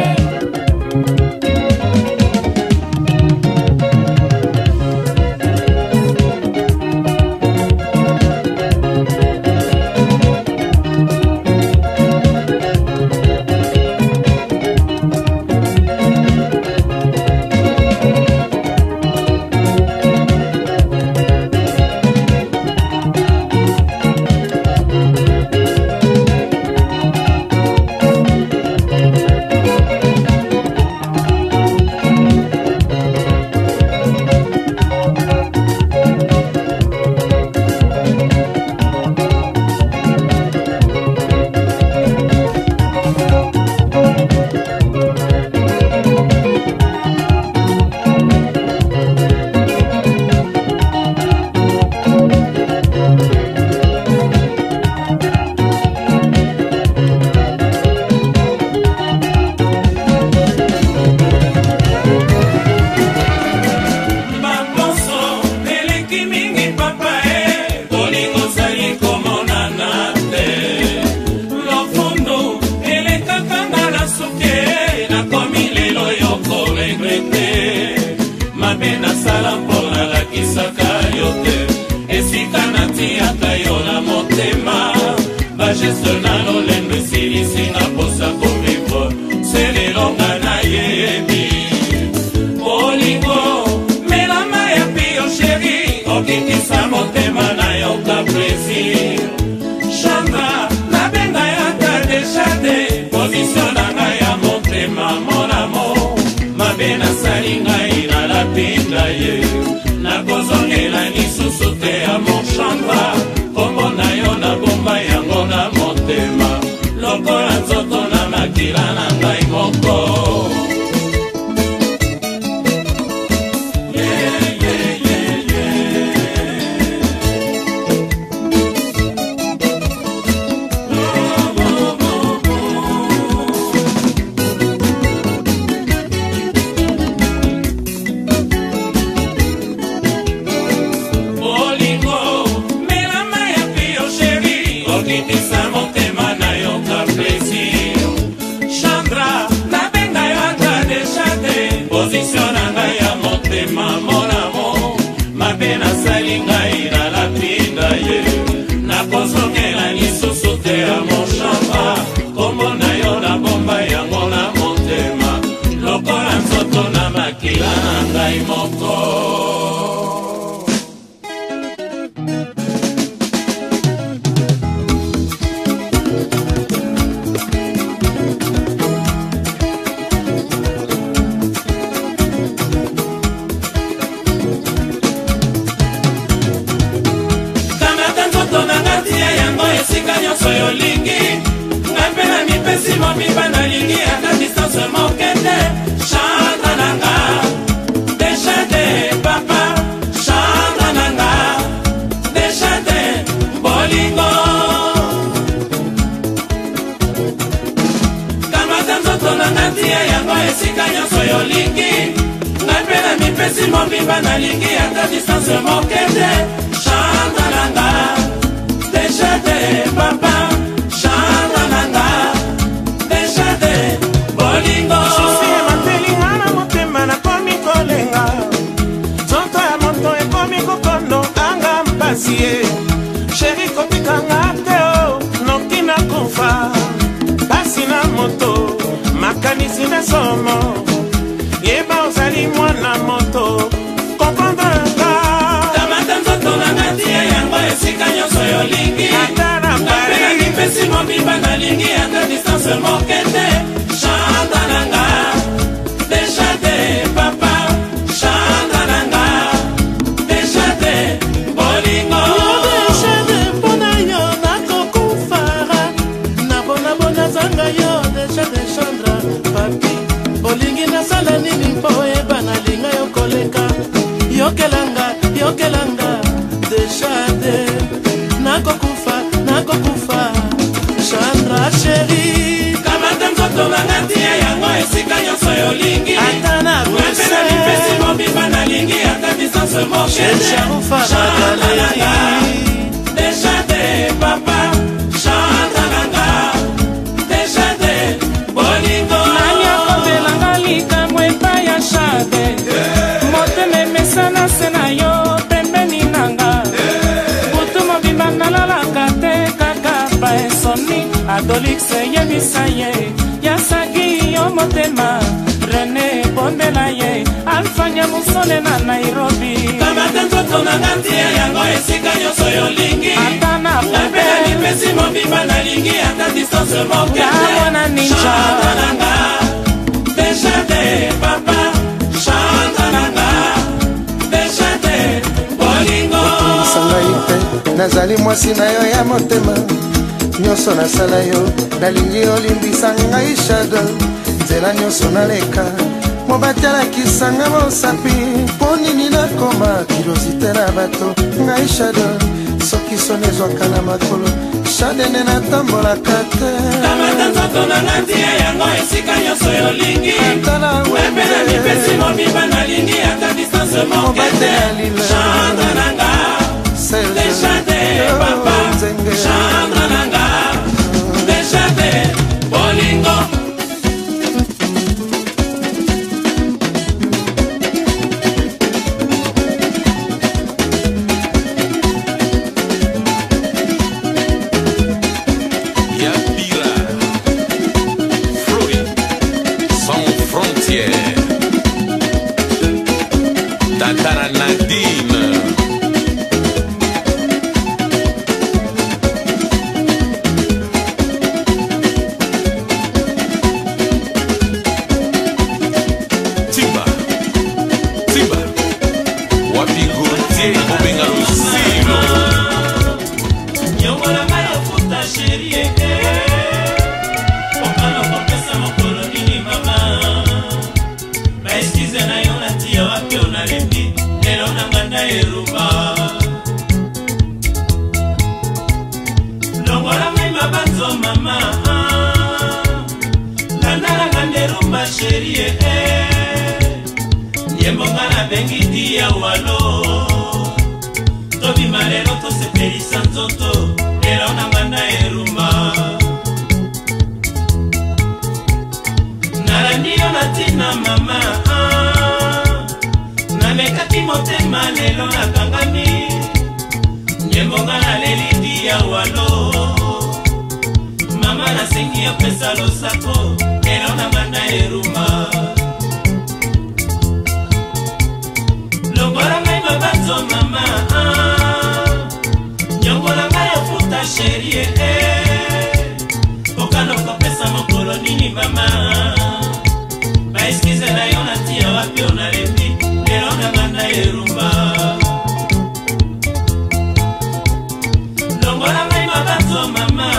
position na ngai ya motema mon amour mabe nasali ngai nalapinda ye nakozongela lisusu te ya mochamba kombo na yo na bomba yango na motema lokola nzoto na makila na ngai moko. nazali mwasi na yo ya motema nyonso nasala yo nalingi olimbisa ngai shado nzela nyonso naleka mobatalakisanga mosapi mpo nini nakoma kilosite na bato ngai shado soki soni ezwaka na makolo shadene natambolaka te kamata nzoto na ngantia yango esika nyonso yolingi epela mipesi mobimba nalingi ata distance mokete chandra nanga deshate papa chandra nanga deshate bolingo chérie Nyembonga na bengi dia walo Tobi malelo to sepelisa nzoto Lelo na ngana eruma Narandio na tina mama Namekaki motema lelo na kangami Nyembonga na leli dia walo Mama na sengi ya pesa lo sako Lelo na ngana eruma Longola ngai mabanzo mama Nyongola ngai ofuta chérie Okano kopesa mokolo nini mama Ba eskize na yo natia wapi onalembi Lelo na ngana erumba Longola ngai mabanzo mama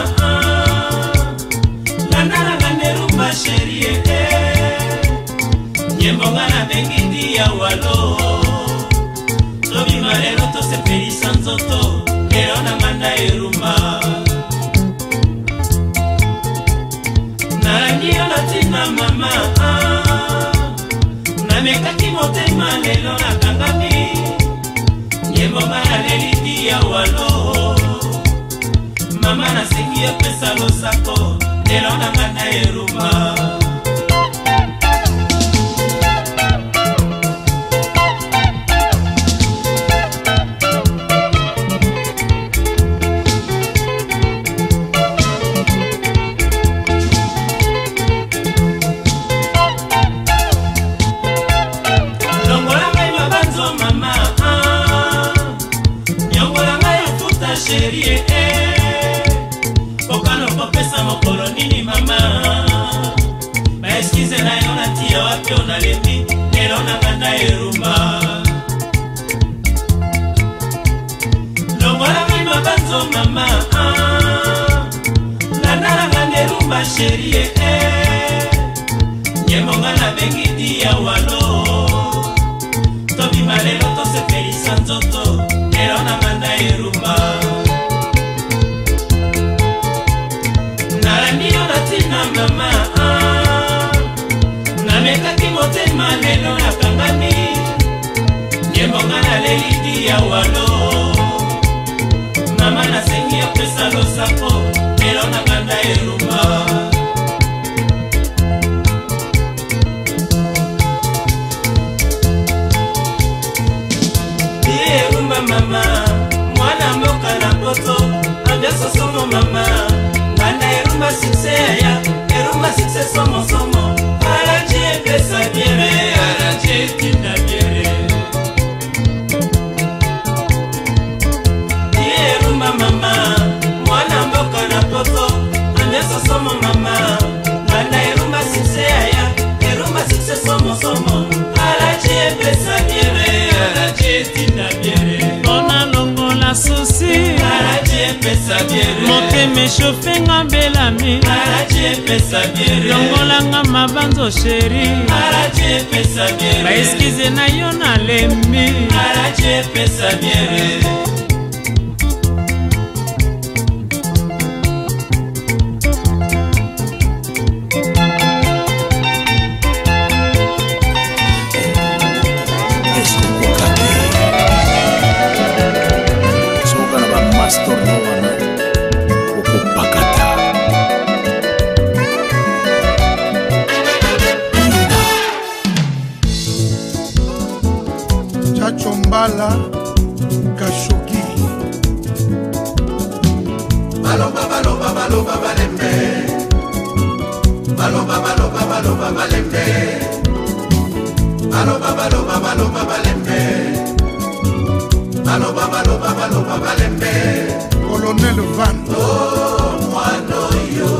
Landala ngana erumba chérie Nyembonga na bengi dia walo Tobi malelo to sepelisa nzoto Lelo na ngana eruma Narangiyo na tina mama Namekaki motema lelo na kangami Nyembonga na leli dia walo Mama na sengi ya pesa lo sako Lelo na ngana eruma Chérie Okano kopesa mokolo nini mama Ba eskize na yo natia wapi onalembi Lelo na ngana erumba Longola ngai mabanzo mama Landala ngana erumba chérie Nyembonga na bengi dia walo Tobi malelo to sepelisa nzoto Lelo na ngana erumba Narangiyo na tina mama Namekaki motema lelo na kangami Nyembonga na leli dia walo Mama na sengi ya pesa lo sako Lelo na ngana erumba Erumba mama Mwana mboka na poto Ambia sosomo mama Ngana erumba sikse ya Erumba sikse somo somo Araje pesa biere Araje tina biere Erumba mama Mwana mboka na poto Ambia sosomo mama Ngana erumba sikse ya Erumba sikse somo somo Araje pesa biere Araje tina biere Ona longola susi Araje pesa biere Moke me chauffe nga belami Araje pesa biere Longola nga mabanzo chéri Araje pesa biere Ba eskize na yo na lembi Araje pesa biere Chombala Kashogi Baloba baloba baloba balembe Baloba baloba baloba balembe Baloba baloba baloba balembe Baloba baloba baloba balembe Colonel Van Oh mwano yo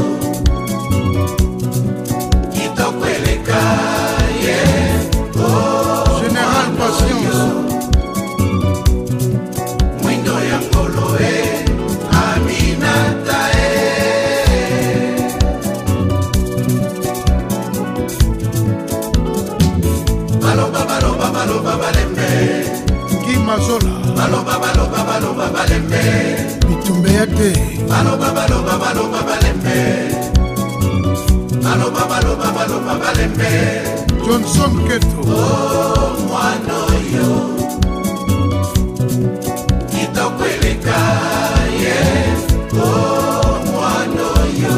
Kitokweleka yeah Oh General Patience Mwindo ya ngoloe Aminata Baloba baloba baloba balembe Kimazola Baloba baloba baloba balembe Bitumbe yate Baloba baloba baloba balembe Baloba baloba baloba balembe Johnson Keto. Oh, Mwanoyo, Kitokweleka, yes. Oh, Mwanoyo,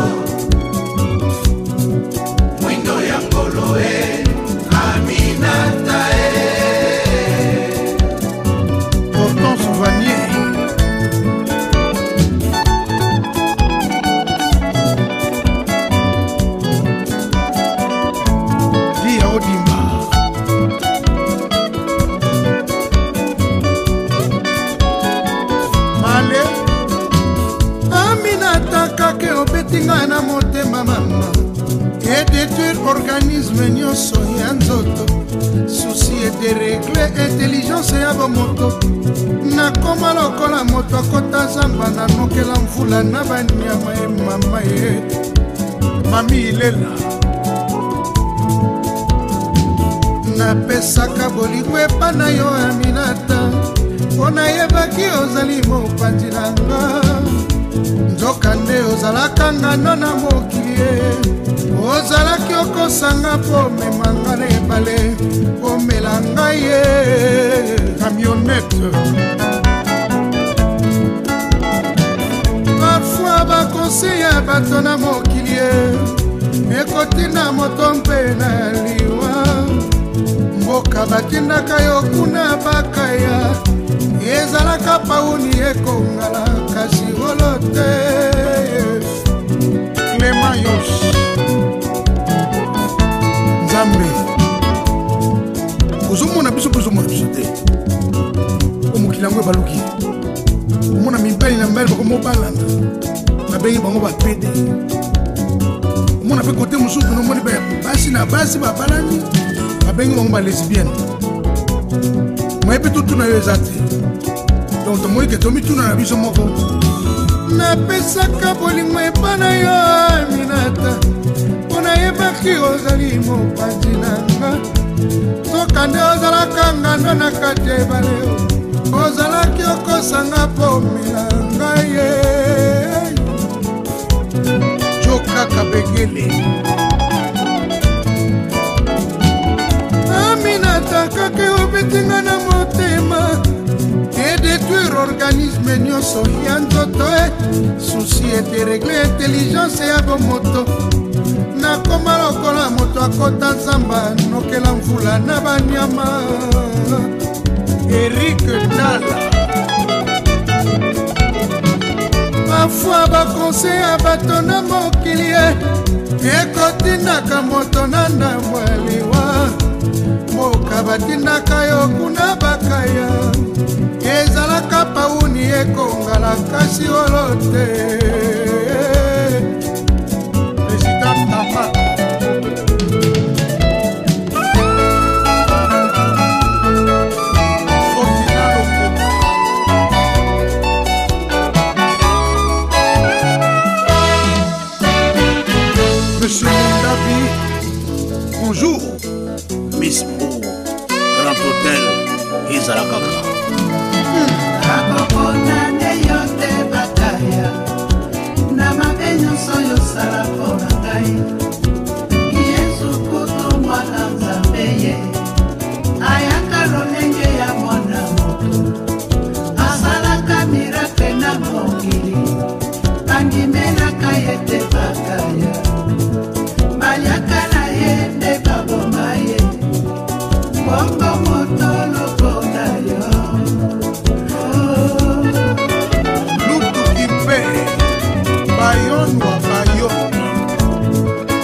Mwindo ya Ngoloe, Aminata, Hortense Vanier. Tinga na motema mama et détruire organisme nyonso ya nzoto susi ete regle intelligence ya bomoto nakoma lokola moto akota zamba nanokela mvula na banyama ye mama ye mami ilela napesaka bolingo epa na yo Aminata mpo nayebaki ozali mopanzi nanga nzoka nde ozalaka ngano na mokili ye ozalaki okosanga mpo memanga na ebale omela ngai ye camionete parfois bakonsei ya bato na mokili ye ekotinda moto mpe na liwa mboka batindaka yo kuna bakaya ezalaka pauni ekongala kasi olo te Clémayos Nzambe ozomona biso te omokili yango ebaluki omona mibali na mibali bakomobalana babengi bango bapede omona mpe kote mosusu nomoni basi na basi babalani babengi bango balesbienne moyebi tutuna yo eza te donc tomoni ke tomituna na biso moko napesaka bolingo epa na yo Aminata mpo nayebaki ozali mopanzi nanga soka nde ozalaka ngando na kati ya ebale ozalaki okosanga mpo omela ngai ye jokaka begele Aminata kaka obetinga na motema détruire organisme nyonso ya nzoto susi ete regle intelligence ya bomoto nakoma lokola moto akota nzamba nokela mvula na banyama Eric Dala parfois bakonsei ya bato na mokili ekotindaka moto na ndambo ya liwa mboka batindaka yo kuna bakaya ezalaka pauni ekongala kasi olo te Président Tama Monsieur Mondavi, bonjour Miss Mo, Grand Hôtel, Izalakaka akokona nde yo te bataya na mabe nyonso yosala mpo na ngai Yesu kutu mwana Nzambe ye ayaka lolenge ya mwana moto asalaka miracle na mokili bandimelaka ye te bakaya baliaka na ye nde baboma ye bongo moto lokola yo Bayon wa Bayon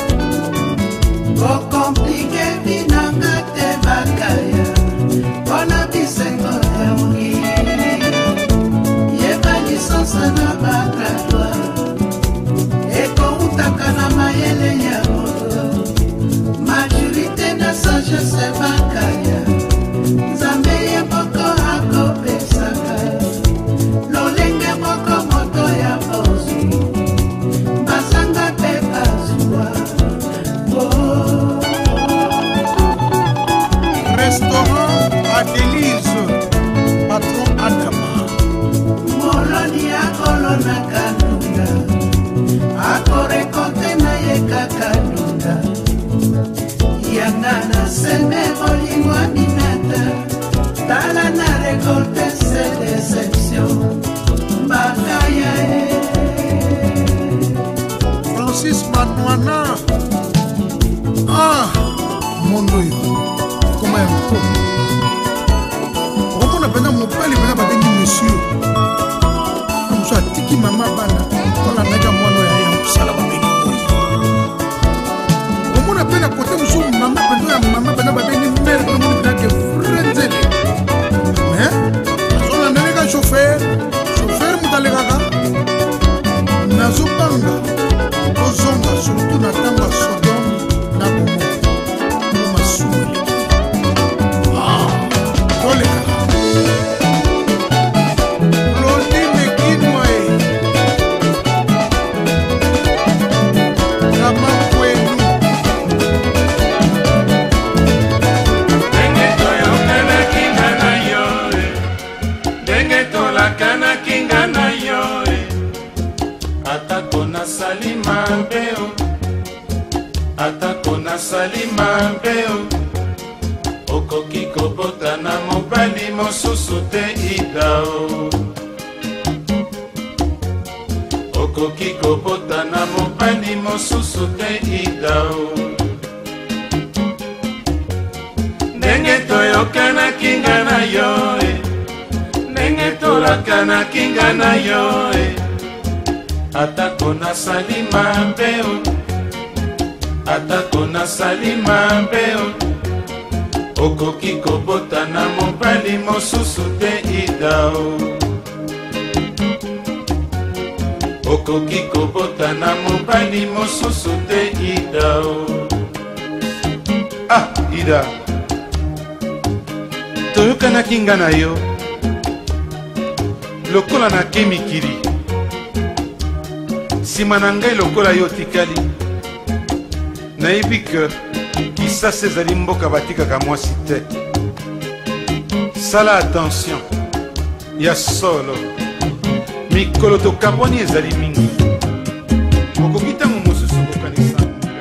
Nana. Ah, mondo yo. Comment est mon on a pendant mon père, il va venir monsieur. Comme ça, tiki mama bana. On a mega mono ya sala ba bengi. On a peine à côté monsieur mama pendant mama pendant ba bengi mère comme on a que frenzele. Mais on a mega chauffeur mutalega. Nazopanga. Ozonga surtout na tamba Sodom na Gomo. Masuli. Ah, koleka. Atako na salima mbeo okoki kobota na mobali mosusu te idao okoki kobota na mobali mosusu te idao ndenge toyokanaki nga na yo ndenge tolakanaki nga na yo atako na salima mbeo atako na salima mbeo okoki kobota na mobali mosusu te idao okoki kobota na mobali mosusu te idao. Ah, ida toyokanaki nga na yo lokola nake mikili nsima na ngai lokola yo tikali nayebi ke kisasa ezali mboka batikaka mwasi te. Sala attention ya solo mikolo tokabwani ezali mingi okoki ntango mosusu kokanisa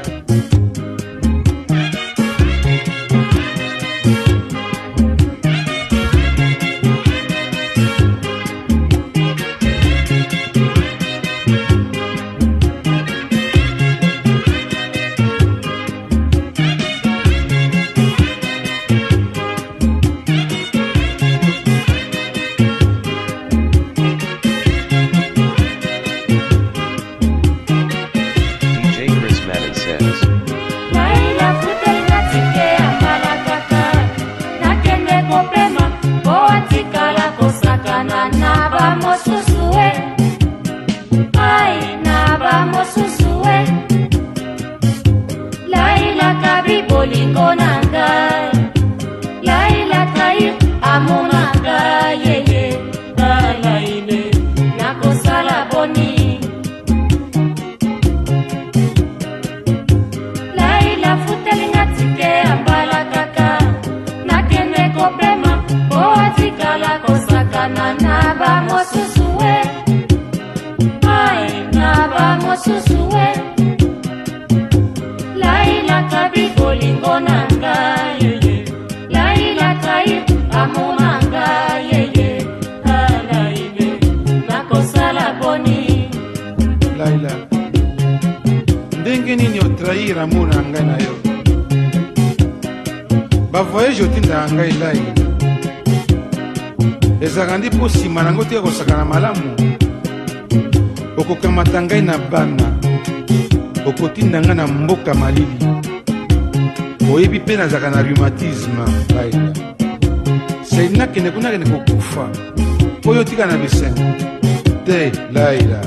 bavoyage otinda ngai lai ezakandi mpo nsima nango te kosakana malamu okokamata ngai na bana okotinda ngai na mboka malili oyebi mpe nazaka na rhumatisme laila sei nakende kunakende kokufa oyo tika na bisengo te laila.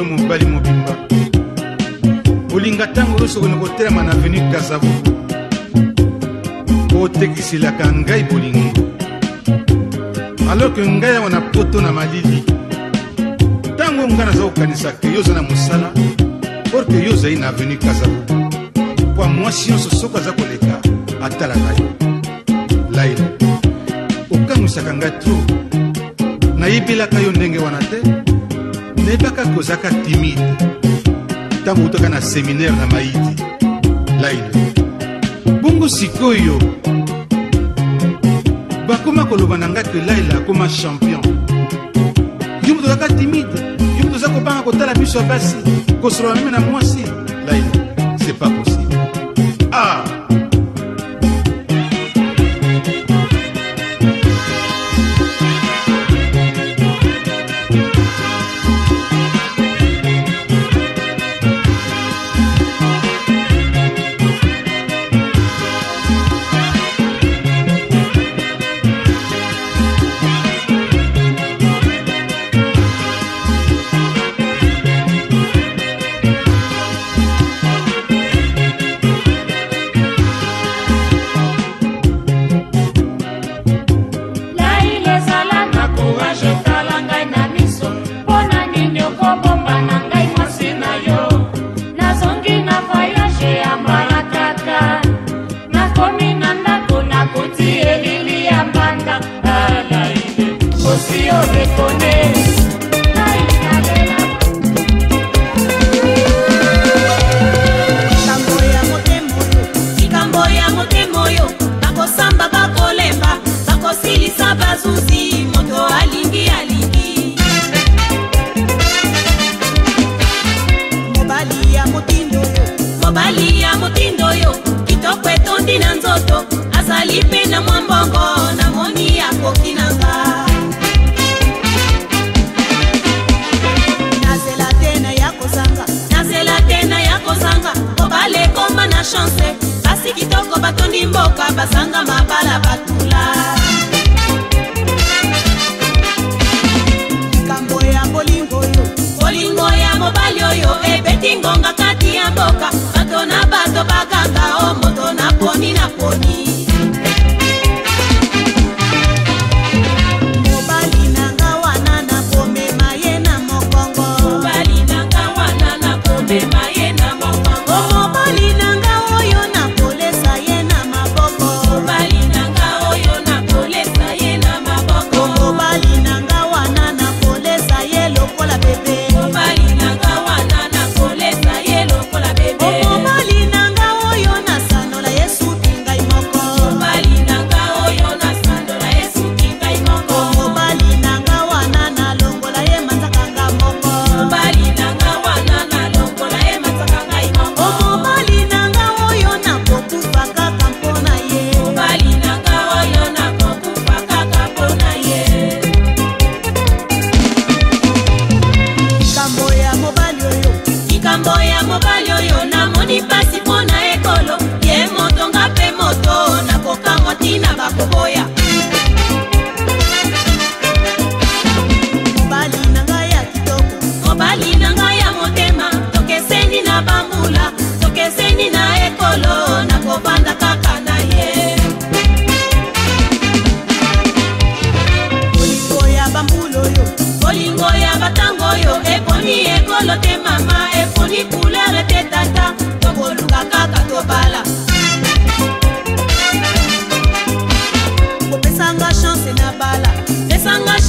mobali mobimba olinga ntango nyonso kona kotelema na avenue Kasavubu otekiselaka ngai bolingo alors ke ngai awa na poto na malili ntango ngai naza kokanisa ke yo oza na mosala or ke yo ozali na avenue Kasavubu po mwasi nyonso soki aza koleka atalaka yo Laila okangwisaka ngai tro nayebelaka yo ndenge wana te nayebaka kozaka timide ntango utaka na séminaire na Maiti Laila bongo sikoyo bakoma koloba na ngai ke Laila akoma champion yo moto ozaka timide yo moto oza kobanga kotala biso basi kosolola meme na mwasi Laila c'est pas possible. Ah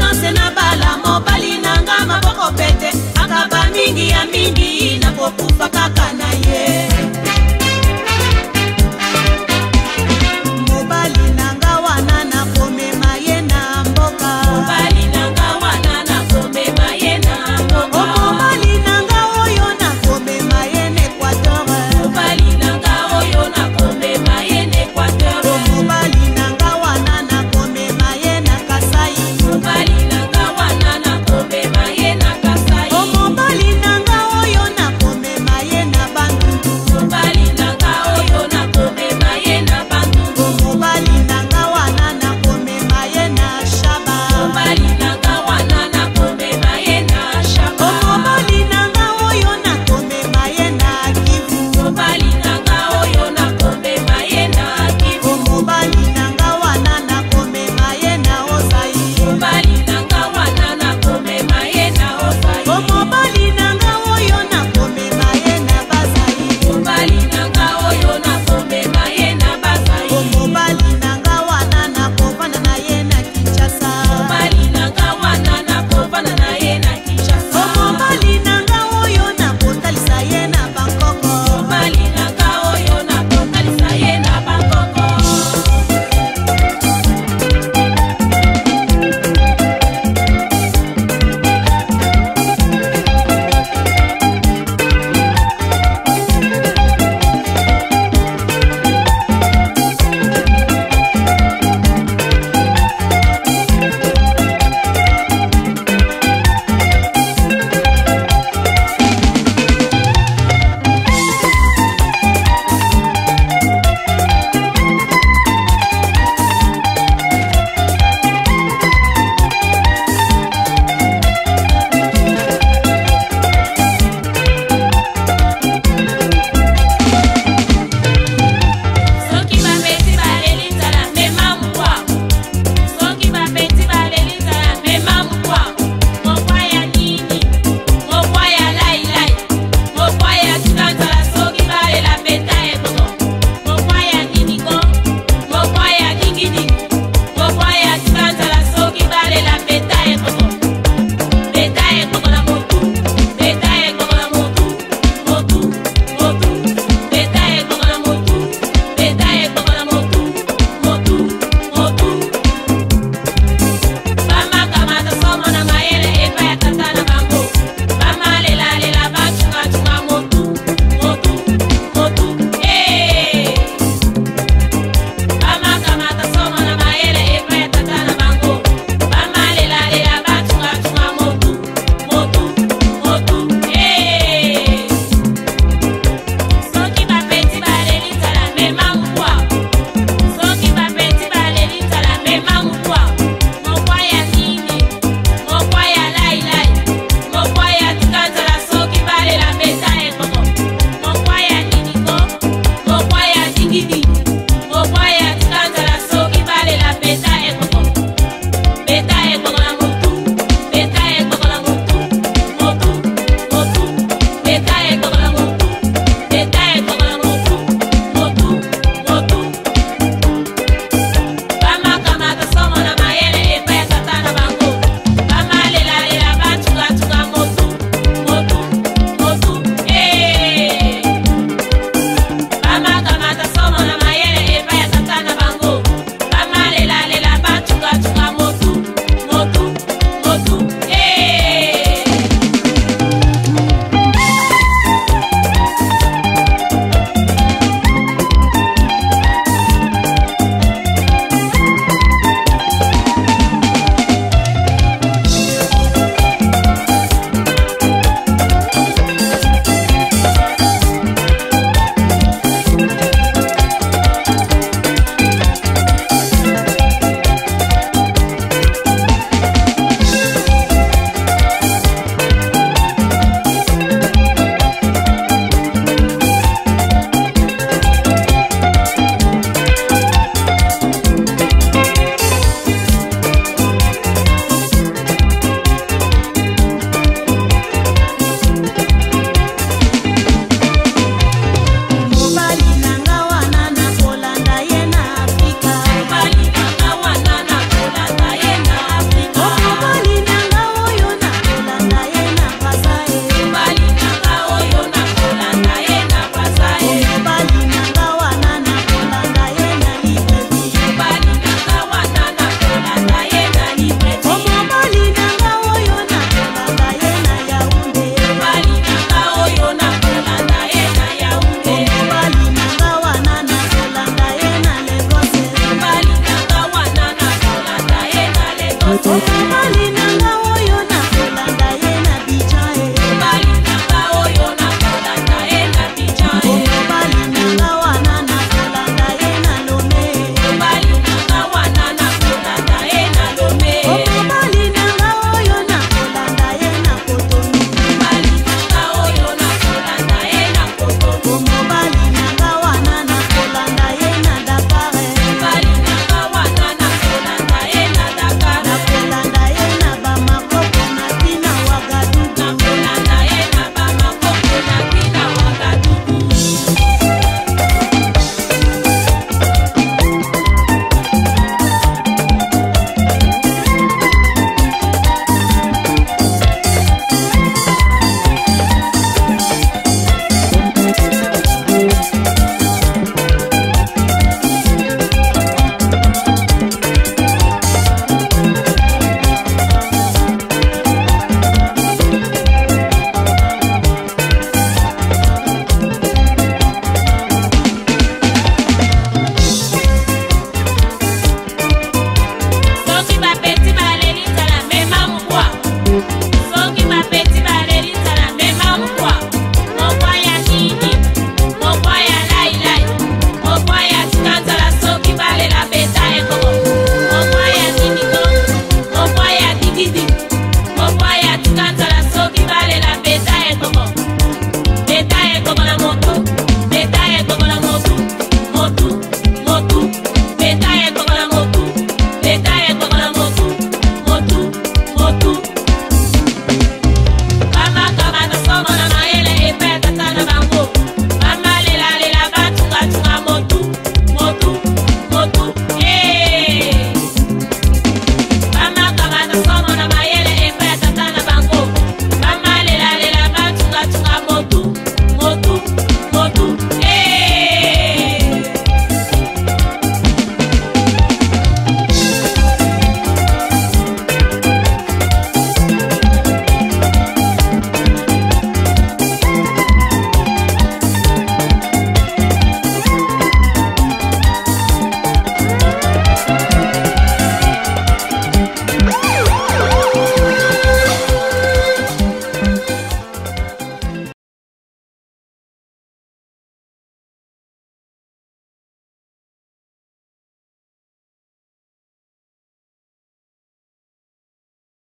mobali nanga maboko pete akaba mingi ya mingi na kokufa